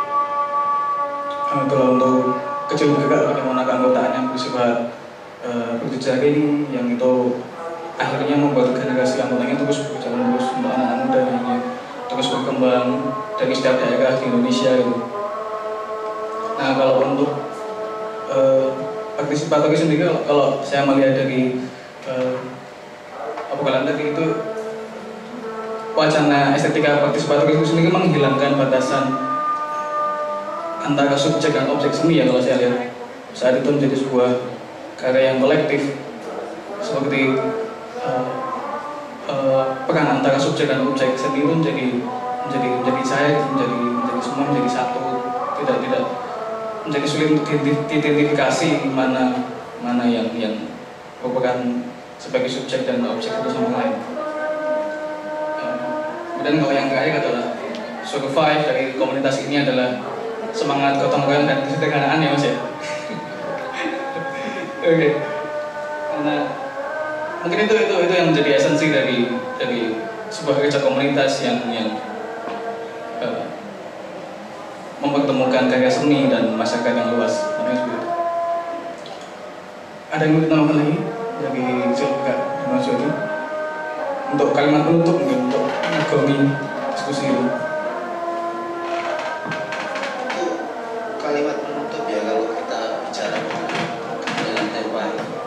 Uh, kalau untuk kecil bergerak bagaimana keanggotaan yang bersifat uh, berjejaring yang itu akhirnya membuat generasi anggotanya terus berjalan terus untuk anak-anak muda yang terus berkembang dari setiap daerah di Indonesia itu. Nah kalau untuk uh, partisipatoris sendiri, kalau, kalau saya melihat dari uh, apa kalian tadi itu wacana estetika partisipatoris itu sendiri menghilangkan batasan antara subjek dan objek seni ya kalau saya lihat. Saat itu menjadi sebuah karya yang kolektif seperti uh, uh, peran antara subjek dan objek seni itu menjadi menjadi menjadi cair, menjadi menjadi semua menjadi satu, tidak tidak menjadi sulit untuk diidentifikasi mana mana yang yang merupakan sebagai subjek dan objek itu sama lain. Kemudian kalau yang terakhir adalah survive dari komunitas ini adalah semangat gotong royong dan kesederhanaan ya mas ya. Oke, okay. Karena mungkin itu itu itu yang menjadi esensi dari dari sebuah kerja komunitas yang yang uh, mempertemukan karya seni dan masyarakat yang luas. Ada yang mau ditambahkan lagi dari Silvika dan Mas Jody untuk kalimat penutup mungkin untuk mengakhiri diskusi ini? Kalimat penutup ya kalau kita bicara dalam tema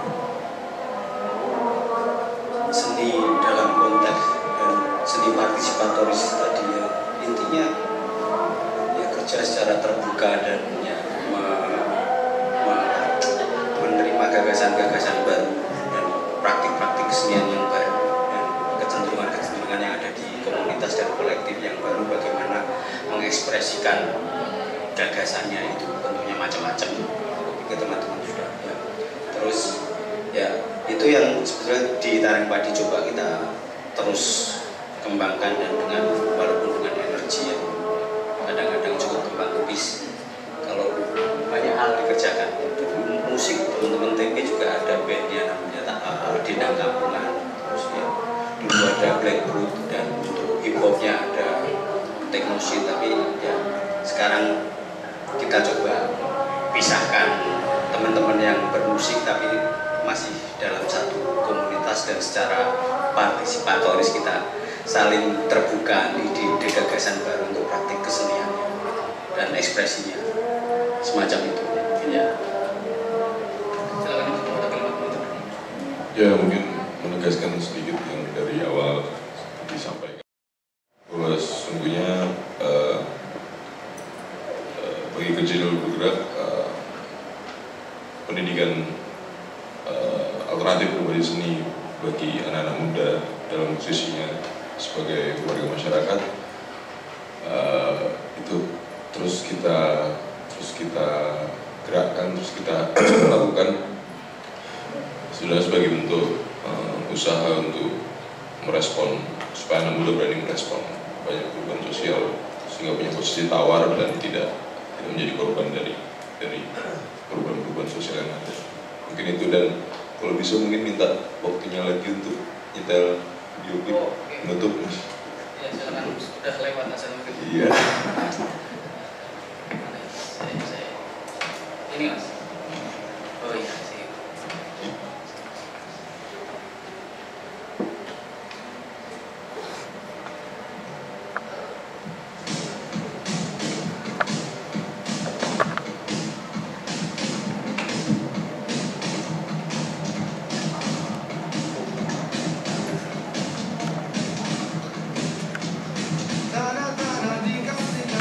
seni dalam konteks dan seni partisipatoris tadi ya, intinya ya kerja secara terbuka dan ya, me, me, menerima gagasan-gagasan baru dan praktik-praktik kesenian yang baru dan kecenderungan-kecenderungan yang ada di komunitas dan kolektif yang baru, bagaimana mengekspresikan gagasannya itu tentunya macam-macam ke teman-teman sudah ya. Terus ya itu yang sebetulnya di Taring Padi coba kita terus kembangkan dan dengan walaupun dengan energi yang kadang-kadang cukup kembang kebis. Kalau banyak hal dikerjakan musik, teman-teman T P juga ada bandnya namanya uh, Dendang Kampungan, terus ya dulu ada Blackwood dan untuk hip hopnya ada Technoshit, tapi ya sekarang kita coba pisahkan teman-teman yang bermusik tapi masih dalam satu komunitas dan secara partisipatoris kita saling terbuka ide-ide gagasan baru untuk praktik keseniannya dan ekspresinya semacam itu ya. Ya mungkin menegaskan sedikit yang dari awal disampaikan bahwa sesungguhnya uh, uh, bagi kecil bergerak uh, pendidikan uh, alternatif berbasis seni bagi anak-anak muda dalam posisinya sebagai warga masyarakat uh, itu terus kita terus kita gerakkan, terus kita lakukan sudah sebagai bentuk uh, usaha untuk merespon supaya anak muda berani merespon banyak perubahan sosial sehingga punya posisi tawar dan tidak tidak menjadi korban dari dari perubahan-perubahan sosial yang ada. Mungkin itu, dan kalau bisa mungkin minta waktunya lagi untuk nyetel video klip menutup. Ya silakan, sudah lewat asal mungkin. Iya. Saya, saya. Ini mas. Oh iya. Tanah-tanah dikasih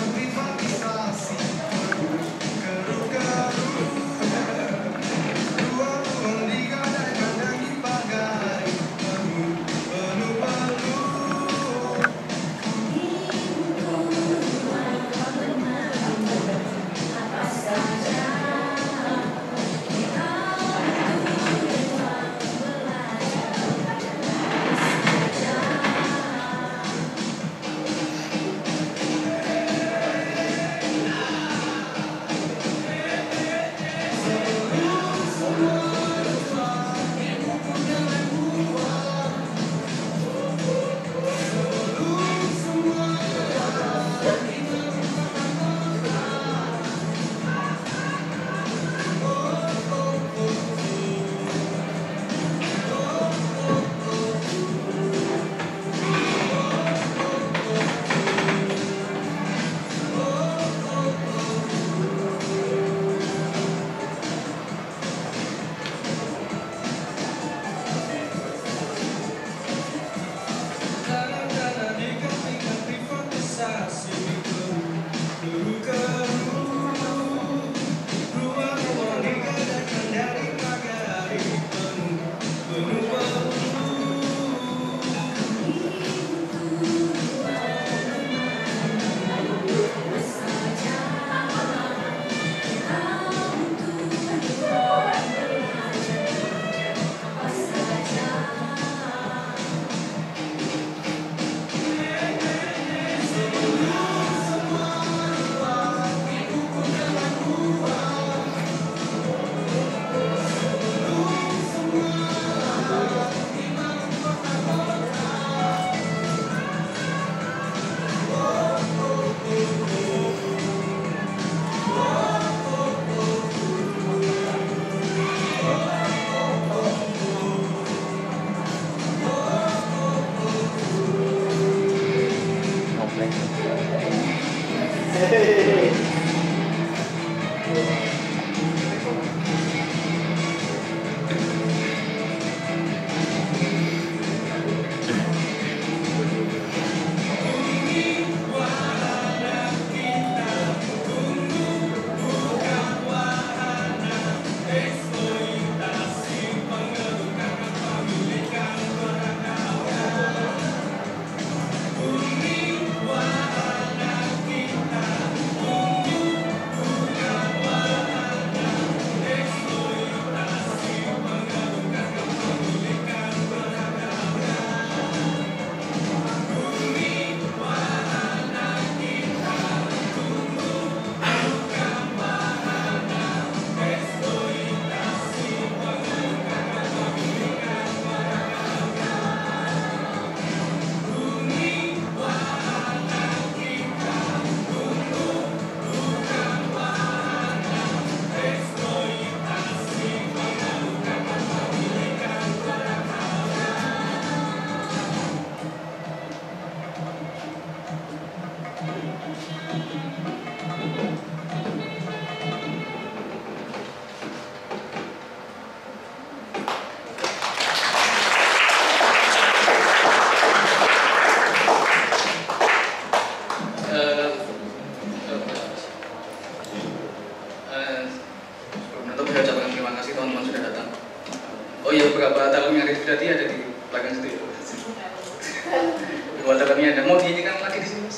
ada mau dinyanyikan lagi di sini, Mas?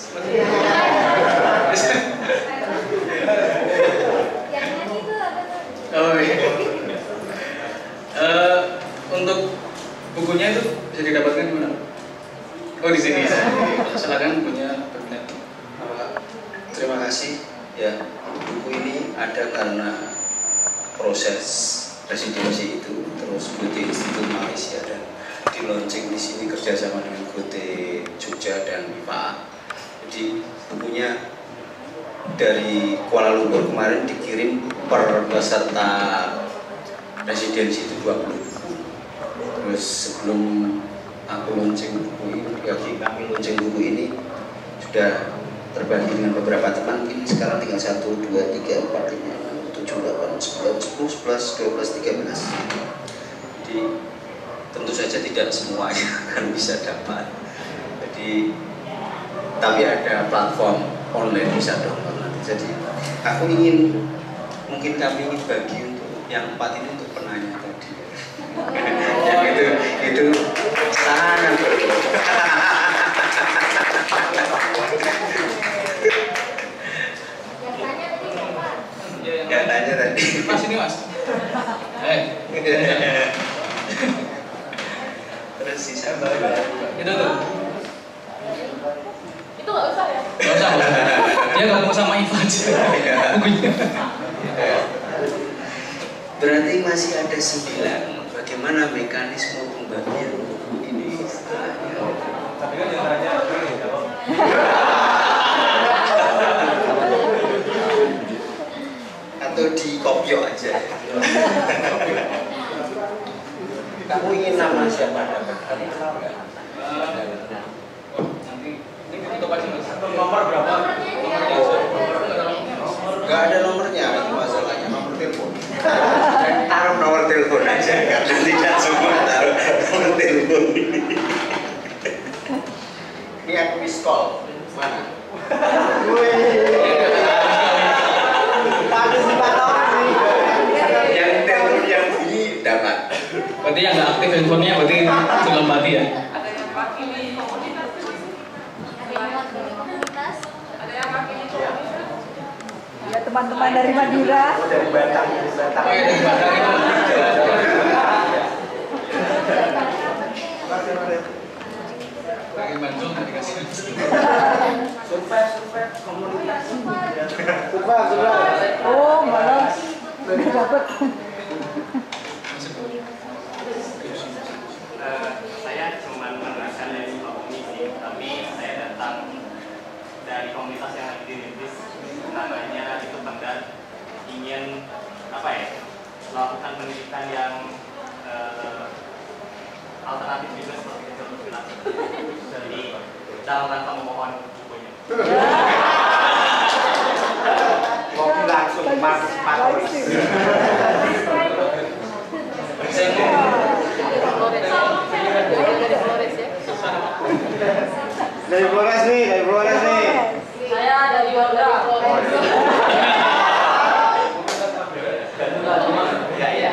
Yang nyanyi itu apa tuh? Oh iya. Uh, untuk bukunya itu bisa didapatkan di mana? Oh di sini. Silakan bukunya berminat. Terima kasih. Ya, buku ini ada karena proses residensi itu, terus Goethe Institut Malaysia dan di launching di sini kerjasama dengan Goethe Jogja dan I P A. Jadi bukunya dari Kuala Lumpur kemarin dikirim per peserta residensi itu dua puluh. Terus sebelum aku launching buku ini, bagi kami launching buku ini sudah terbagi dengan beberapa teman. Ini sekarang tinggal satu, dua, tiga, empat, lima, enam, tujuh, delapan, sembilan, sepuluh, sebelas, dua belas, tiga belas. Jadi tentu saja tidak semuanya akan bisa dapat. Jadi tapi ada platform online bisa download nanti. Jadi aku ingin, mungkin kami ingin bagi untuk yang empat ini untuk penanya tadi. Yang itu itu sangat berbeda. Yang tanya tadi. Mas ini mas. Eh. Terus sisa baru. Itu tuh. Itu nggak usah ya? Nggak usah. Dia ngomong sama Iva aja. Bukunya. Berarti masih ada sembilan. Bagaimana mekanisme pembagian buku ini setelahnya? Tapi kan yang tanya kalau atau di kopio aja. Kamu ingin nama siapa? Kamu kenal nggak? Nanti ini untuk aja mas. nomor berapa? Nggak ada nomornya, itu masalahnya nomor telepon. Taruh nomor telepon aja, karena tidak semua taruh nomor telepon. Ini aku miss call. Mana? Yang telepon yang bunyi dapat. Berarti yang nggak aktif handphonenya berarti belum mati ya? Ada yang wakili komunitas. Ada yang wakili komunitas. Ada yang wakili komunitas. Ya teman-teman dari Madura. Dari Batang, dari Batang. Oh iya dari Batang itu. Lagi bantu nggak dikasih. Survei, survei komunitas. Coba, coba. Oh, malah dari dapat. Uh, saya cuma menerangkan dari komisi, tapi saya datang dari komunitas yang lagi dirintis, namanya itu Penggat, ingin apa ya, melakukan pendidikan yang uh, alternatif juga seperti itu untuk bilang. Jadi dalam rangka memohon bukunya. Kopi langsung partisipator. Saya mau Dari Flores nih, dari Flores nih. Saya dari Polda. ya ya.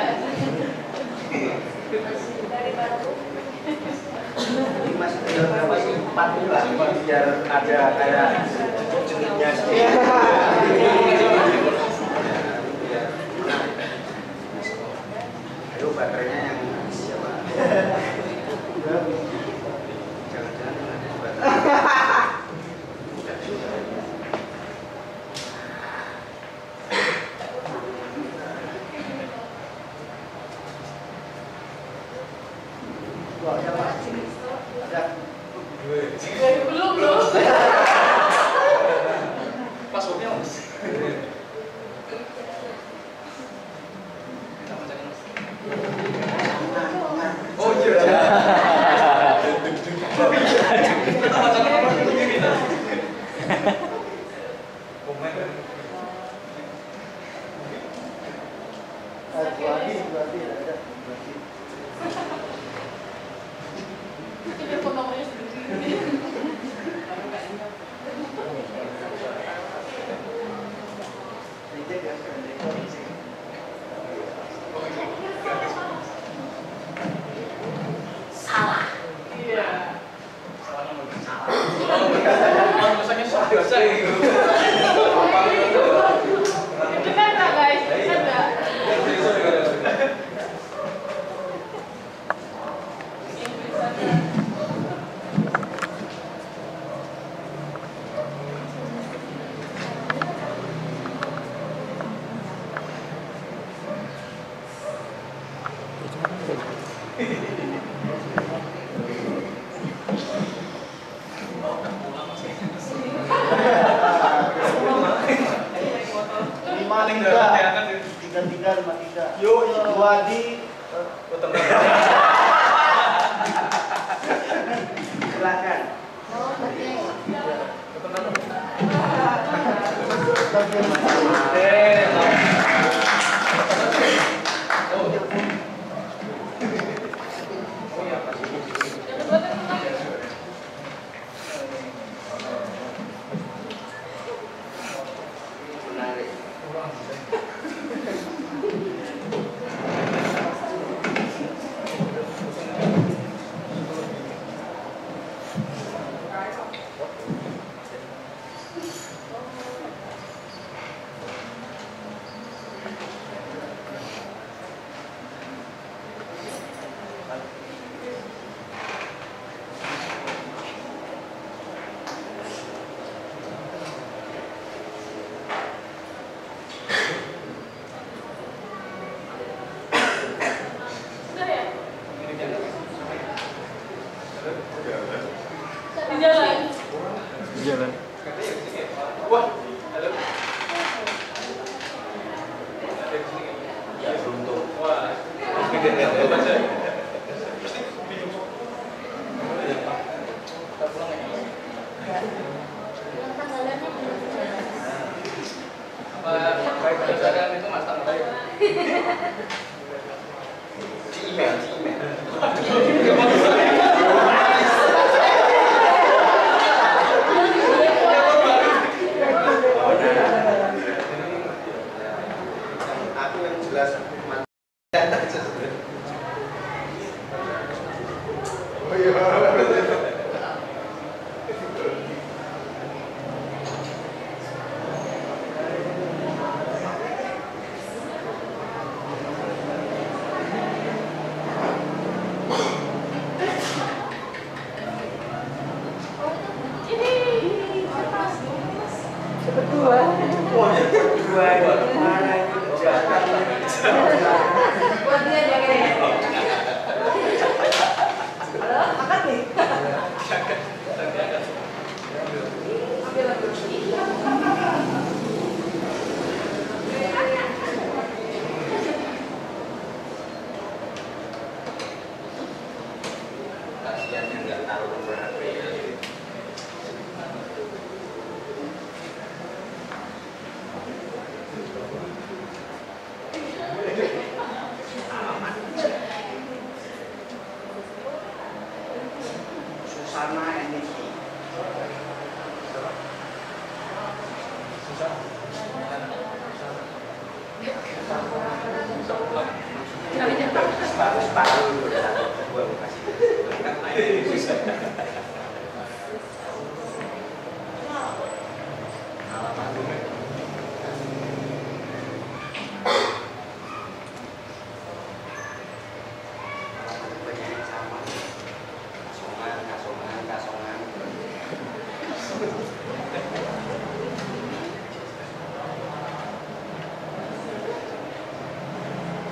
Ini masih tinggal masih empat bulan biar ada kayak jenisnya Ayo baterainya yang siapa? Jangan-jangan ada baterai. Belum belum. Passwordnya mas. Oh iya. Ini telepon nomornya sendiri. Dengar nggak guys? Dengar nggak? lima tiga tiga tiga lima tiga yuk dua di silakan Jalan. Jalan. Wah, halo. Ya beruntung. Wah. Baik pelajaran itu mas tak baik. Di email, di email. Aku yang jelas oh iya. Berdua. Berdua. Mana itu jahat. Buat dia jangan. Halo, makan nih. Ambil lagi. Kasihan yang nggak tahu nomor H P. Susana Eniki. Separuh-separuh gua kasih.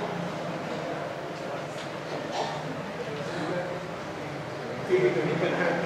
Gitu.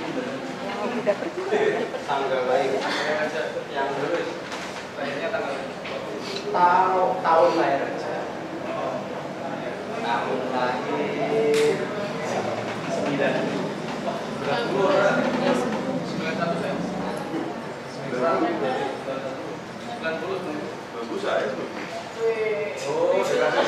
Tanggal lahir. Yang lulus. Lahirnya tanggal tahun tahun lahir aja. Tahun lahir sembilan puluh sembilan satu saya. sembilan puluh bagus saya. Oh,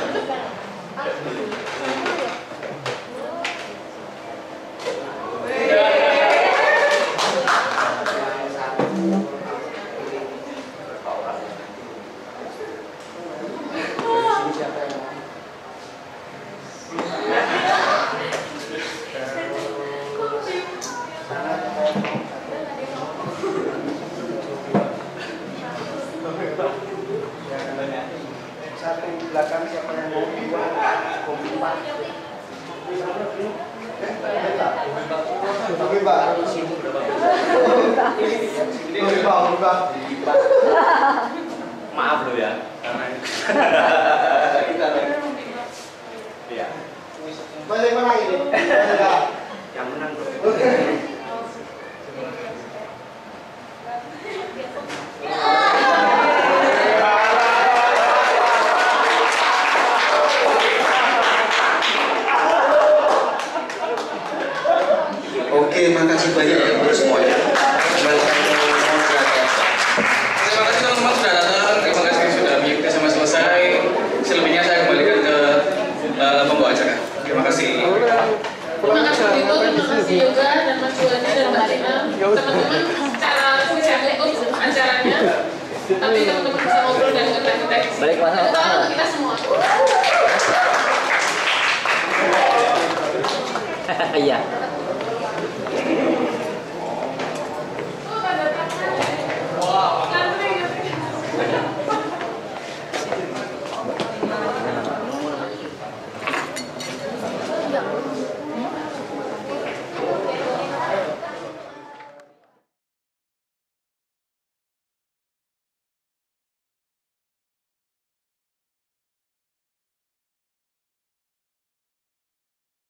satu belakang siapa yang mau dua kopi pak kopi pak sini berapa kopi pak kopi pak maaf lo ya karena kita ya balik mana ini yang menang bro. Oke, makasih banyak ya untuk semuanya. Kembalikan ke moderator. Terima kasih teman-teman sudah datang. Terima kasih sudah mengikuti sampai selesai. Selebihnya saya kembalikan ke uh, pembawa acara. Terima kasih. Terima kasih Dito, terima kasih Yoga dan Mas Juwani dan Mbak Tina. Teman-teman secara saya tutup acaranya. Tapi teman-teman bisa ngobrol dan kita kita Balik mana? kita semua. Iya.